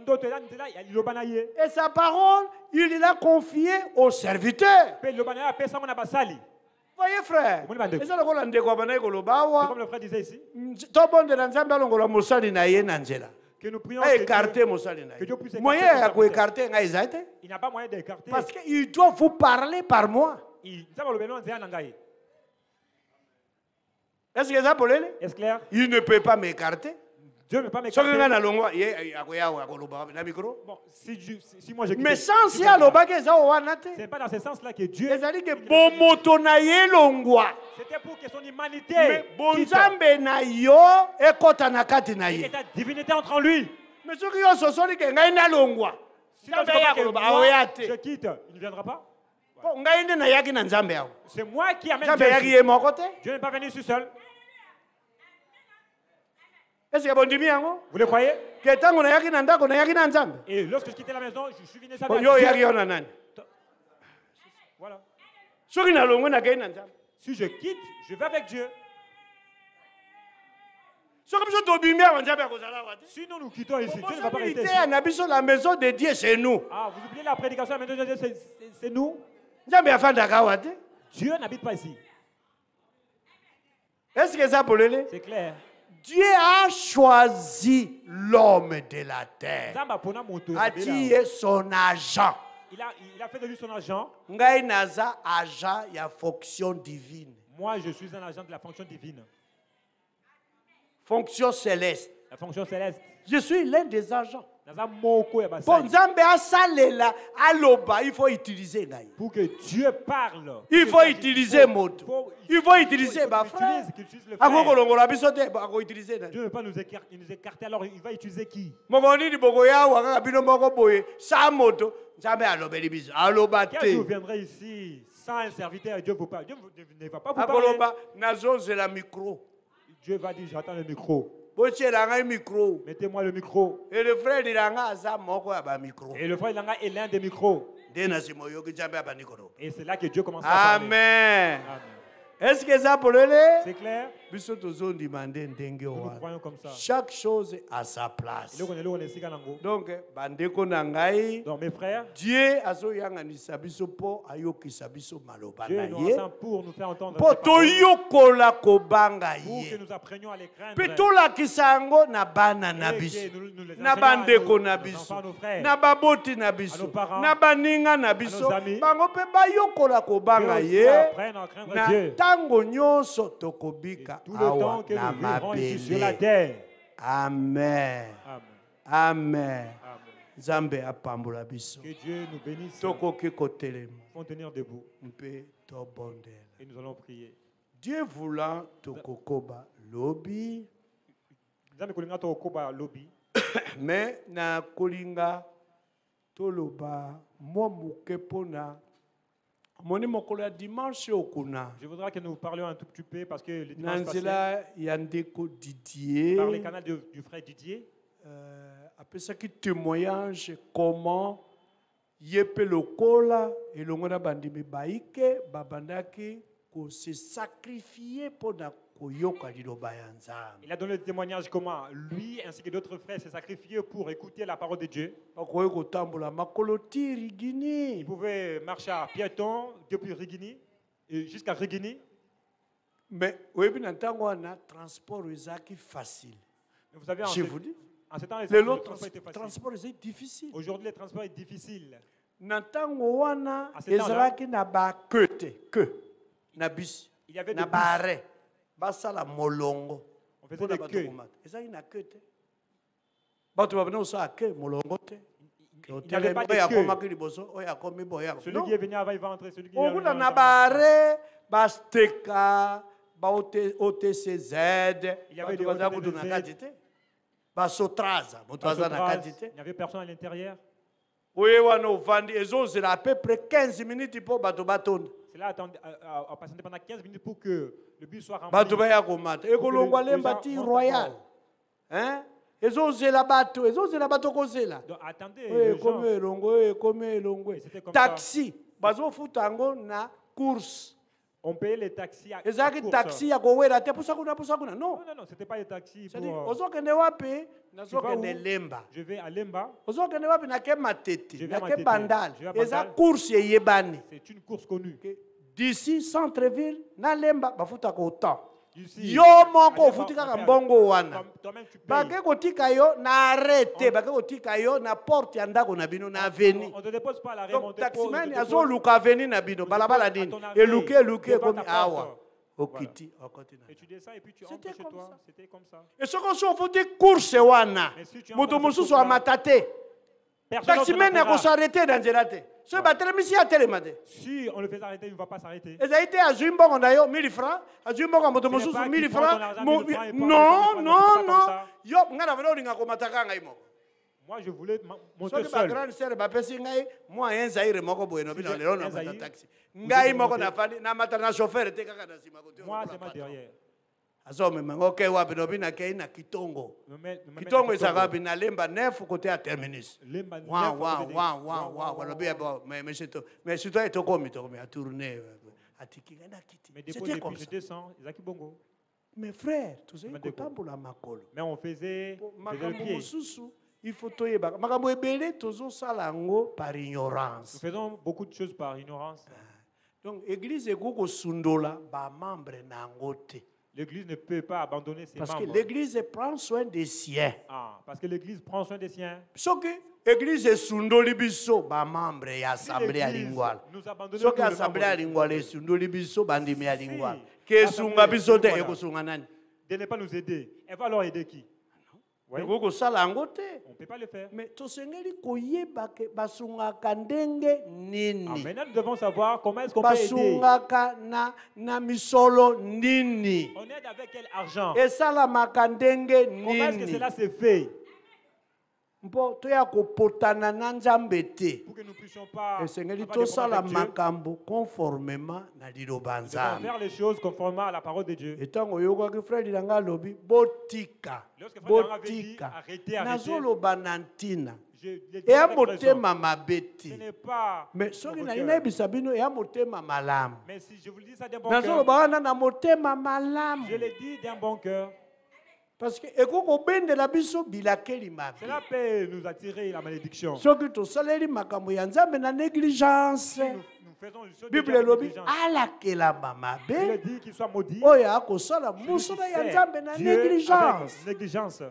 S1: Et sa parole, il l'a confiée aux serviteurs. Voyez frère, c'est
S2: comme le frère disait ici. Que nous prions que
S1: écarter
S2: Dieu,
S1: que Dieu puisse écarter.
S2: Il n'a pas moyen d'écarter.
S1: Parce qu'il doit vous parler par moi. Est-ce que ça
S2: est clair?
S1: Il ne peut pas m'écarter.
S2: Dieu ne peut pas m'écarter.
S1: Bon,
S2: si, je, si moi je
S1: mais sans si à
S2: c'est pas dans ce sens-là que Dieu.
S1: C'était
S2: pour que son humanité.
S1: Mais bon Zambé na yo et kota na kati na ye.
S2: Et ta divinité entre en lui.
S1: Mais ceux qui ont ce son qui ngai na longwa.
S2: Si je quitte, il ne viendra pas. C'est moi qui amène Dieu. Dieu n'est pas venu ici seul.
S1: Est-ce que bon dit bien?
S2: Vous le croyez?
S1: Et
S2: lorsque je quittais la maison, je suis venu ça. Voilà. Si je quitte, je vais avec Dieu. Sinon nous quittons ici, Dieu ne va pas rester ici.
S1: La maison de Dieu, c'est nous.
S2: Ah, vous oubliez la prédication, la maison de Dieu, c'est nous. Dieu n'habite pas ici.
S1: Est-ce que ça peut
S2: C'est clair.
S1: Dieu a choisi l'homme de la terre. A dit son agent.
S2: Il a, il a fait de lui son agent.
S1: Ngai naza agent ya fonction divine.
S2: Moi, je suis un agent de la fonction divine.
S1: Fonction céleste.
S2: La fonction céleste.
S1: Je suis l'un des agents.
S2: Bon,
S1: il faut utiliser.
S2: Pour que Dieu parle.
S1: Il faut utiliser mot. Il faut utiliser ma frère.
S2: Dieu ne veut pas nous écarter, nous écarter, alors il va utiliser qui? Quand vous viendrez ici sans un serviteur, Dieu vous parle. Dieu ne va pas vous parler. Dieu va dire, j'attends le micro. Mettez-moi le micro.
S1: Et le frère Langa micro.
S2: Et le frère Langa est l'un des micros. Et c'est là que Dieu commence à
S1: parler. Amen.
S2: Amen.
S1: Est-ce que ça pour le
S2: C'est clair? Nous
S1: croyons comme ça. Chaque chose à sa place. Donc, bandeko nangai.
S2: Donc mes frères,
S1: Dieu azoyanganisa biso po ayokisa biso maloba na
S2: ye. Pour nous faire entendre.
S1: Po toyokola kobanga ye.
S2: Pour que nous apprenions à les craindre.
S1: Pe tolakisa yango na bana na biso. Na bandeko na biso. Na baboti na biso. Na baninga na biso. Bango pe bayokola kobanga ye. Na tango nyonso tokobika awa na mabele. Amen. Amen. Nzambe apambola biso.
S2: Que Dieu nous bénisse.
S1: Tokoki kotelema.
S2: Faut tenir debout.
S1: Mpe tobondela.
S2: Et nous allons prier.
S1: Dieu voulant tokokoba lobi.
S2: Nzambe kolinga tokokoba lobi.
S1: Mais na kolinga toloba mwa muke pona. Moni mokolo ya dimanche okuna.
S2: Je voudrais que nous parlions un tout petit peu parce que le dimanche
S1: Nanzela Yandeko Didier
S2: par les canaux du frère Didier
S1: euh, après ça qui témoignage comment yepe lokola et longona bandimi baike babandaki ko se sacrifier pour na koyoka liloba ya Nzambe.
S2: Il a donné le témoignage comment lui ainsi que d'autres frères s'est sacrifié pour écouter la parole de Dieu. Il pouvait marcher à piéton depuis Rigini jusqu'à Rigini.
S1: Mais oui, bien transport est facile.
S2: Mais vous savez, en
S1: je vous dis,
S2: en ce temps, les
S1: le transport était facile. Transport est difficile.
S2: Aujourd'hui, le transport est difficile.
S1: Nantango wana ezalaki na ba queue que na bis.
S2: Il y avait
S1: des barre. Basala molongo.
S2: On faisait des queues.
S1: Ezalaki na queue te. Bato babana osa queue molongo te.
S2: Il n'y avait pas de queue.
S1: Celui
S2: qui est venu avant, il va entrer. Celui qui est
S1: venu avant, il va Basteka, O T C Z,
S2: il y avait des O T C Z.
S1: Basotraza,
S2: il n'y avait personne à l'intérieur.
S1: Oui, ils ont à peu près quinze minutes pour bateau baton.
S2: C'est là à passer pendant quinze minutes pour que le bus soit rempli.
S1: Bateau baya komata. Et kolongwa bâti royal. Hein? Ils ont la bateau, ils ont la bateau kozela.
S2: Donc attendez.
S1: Oui, comme longo, comme longo. Taxi, bazo futango na course.
S2: On payait les taxis à
S1: course. Ezaki taxi à kowera te pour ça qu'on a pour ça qu'on a. Non.
S2: Non non, c'était pas les taxis pour.
S1: C'est-à-dire, ozo kende wapi? Nazo kende Lemba.
S2: Je vais à Lemba.
S1: Ozo kende wapi na ke matete, na ke bandal. Eza course yebani.
S2: C'est une course connue.
S1: D'ici centre-ville na Lemba bafuta ko autant. Yo moko futika ka mbongo wana. Bake kotika yo na arrêté, bake kotika yo na porte ya ndako na bino na avenue.
S2: On te dépose pas la remontée.
S1: Donc taximan azo luka avenue na bino balabala dini. Et luke luke comme awa. Okiti, okoti na.
S2: Et tu descends et puis tu entres chez toi. C'était comme ça.
S1: Et ce qu'on s'en fout course wana. Moto mosusu wa matate. Taximan a s'arrêter dans zerate. Ce batelemisi a télémade.
S2: Si on le fait arrêter, il ne va pas s'arrêter.
S1: Et ça a été à Zumbo, on a eu mille francs. À Zumbo, on a eu mille francs. Non, non, non. Yo, on a vu qu'on a eu
S2: moi, je voulais monter seul.
S1: Ma grande sœur, moi, un zaïre, moi, je suis un taxi. Ngai moko na fali na matana chauffeur te kaka na sima kote.
S2: Moi, c'est ma derrière.
S1: Azome mango ke wapi no bina ke na Kitongo. Kitongo isaka bina Lemba neuf côté à terminus.
S2: Lemba neuf.
S1: Wa wa wa wa wa wa lobi abo mais mais c'est mais c'est toi et toi comme toi mais à tourner atiki na kiti.
S2: Mais depuis depuis je descends, Zaki Bongo.
S1: Mes frères, tous ces kotambola makolo.
S2: Mais on faisait
S1: le pied. Il faut toyer ba makambo ebele tozo sala ngo par ignorance.
S2: Nous faisons beaucoup de choses par ignorance.
S1: Donc église ekoko sundola ba membre na ngote.
S2: L'église ne peut pas abandonner ses
S1: parce
S2: membres.
S1: Parce que l'église prend soin des siens.
S2: Ah, parce que l'église prend soin des siens.
S1: So que l'église sundoli biso ba membre ya assemblée ya lingwala. So que assemblée ya lingwala sundoli biso bandimi ya lingwala. Que sunga biso te ekosunga nani?
S2: De ne pas nous aider. Elle va alors aider qui?
S1: Oui. On ne
S2: peut pas le faire.
S1: Mais tosengeli koyeba ke basungaka ndenge nini.
S2: Ah, maintenant nous devons savoir comment est-ce qu'on peut aider.
S1: Basungaka na na misolo nini.
S2: On aide avec quel argent?
S1: Et salamaka ndenge nini.
S2: Comment est-ce que cela se fait?
S1: Pour que nous puissions pas conformément
S2: faire les choses conformément à la parole de Dieu.
S1: Et tant que frère dilanga lobi botika botika nazolo banantina et à motema mabeti. Ce n'est pas mais ce qui n'a rien bisabino et à motema malam.
S2: Mais si je vous le dis ça d'un bon cœur.
S1: Nazolo bana na motema malam.
S2: Je le dis d'un bon cœur.
S1: Parce que cela
S2: peut nous attirer la malédiction.
S1: Si nous faisons les négligence, Bible lobi alakela mama be.
S2: Il dit qu'il soit maudit.
S1: Oya akosala musala ya nzambe na négligence.
S2: Négligence.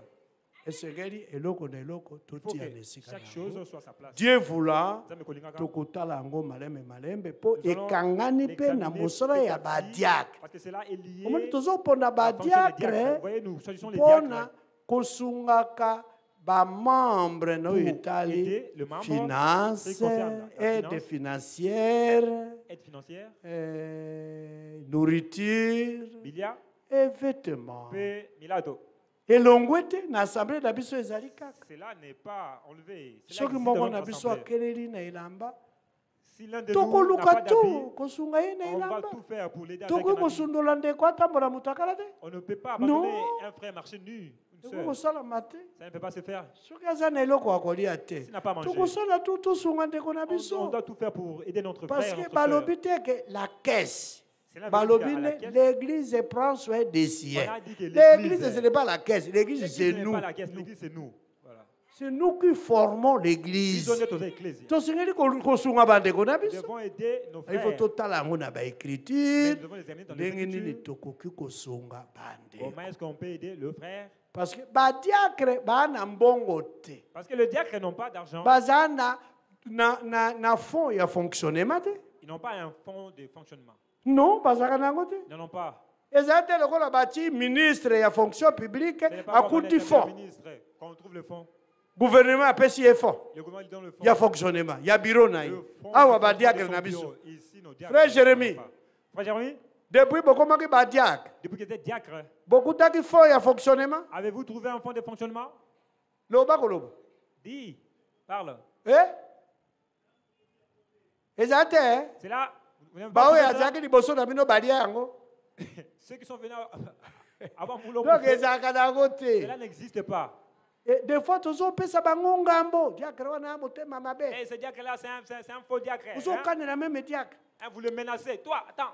S1: Chaque chose soit sa place. Dieu voulant tokotala ngo malembe malembe po ekangani pe na musala ya badiak.
S2: Parce que cela est lié.
S1: Omoni tozo pona badiakre. Pona kosungaka ba membre no itali finance, aide financière,
S2: aide financière,
S1: euh, nourriture,
S2: bilia
S1: et vêtements.
S2: Milado.
S1: Et l'ongwete na assemblée da biso ezali kaka.
S2: Cela n'est pas enlevé.
S1: Soki moko na biso akeleli na elamba.
S2: Si l'un de nous n'a pas d'habit, on
S1: va
S2: tout faire pour l'aider avec
S1: un habit.
S2: On ne peut pas abandonner un frère marcher nu. Une sœur. Ça ne peut pas se faire. S'il n'a pas mangé, on doit tout faire pour aider notre frère.
S1: Parce que la caisse, l'église prend soin des siens. L'église, ce n'est pas la caisse. L'église, c'est nous.
S2: L'église, c'est nous.
S1: C'est nous qui formons l'église.
S2: Nous devons aider nos frères.
S1: Il faut totalement avoir écriture.
S2: Nous devons les amener dans l'écriture. Comment est-ce qu'on peut aider le frère?
S1: Parce que Parce
S2: que le diacre n'ont pas d'argent.
S1: Ils
S2: n'ont pas un fonds de fonctionnement.
S1: Non, ils
S2: n'en ont pas.
S1: Ils ont ministre et fonction publique à coup de fonds.
S2: Quand on trouve le fonds.
S1: Gouvernement a payé les fonds. Il y a fonctionnement, il y a bureau. Frère Jérémie.
S2: Frère Jérémie.
S1: Depuis beaucoup de diacre.
S2: Depuis que vous êtes diacre.
S1: Beaucoup de fonds, il y a fonctionnement.
S2: Avez-vous trouvé un fonds de fonctionnement?
S1: Loba kolobo.
S2: Dis, parle.
S1: Eh? Exact.
S2: C'est là.
S1: Bah oui, azaki liboso na bino balia yango.
S2: Ceux qui sont venus avant vous l'ont.
S1: Donc ezaka na côté.
S2: Cela n'existe pas.
S1: Et des fois, tous on peut sabango ngambo. Diacre wana motema mabe.
S2: Eh, ce diacre là, c'est un, c'est un faux diacre.
S1: Vous on connaît la même diacre.
S2: Vous le menacez. Toi, attends.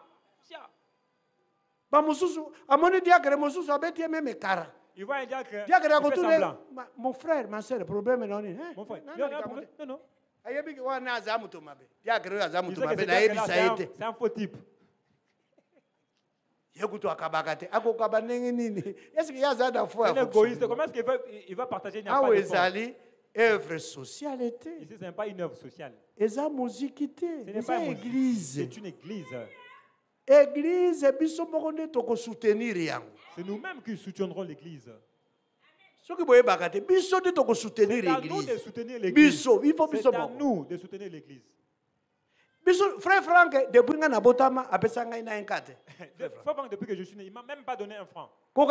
S1: Ba mususu, amoni diacre mususu abeti même kara.
S2: Il voit un diacre.
S1: Diacre a goutulé. Mon frère, ma sœur, problème non ni.
S2: Mon frère. Non, non.
S1: Ayebi wana azamu to mabe. Diacre azamu to mabe na yebi saite.
S2: C'est un faux type.
S1: Yekuto akabakate. Akokaba nenge nini? Est-ce qu'il y a ça dans foi?
S2: C'est égoïste. Comment est-ce qu'il va il va partager une
S1: affaire de foi? Œuvre socialité.
S2: Ici, ce n'est pas une œuvre sociale.
S1: Et ça, musiquité.
S2: Ce n'est pas une église. C'est une église.
S1: Église, soutenir.
S2: C'est nous-mêmes qui soutiendrons l'église.
S1: C'est à nous de soutenir l'église.
S2: C'est à nous de soutenir l'église.
S1: Frère Franck, depuis que je
S2: depuis que je suis né, il ne m'a même pas donné un franc.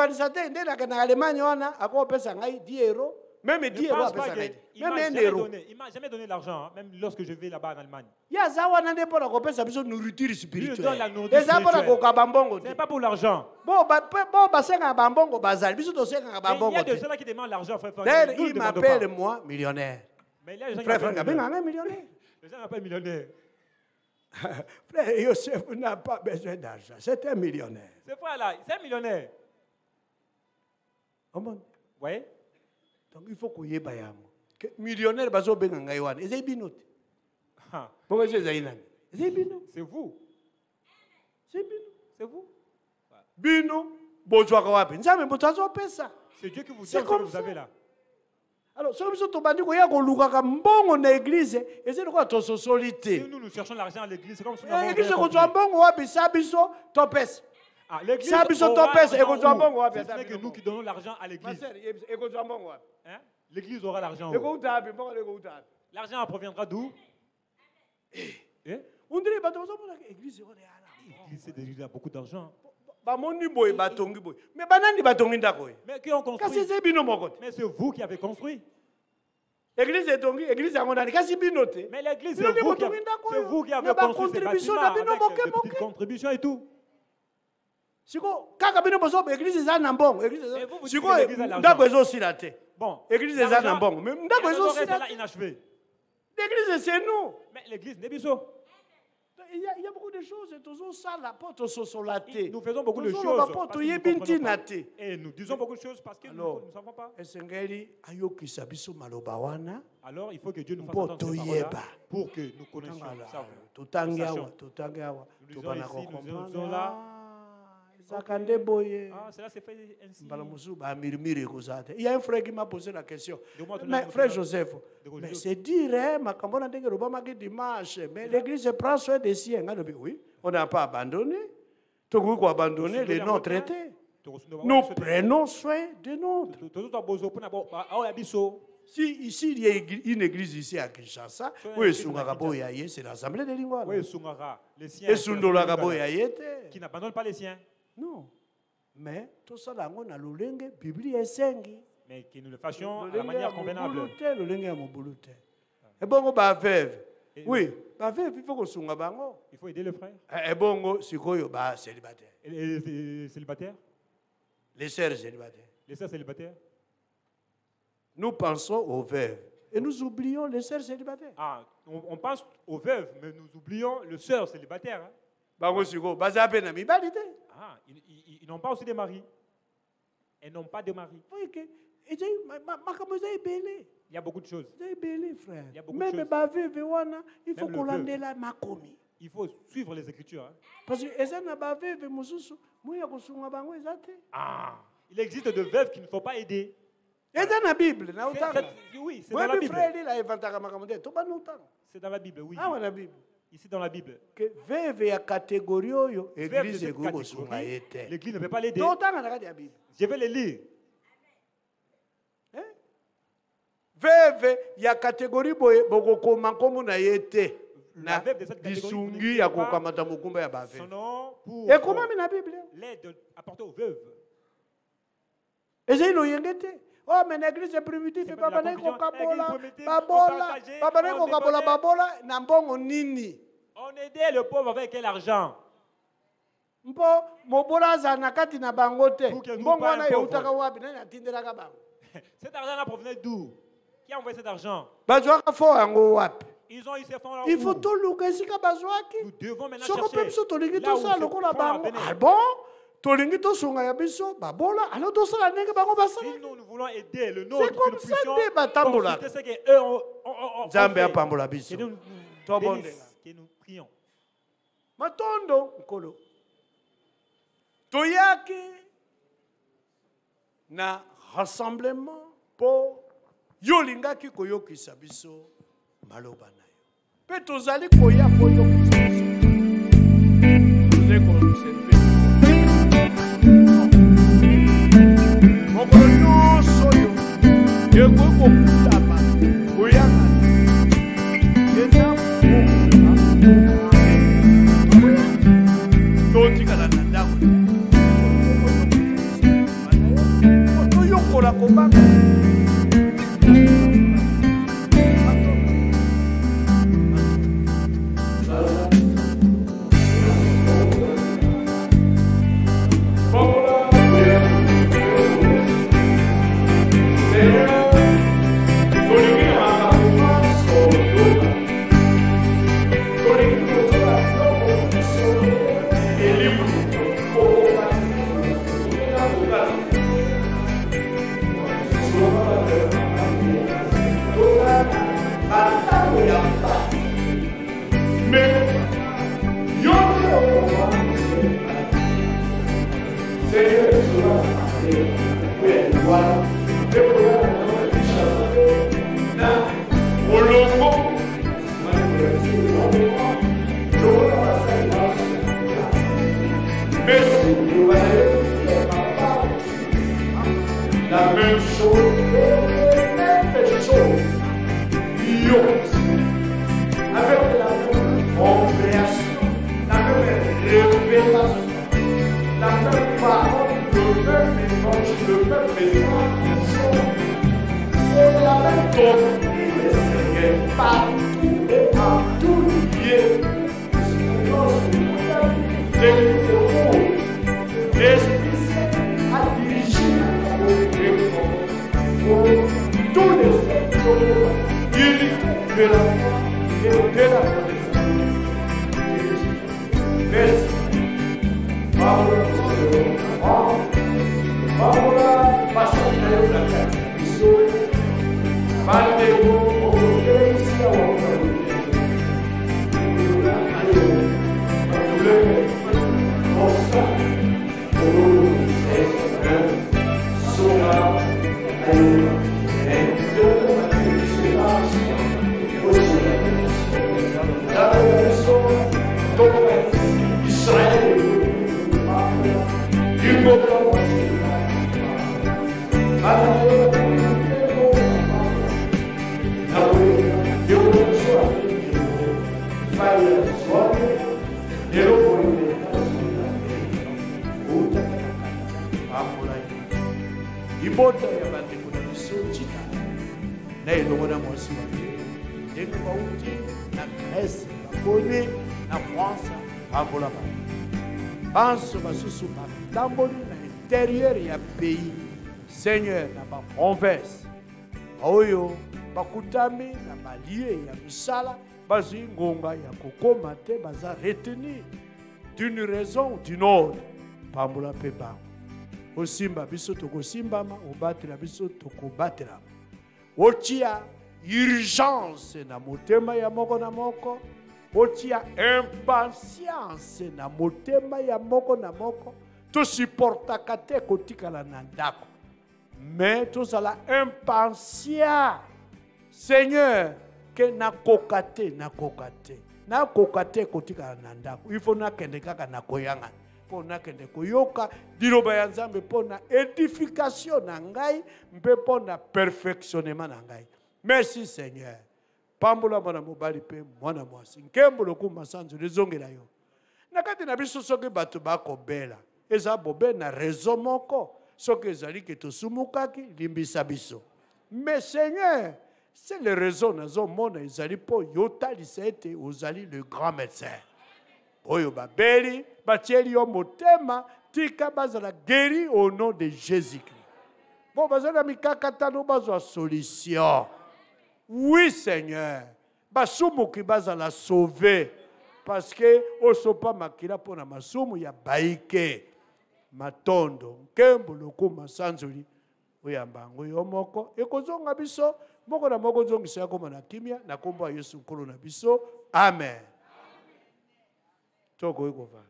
S1: dix euros. Même dix euros.
S2: Il ne m'a jamais donné l'argent, même lorsque je vais là-bas en Allemagne.
S1: Il y a ça, nourriture spirituelle.
S2: Ce n'est pas pour l'argent. Il y a de ceux-là qui demandent l'argent, frère Franck.
S1: Il m'appelle moi millionnaire.
S2: Mais les gens
S1: m'appellent millionnaire.
S2: Les gens m'appellent millionnaire.
S1: Frère Yosef n'a pas besoin d'argent. C'est un millionnaire.
S2: Ce frère-là, c'est un millionnaire.
S1: Vous
S2: voyez?
S1: Donc il faut qu'on y ait un millionnaire. C'est vous.
S2: C'est vous. C'est vous.
S1: Bino.
S2: C'est Dieu qui vous donne ce que vous avez là.
S1: Alors, si nous
S2: nous cherchons l'argent à l'église, c'est comme si nous
S1: avons l'église.
S2: Ah, l'église aura l'argent. Ce n'est que nous qui donnons l'argent à l'église. Hein? L'église aura l'argent. L'argent proviendra d'où? Eh? L'église, il a beaucoup d'argent.
S1: Mais
S2: qui ont construit? Mais c'est vous qui avez construit.
S1: Église est donc église à mon année. Qu'est-ce que noté?
S2: Mais l'église, c'est vous, c'est vous qui avez construit ces bâtiments avec des petites contributions et tout.
S1: Siko kaka bino bozo église eza na mbongo église siko ndako ezo sila te. Bon, église eza na mbongo mais ndako ezo sila
S2: inachevé.
S1: L'église c'est nous.
S2: Mais l'église n'est biso.
S1: Il y, a, il y a beaucoup de choses et tous ça la porte solaté.
S2: Nous faisons beaucoup de choses parce que nous comprenons pas. Et nous disons beaucoup de choses parce que alors, nous ne savons pas. Alors il faut que Dieu nous fasse entendre ces paroles-là pour que nous connaissions, nous savions. Nous ici, nous sommes là. Ah, cela s'est fait ainsi.
S1: Il y a un frère qui m'a posé la question. Mais frère Joseph, mais c'est dire, mais l'église prend soin des siens. Oui, on n'a pas abandonné. Tout a abandonné les non traités. Nous prenons soin des nôtres. Si ici il y a une église ici à Kinshasa, oui, c'est l'assemblée de Lingouala.
S2: Oui, qui n'abandonne pas les siens.
S1: Non. Mais tout ça, là, on a le langue, Bible est sengi.
S2: Mais que nous le fassions à la manière convenable.
S1: Le langue est mon boulot. Et bon, bah veuve. Oui, bah veuve, il faut que soit bango.
S2: Il faut aider le frère.
S1: Et bon, c'est quoi, bah célibataire.
S2: Et les célibataires.
S1: Les sœurs célibataires.
S2: Les sœurs célibataires.
S1: Nous pensons aux veuves et nous oublions les sœurs célibataires.
S2: Ah, on, on pense aux veuves, mais nous oublions les sœurs célibataires. Hein.
S1: Ah,
S2: ils, ils, ils n'ont pas aussi de mari. Elles n'ont pas de mari.
S1: Il
S2: y a beaucoup de choses.
S1: Il y
S2: a beaucoup de choses.
S1: Il faut qu'on l'ende la makomi.
S2: Il faut suivre les Écritures. Hein.
S1: Parce que
S2: ah, il existe de veuves qu'il ne faut pas aider.
S1: C'est dans la Bible.
S2: Oui, c'est dans la Bible.
S1: C'est
S2: dans la Bible, oui.
S1: Ah, la Bible.
S2: Ici dans la Bible.
S1: Que veuve ya catégorie yo église ego sunga yete.
S2: L'église ne peut pas l'aider.
S1: Je
S2: vais le lire.
S1: Hein? Veuve ya catégorie boye boko mankomu na yete.
S2: La veuve de cette catégorie
S1: bisungi ya kokamata mukumba ya bave.
S2: Son nom pour
S1: et comment na Bible?
S2: L'aide apportée aux veuves.
S1: Et j'ai lo yengete. Oh, mais l'église est primitive, papa n'est qu'au kabola, babola, papa n'est qu'au kabola, babola, n'ambongo nini.
S2: On aidait le pauvre avec quel argent?
S1: Mpo, mobola zanakati na bangote. Mbongo wana yeutaka wapi, nani atindelaka bango.
S2: Cet argent-là provenait d'où? Qui a envoyé cet argent?
S1: Bazwaka fo yango wapi.
S2: Ils ont eu ces fonds là.
S1: Il faut tout luka esika bazwaki.
S2: Nous devons maintenant
S1: chercher. Soko pepso tolingi
S2: to
S1: ça lokola bango. Ah bon? Si
S2: nous, nous voulons aider le nôtre, que nous puissions consulter ce qu'eux ont, ont, ont fait. Que nous, nous, bénisse, que nous prions.
S1: Matondo, Nkolo. Toyaki na rassemblement pour yolingaki koyokisa biso maloba na yo. Pe tozali koya koyokisa biso.
S3: La même chose, la même chose, avec la même compréhension, la même révélation, la même parole, le même évangile, le même message, et la même doctrine.
S1: est partout et à tout lié. L'Esprit Saint a dirigé tous les secteurs de la foi et de la connaissance. Merci. Pamola, passatempo da catechiso, valeu o que a outra nossa, o sola, Israel, e o ibota ya bandeko na biso tika na elongo na mwasi wa ndenge bauti na Grèce bakoni na France pambola bango banso basusu batamboli na intérieur ya pays Seigneur na baprovince oyo bakutami na balie ya misala bazwi ngonga ya kokoma te baza retenir d'une raison ou d'une autre pambola mpe bango osimba biso tokosimbama obatela biso tokobatela otia urgence na motema ya moko na moko otia impatience na motema ya moko na moko tosupportaka te kotikala na ndako mais tozala impatient Seigneur ke nakoka te nakoka te nakoka te kotikala na ndako il faut nakende kaka na koyanga po nakende koyoka liloba ya Nzambe po na edification na ngai mpe po na perfectionnement na ngai. Merci Seigneur. Pambola mwana mobali pe mwana mwasi nkembo lokuma sanzo lezongela yo nakati na biso soki bato bakobela eza bobe na raison moko soki ezali ke tosumukaki limbisa biso mais Seigneur c'est les raisons nazomona ezali po yotalisa ete ozali le grand médecin oyo babeli batieli yo motema tika bazala guéri au nom de Jésus-Christ bon bazala mikakatano bazwa solution. Oui Seigneur basumuki bazala sauver parce que osopa makila pona masumu ya baike matondo nkembo lokuma sanzoli oyambango yo moko ekozonga biso moko na moko zongisa yako na kimia na kombo ya Yesu nkolo na biso amen. Toko eko va.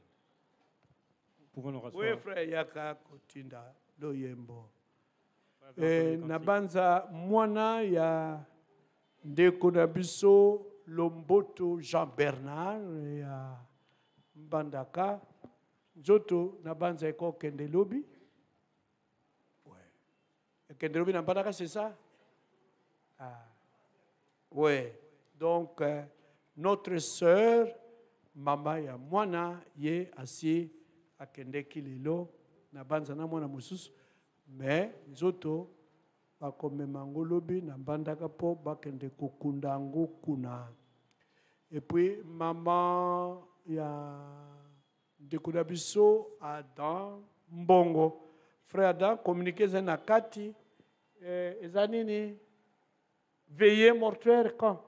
S1: Oui frère yaka kotinda lo yembo. Eh nabanza mwana ya ndeko na biso Lomboto Jean Bernard ya Mbandaka nzoto nabanza eko kende lobi. Ouais. Kende lobi na Mbandaka c'est ça? Ah. Ouais. Donc euh, notre sœur mama ya mwana ye asi akendeki lelo na banza na mwana mususu mais nzoto bakomema ngolobi na Mbandaka po bakende kokunda ngo kuna et puis mama ya ndekuna biso Adam Mbongo frère Adam communiquer na kati eh, ezanini veillée mortuaire quand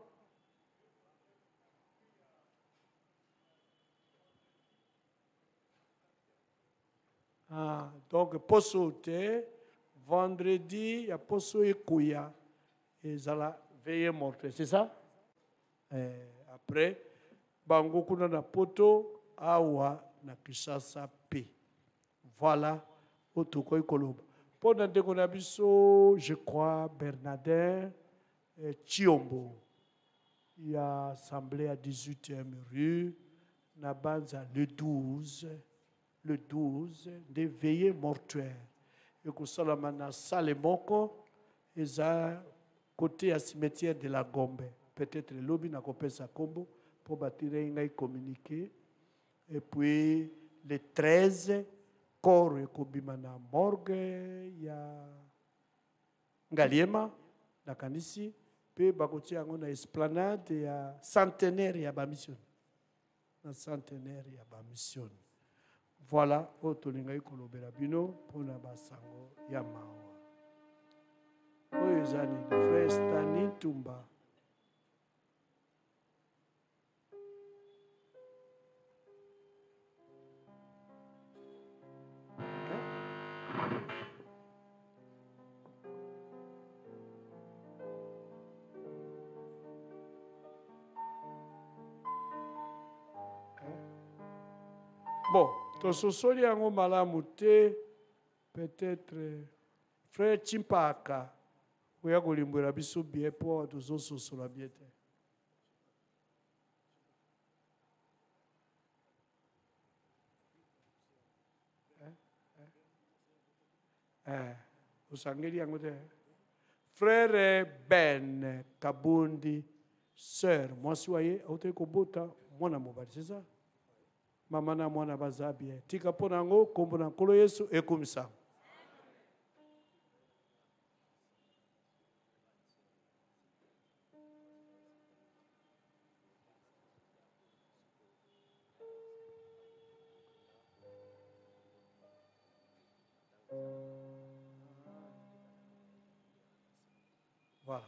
S1: ah, donc poso te vendredi ya poso ekoya ezala veillée mortuaire c'est ça eh, après bango kuna na poto awa na Kinshasa pe voilà otoko ekoloba pona ndeko na biso je crois Bernardin eh, Chiombo ya assemblée à dix-huitième rue na banza le douze le douze de veillée mortuaire et que salama na salle moko eza côté à cimetière de la Gombe peut-être le lobby na kopesa kombo pour bâtir ngai communiquer et puis le treize corps ekobima na morgue ya Ngaliema na kanisi pe bakotia yango na esplanade ya centenaire ya bamission na centenaire ya bamission. Voilà oyo tolingai kolobela bino mpona basango ya mawa oyo eza nini frère Stani Tumba. Bon, tososoli yango malamu te, peut-être frère Chimpaka oya kolimbwela biso bien po tozososola bien te. Eh, osangeli yango te. Frère Ben Kabundi, sœur, mwasi wa ye autaki kobota mwana mobali, c'est ça? Mama na mwana baza bien. Tika pona yango kombo na nkolo Yesu ekumisa. Voilà.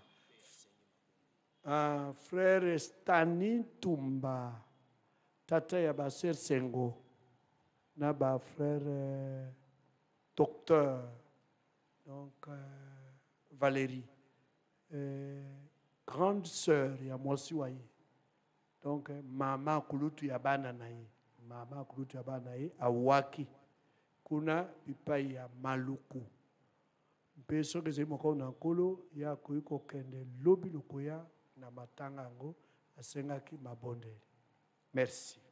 S1: Un frère Stani Tumba, tata ya ba sœur Sengo, na ba frère euh, docteur, donc euh, Valérie, euh, grande sœur ya mwasi wa ye, donc euh, mama kulutu ya bana na ye, mama kulutu ya bana ye awaki kuna bipai ya Maluku. Mpe soki ezali moko na nkolo ya akoki kokende lobi lokoya na matanga yango asengaki mabondeli. Merci.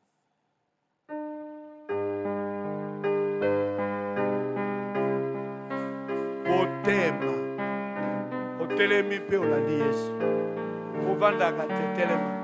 S1: Otema otelemi mpe olandi Yesu ovandaka te telema.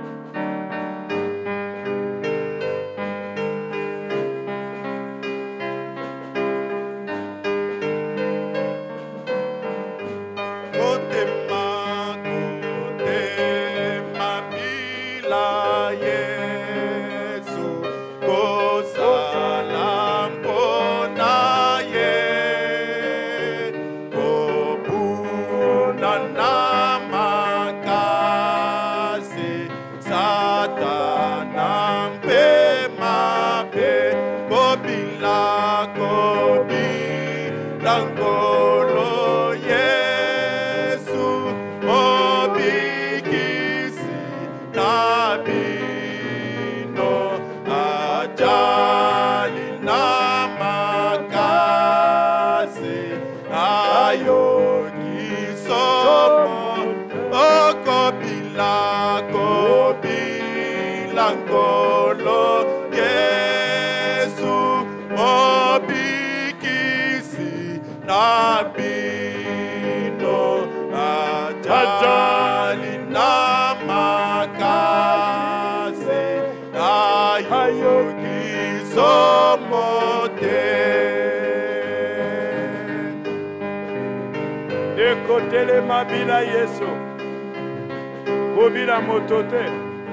S1: Ekotele mabila Yesu Obila motote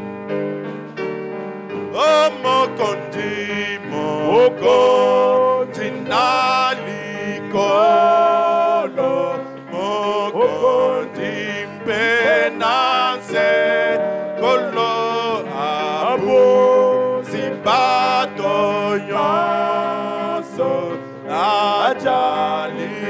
S1: O mokondi mokondi nalikolo Mokondi mpenanse kolo abo Zibato yonso ajali